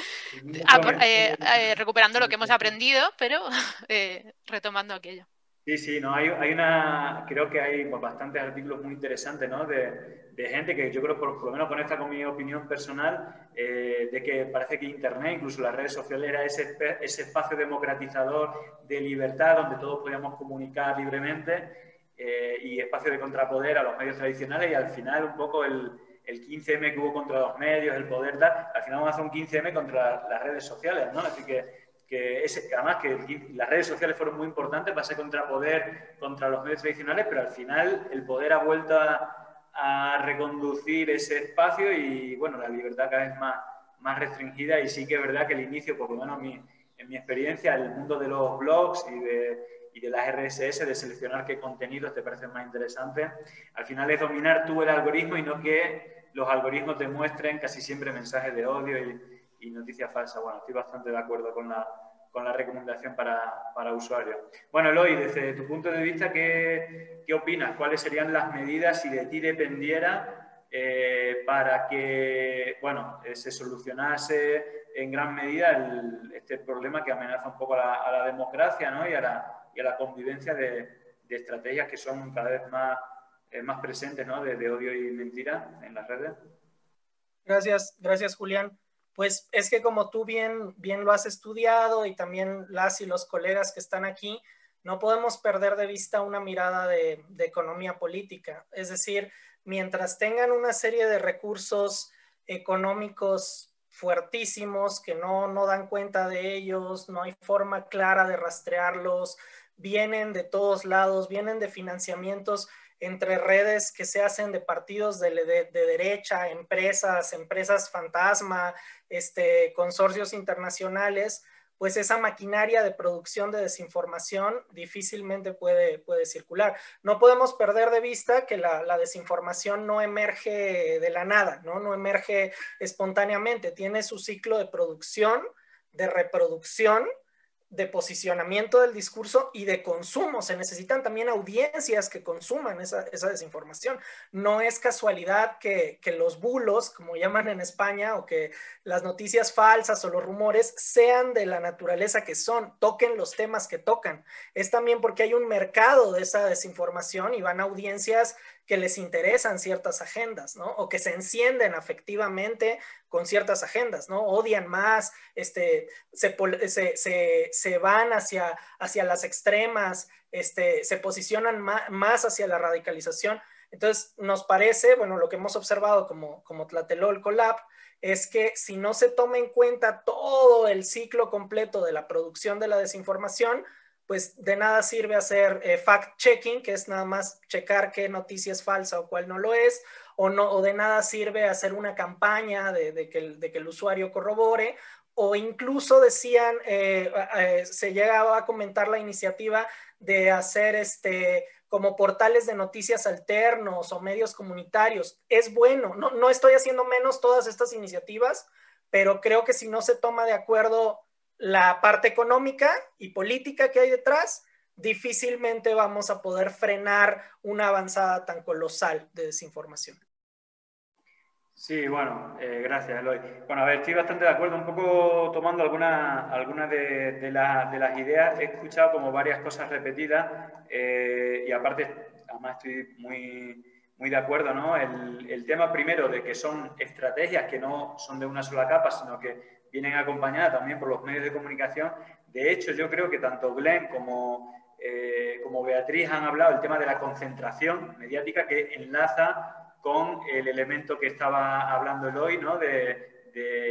Ah, por, eh, eh, recuperando lo que hemos aprendido, pero eh, retomando aquello. Sí, sí, no, hay, hay una, creo que hay pues, bastantes artículos muy interesantes, ¿no? De, de gente que yo creo, por, por lo menos con esta con mi opinión personal, eh, de que parece que Internet, incluso las redes sociales, era ese, ese espacio democratizador de libertad donde todos podíamos comunicar libremente eh, y espacio de contrapoder a los medios tradicionales y al final un poco el el quince eme que hubo contra los medios, el poder tal, al final vamos a hacer un quince eme contra las redes sociales, ¿no? Es decir, que, que ese, además que el, las redes sociales fueron muy importantes para ser contrapoder contra los medios tradicionales, pero al final el poder ha vuelto a, a reconducir ese espacio y, bueno, la libertad cada vez más, más restringida y sí que es verdad que el inicio, por lo menos mi, en mi experiencia, el mundo de los blogs y de... y de las R S S, de seleccionar qué contenidos te parecen más interesantes. Al final es dominar tú el algoritmo y no que los algoritmos te muestren casi siempre mensajes de odio y, y noticias falsas. Bueno, estoy bastante de acuerdo con la, con la recomendación para, para usuarios. Bueno, Eloy, desde tu punto de vista, ¿qué, qué opinas? ¿Cuáles serían las medidas si de ti dependiera eh, para que, bueno, eh, se solucionase en gran medida el, este problema que amenaza un poco a la, a la democracia, ¿no? y, a la, y a la convivencia de, de estrategias que son cada vez más, eh, más presentes, ¿no? de, de odio y mentira en las redes? Gracias, gracias Julián. Pues es que como tú bien, bien lo has estudiado y también las y los colegas que están aquí, no podemos perder de vista una mirada de, de economía política. Es decir, mientras tengan una serie de recursos económicos fuertísimos que no, no dan cuenta de ellos, no hay forma clara de rastrearlos, vienen de todos lados, vienen de financiamientos entre redes que se hacen de partidos de, de, de derecha, empresas, empresas fantasma, este, consorcios internacionales, pues esa maquinaria de producción de desinformación difícilmente puede, puede circular. No podemos perder de vista que la, la desinformación no emerge de la nada, ¿no? No emerge espontáneamente, tiene su ciclo de producción, de reproducción de posicionamiento del discurso y de consumo. Se necesitan también audiencias que consuman esa, esa desinformación. No es casualidad que, que los bulos, como llaman en España, o que las noticias falsas o los rumores sean de la naturaleza que son, toquen los temas que tocan. Es también porque hay un mercado de esa desinformación y van a audiencias que les interesan ciertas agendas, ¿no? O que se encienden afectivamente con ciertas agendas, ¿no? Odian más, este, se, se, se, se van hacia, hacia las extremas, este, se posicionan más, más hacia la radicalización. Entonces, nos parece, bueno, lo que hemos observado como, como Tlatelolco Lab, es que si no se toma en cuenta todo el ciclo completo de la producción de la desinformación, pues de nada sirve hacer eh, fact-checking, que es nada más checar qué noticia es falsa o cuál no lo es, o, no, o de nada sirve hacer una campaña de, de, que, el, de que el usuario corrobore, o incluso decían, eh, eh, se llegaba a comentar la iniciativa de hacer este, como portales de noticias alternos o medios comunitarios. Es bueno, no, no estoy haciendo menos todas estas iniciativas, pero creo que si no se toma de acuerdo la parte económica y política que hay detrás, difícilmente vamos a poder frenar una avanzada tan colosal de desinformación. Sí, bueno, eh, gracias, Eloy. Bueno, a ver, estoy bastante de acuerdo, un poco tomando algunas alguna de, de, la, de las ideas. He escuchado como varias cosas repetidas eh, y aparte, además estoy muy, muy de acuerdo, ¿no? El, el tema primero de que son estrategias que no son de una sola capa, sino que vienen acompañadas también por los medios de comunicación. De hecho, yo creo que tanto Glenn como, eh, como Beatriz han hablado del tema de la concentración mediática, que enlaza con el elemento que estaba hablando Eloy, ¿no? De,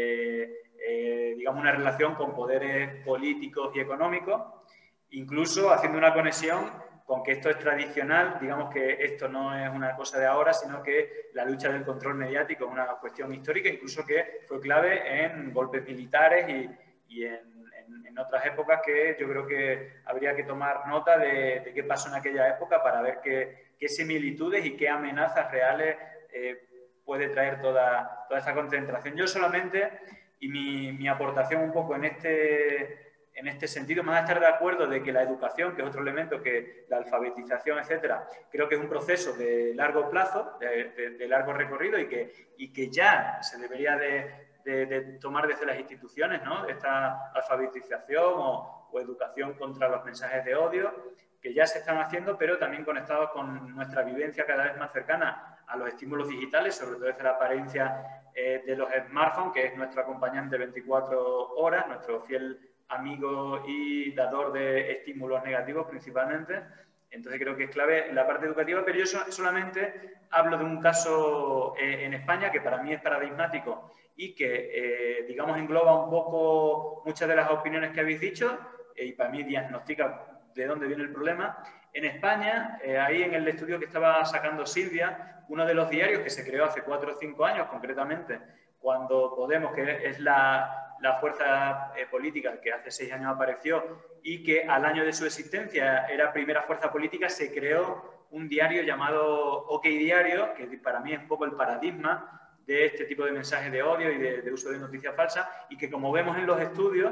de eh, digamos, una relación con poderes políticos y económicos, incluso haciendo una conexión con que esto es tradicional, digamos que esto no es una cosa de ahora, sino que la lucha del control mediático es una cuestión histórica, incluso que fue clave en golpes militares y, y en, en, en otras épocas, que yo creo que habría que tomar nota de, de qué pasó en aquella época para ver qué, qué similitudes y qué amenazas reales eh, puede traer toda, toda esa concentración. Yo solamente, y mi, mi aportación un poco en este... En este sentido, más a estar de acuerdo de que la educación, que es otro elemento, que la alfabetización, etcétera, creo que es un proceso de largo plazo, de, de, de largo recorrido y que, y que ya se debería de, de, de tomar desde las instituciones, ¿no? Esta alfabetización o, o educación contra los mensajes de odio, que ya se están haciendo, pero también conectados con nuestra vivencia cada vez más cercana a los estímulos digitales, sobre todo desde la apariencia eh, de los smartphones, que es nuestro acompañante veinticuatro horas, nuestro fiel amigo y dador de estímulos negativos principalmente. Entonces creo que es clave la parte educativa, pero yo solamente hablo de un caso eh, en España que para mí es paradigmático y que, eh, digamos, engloba un poco muchas de las opiniones que habéis dicho eh, y para mí diagnostica de dónde viene el problema. En España, eh, ahí en el estudio que estaba sacando Silvia, uno de los diarios que se creó hace cuatro o cinco años concretamente, cuando Podemos, que es la... la fuerza eh, política que hace seis años apareció y que al año de su existencia era primera fuerza política, se creó un diario llamado OK Diario, que para mí es un poco el paradigma de este tipo de mensajes de odio y de, de uso de noticias falsas, y que, como vemos en los estudios,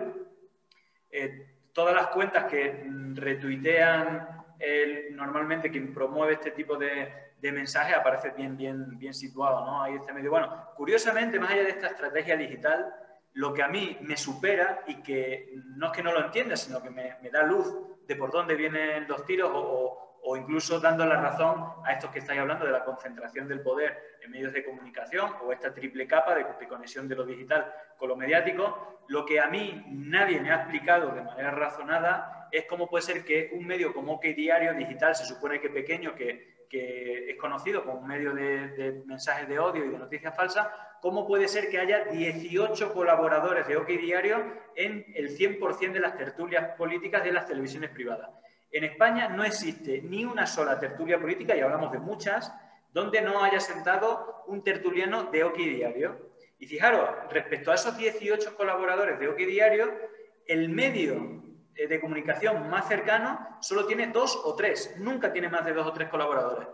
eh, todas las cuentas que retuitean el, normalmente quien promueve este tipo de, de mensajes aparece bien, bien, bien situado, ¿no? Ahí este medio. Bueno, curiosamente, más allá de esta estrategia digital, lo que a mí me supera y que no es que no lo entienda, sino que me, me da luz de por dónde vienen los tiros o, o, o incluso dando la razón a estos que estáis hablando de la concentración del poder en medios de comunicación o esta triple capa de, de conexión de lo digital con lo mediático. Lo que a mí nadie me ha explicado de manera razonada es cómo puede ser que un medio como OK Diario digital, se supone que pequeño, que que es conocido como un medio de, de mensajes de odio y de noticias falsas, ¿cómo puede ser que haya dieciocho colaboradores de OK Diario en el cien por cien de las tertulias políticas de las televisiones privadas? En España no existe ni una sola tertulia política, y hablamos de muchas, donde no haya sentado un tertuliano de OK Diario. Y fijaros, respecto a esos dieciocho colaboradores de OK Diario, el medio de comunicación más cercano solo tiene dos o tres, nunca tiene más de dos o tres colaboradores.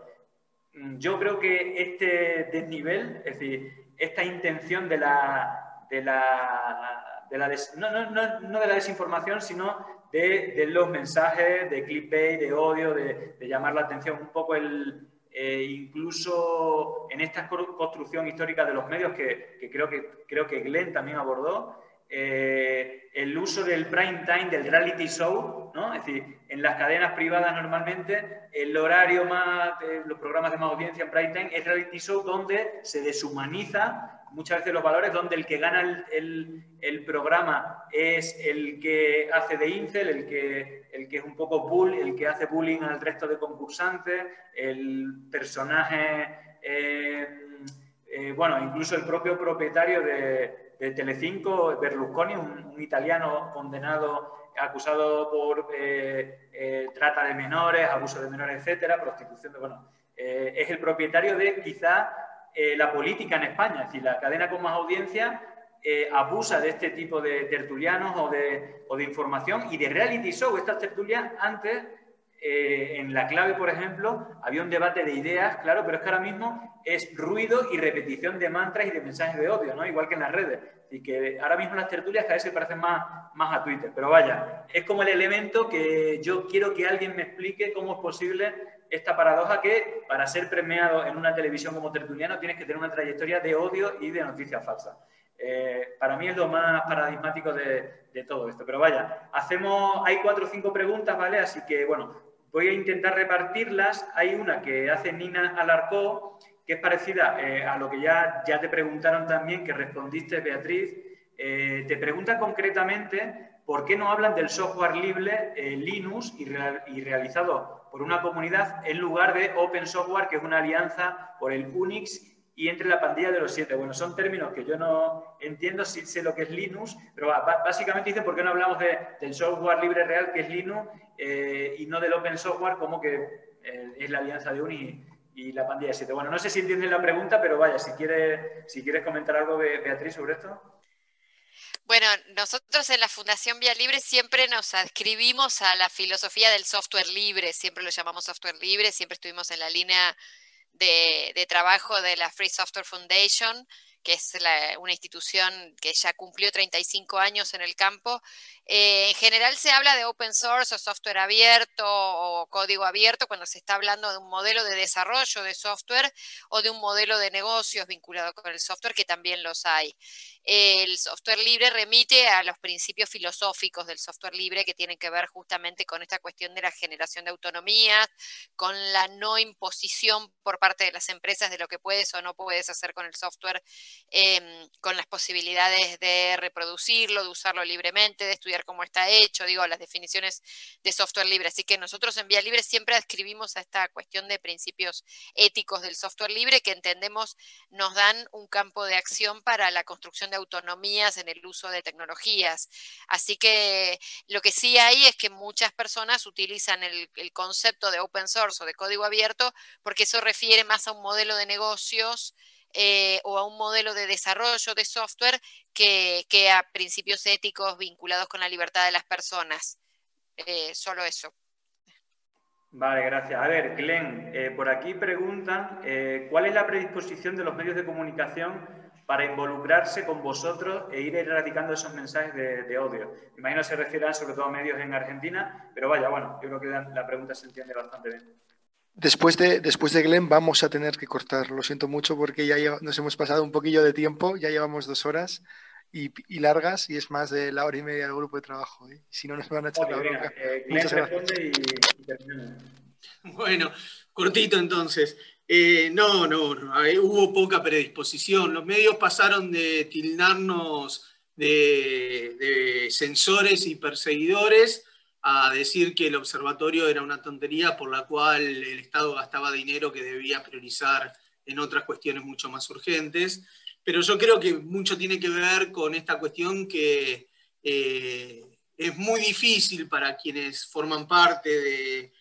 Yo creo que este desnivel, es decir, esta intención de la, de la, de la des, no, no, no, no de la desinformación, sino de, de los mensajes de clickbait, de odio, de, de llamar la atención, un poco el... Eh, incluso en esta construcción histórica de los medios que, que, creo, que creo que Glenn también abordó, eh, el uso del prime time, del reality show, ¿no? Es decir, en las cadenas privadas normalmente el horario más, de los programas de más audiencia en prime time es reality show donde se deshumaniza muchas veces los valores, donde el que gana el, el, el programa es el que hace de incel, el que, el que es un poco bull, el que hace bullying al resto de concursantes, el personaje, eh, eh, bueno, incluso el propio propietario de, de Telecinco, Berlusconi, un, un italiano condenado, acusado por eh, eh, trata de menores, abuso de menores, etcétera, prostitución, de, bueno, eh, es el propietario de quizá Eh, la política en España, es decir, la cadena con más audiencia eh, abusa de este tipo de tertulianos o de, o de información y de reality show. Estas tertulias antes, eh, en La Clave, por ejemplo, había un debate de ideas, claro, pero es que ahora mismo es ruido y repetición de mantras y de mensajes de odio, ¿no? Igual que en las redes. Y que ahora mismo las tertulias cada vez se parecen más, más a Twitter. Pero vaya, es como el elemento que yo quiero que alguien me explique cómo es posible esta paradoja que para ser premiado en una televisión como tertuliano tienes que tener una trayectoria de odio y de noticias falsas. Eh, para mí es lo más paradigmático de, de todo esto. Pero vaya, hacemos, hay cuatro o cinco preguntas, ¿vale? Así que, bueno, voy a intentar repartirlas. Hay una que hace Nina Alarcó, que es parecida eh, a lo que ya, ya te preguntaron también, que respondiste, Beatriz. Eh, te pregunta concretamente por qué no hablan del software libre eh, Linux y, real, y realizado por una comunidad en lugar de Open Software, que es una alianza por el Unix y entre la pandilla de los siete. Bueno, son términos que yo no entiendo, sí sé lo que es Linux, pero básicamente dicen por qué no hablamos de, del software libre real, que es Linux, eh, y no del Open Software, como que eh, es la alianza de Unix y la pandilla de siete. Bueno, no sé si entienden la pregunta, pero vaya, si quieres, si quieres comentar algo, Beatriz, sobre esto. Bueno, nosotros en la Fundación Vía Libre siempre nos adscribimos a la filosofía del software libre, siempre lo llamamos software libre, siempre estuvimos en la línea de, de trabajo de la Free Software Foundation, que es la, una institución que ya cumplió treinta y cinco años en el campo. Eh, en general se habla de open source o software abierto o código abierto cuando se está hablando de un modelo de desarrollo de software o de un modelo de negocios vinculado con el software, que también los hay. El software libre remite a los principios filosóficos del software libre que tienen que ver justamente con esta cuestión de la generación de autonomía, con la no imposición por parte de las empresas de lo que puedes o no puedes hacer con el software, eh, con las posibilidades de reproducirlo, de usarlo libremente, de estudiar cómo está hecho, digo, las definiciones de software libre. Así que nosotros en Vía Libre siempre adscribimos a esta cuestión de principios éticos del software libre que entendemos nos dan un campo de acción para la construcción de autonomías en el uso de tecnologías. Así que lo que sí hay es que muchas personas utilizan el, el concepto de open source o de código abierto porque eso refiere más a un modelo de negocios eh, o a un modelo de desarrollo de software que, que a principios éticos vinculados con la libertad de las personas. Eh, solo eso. Vale, gracias. A ver, Glenn, eh, por aquí preguntan eh, ¿cuál es la predisposición de los medios de comunicación para involucrarse con vosotros e ir erradicando esos mensajes de, de odio? Me imagino que se refieren sobre todo a medios en Argentina, pero vaya, bueno, yo creo que la, la pregunta se entiende bastante bien. Después de, después de Glenn vamos a tener que cortar, lo siento mucho porque ya lleva, nos hemos pasado un poquillo de tiempo, ya llevamos dos horas y, y largas y es más de la hora y media del grupo de trabajo, ¿eh? Si no nos van a echar okay, la bronca. Eh, Muchas gracias. Y, y terminamos. Bueno, cortito entonces. Eh, no, no, no ver, hubo poca predisposición. Los medios pasaron de tildarnos de, de censores y perseguidores a decir que el observatorio era una tontería por la cual el Estado gastaba dinero que debía priorizar en otras cuestiones mucho más urgentes. Pero yo creo que mucho tiene que ver con esta cuestión que eh, es muy difícil para quienes forman parte de...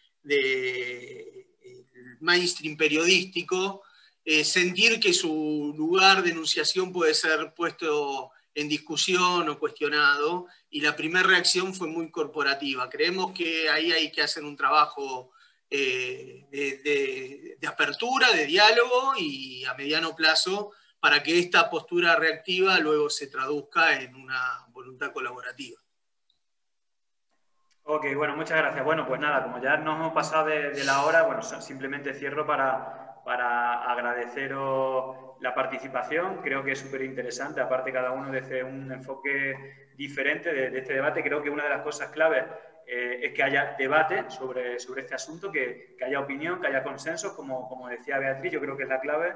de mainstream periodístico, eh, sentir que su lugar de enunciación puede ser puesto en discusión o cuestionado, y la primera reacción fue muy corporativa. Creemos que ahí hay que hacer un trabajo eh, de, de, de apertura, de diálogo, y a mediano plazo para que esta postura reactiva luego se traduzca en una voluntad colaborativa. Ok, bueno, muchas gracias. Bueno, pues nada, como ya nos hemos pasado de, de la hora, bueno, simplemente cierro para, para agradeceros la participación. Creo que es súper interesante, aparte cada uno desde un enfoque diferente de, de este debate. Creo que una de las cosas claves eh, es que haya debate sobre, sobre este asunto, que, que haya opinión, que haya consensos, como, como decía Beatriz, yo creo que es la clave.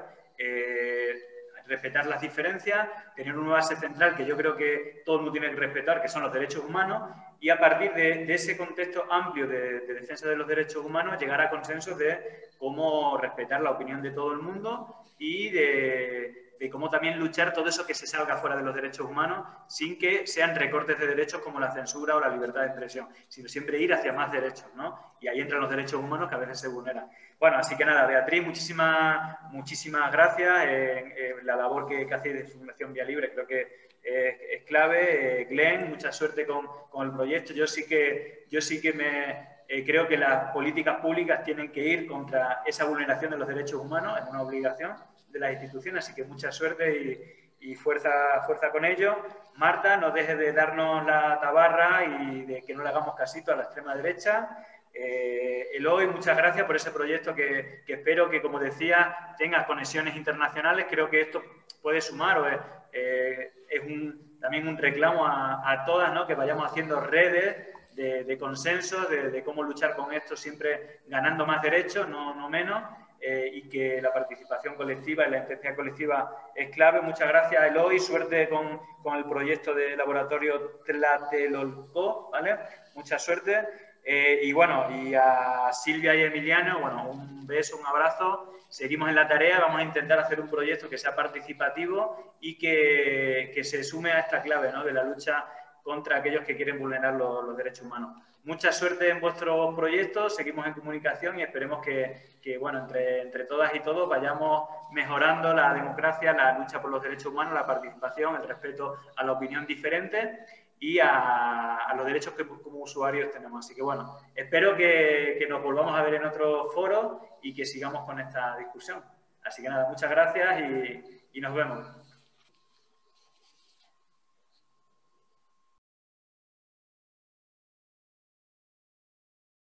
Eh, respetar las diferencias, tener una base central que yo creo que todo el mundo tiene que respetar, que son los derechos humanos, y a partir de, de ese contexto amplio de, de defensa de los derechos humanos, llegar a consensos de cómo respetar la opinión de todo el mundo y de, de cómo también luchar todo eso que se salga fuera de los derechos humanos sin que sean recortes de derechos como la censura o la libertad de expresión, sino siempre ir hacia más derechos, ¿no? Y ahí entran los derechos humanos que a veces se vulneran. Bueno, así que nada, Beatriz, muchísimas, muchísimas gracias en, en la labor que, que hacéis de Fundación Vía Libre, creo que es, es clave. Eh, Glenn, mucha suerte con, con el proyecto. Yo sí que, yo sí que me, eh, creo que las políticas públicas tienen que ir contra esa vulneración de los derechos humanos, es una obligación de las instituciones, así que mucha suerte y, y fuerza, fuerza con ello. Marta, no dejes de darnos la tabarra y de que no le hagamos casito a la extrema derecha. Eh, Eloy, muchas gracias por ese proyecto que, que espero que, como decía, tenga conexiones internacionales. Creo que esto puede sumar o es, eh, es un, también un reclamo a, a todas, ¿no? Que vayamos haciendo redes de, de consenso, de, de cómo luchar con esto, siempre ganando más derechos, no, no menos, eh, y que la participación colectiva y la inteligencia colectiva es clave. Muchas gracias, Eloy. Suerte con, con el proyecto de laboratorio Tlatelolco, ¿vale? Mucha suerte. Eh, y bueno, y a Silvia y Emiliano, bueno, un beso, un abrazo. Seguimos en la tarea, vamos a intentar hacer un proyecto que sea participativo y que, que se sume a esta clave, ¿no? De la lucha contra aquellos que quieren vulnerar los, los derechos humanos. Mucha suerte en vuestros proyectos, seguimos en comunicación y esperemos que, que bueno, entre, entre todas y todos vayamos mejorando la democracia, la lucha por los derechos humanos, la participación, el respeto a la opinión diferente y a, a los derechos que como usuarios tenemos. Así que bueno, espero que, que nos volvamos a ver en otro foro y que sigamos con esta discusión. Así que nada, muchas gracias y, y nos vemos.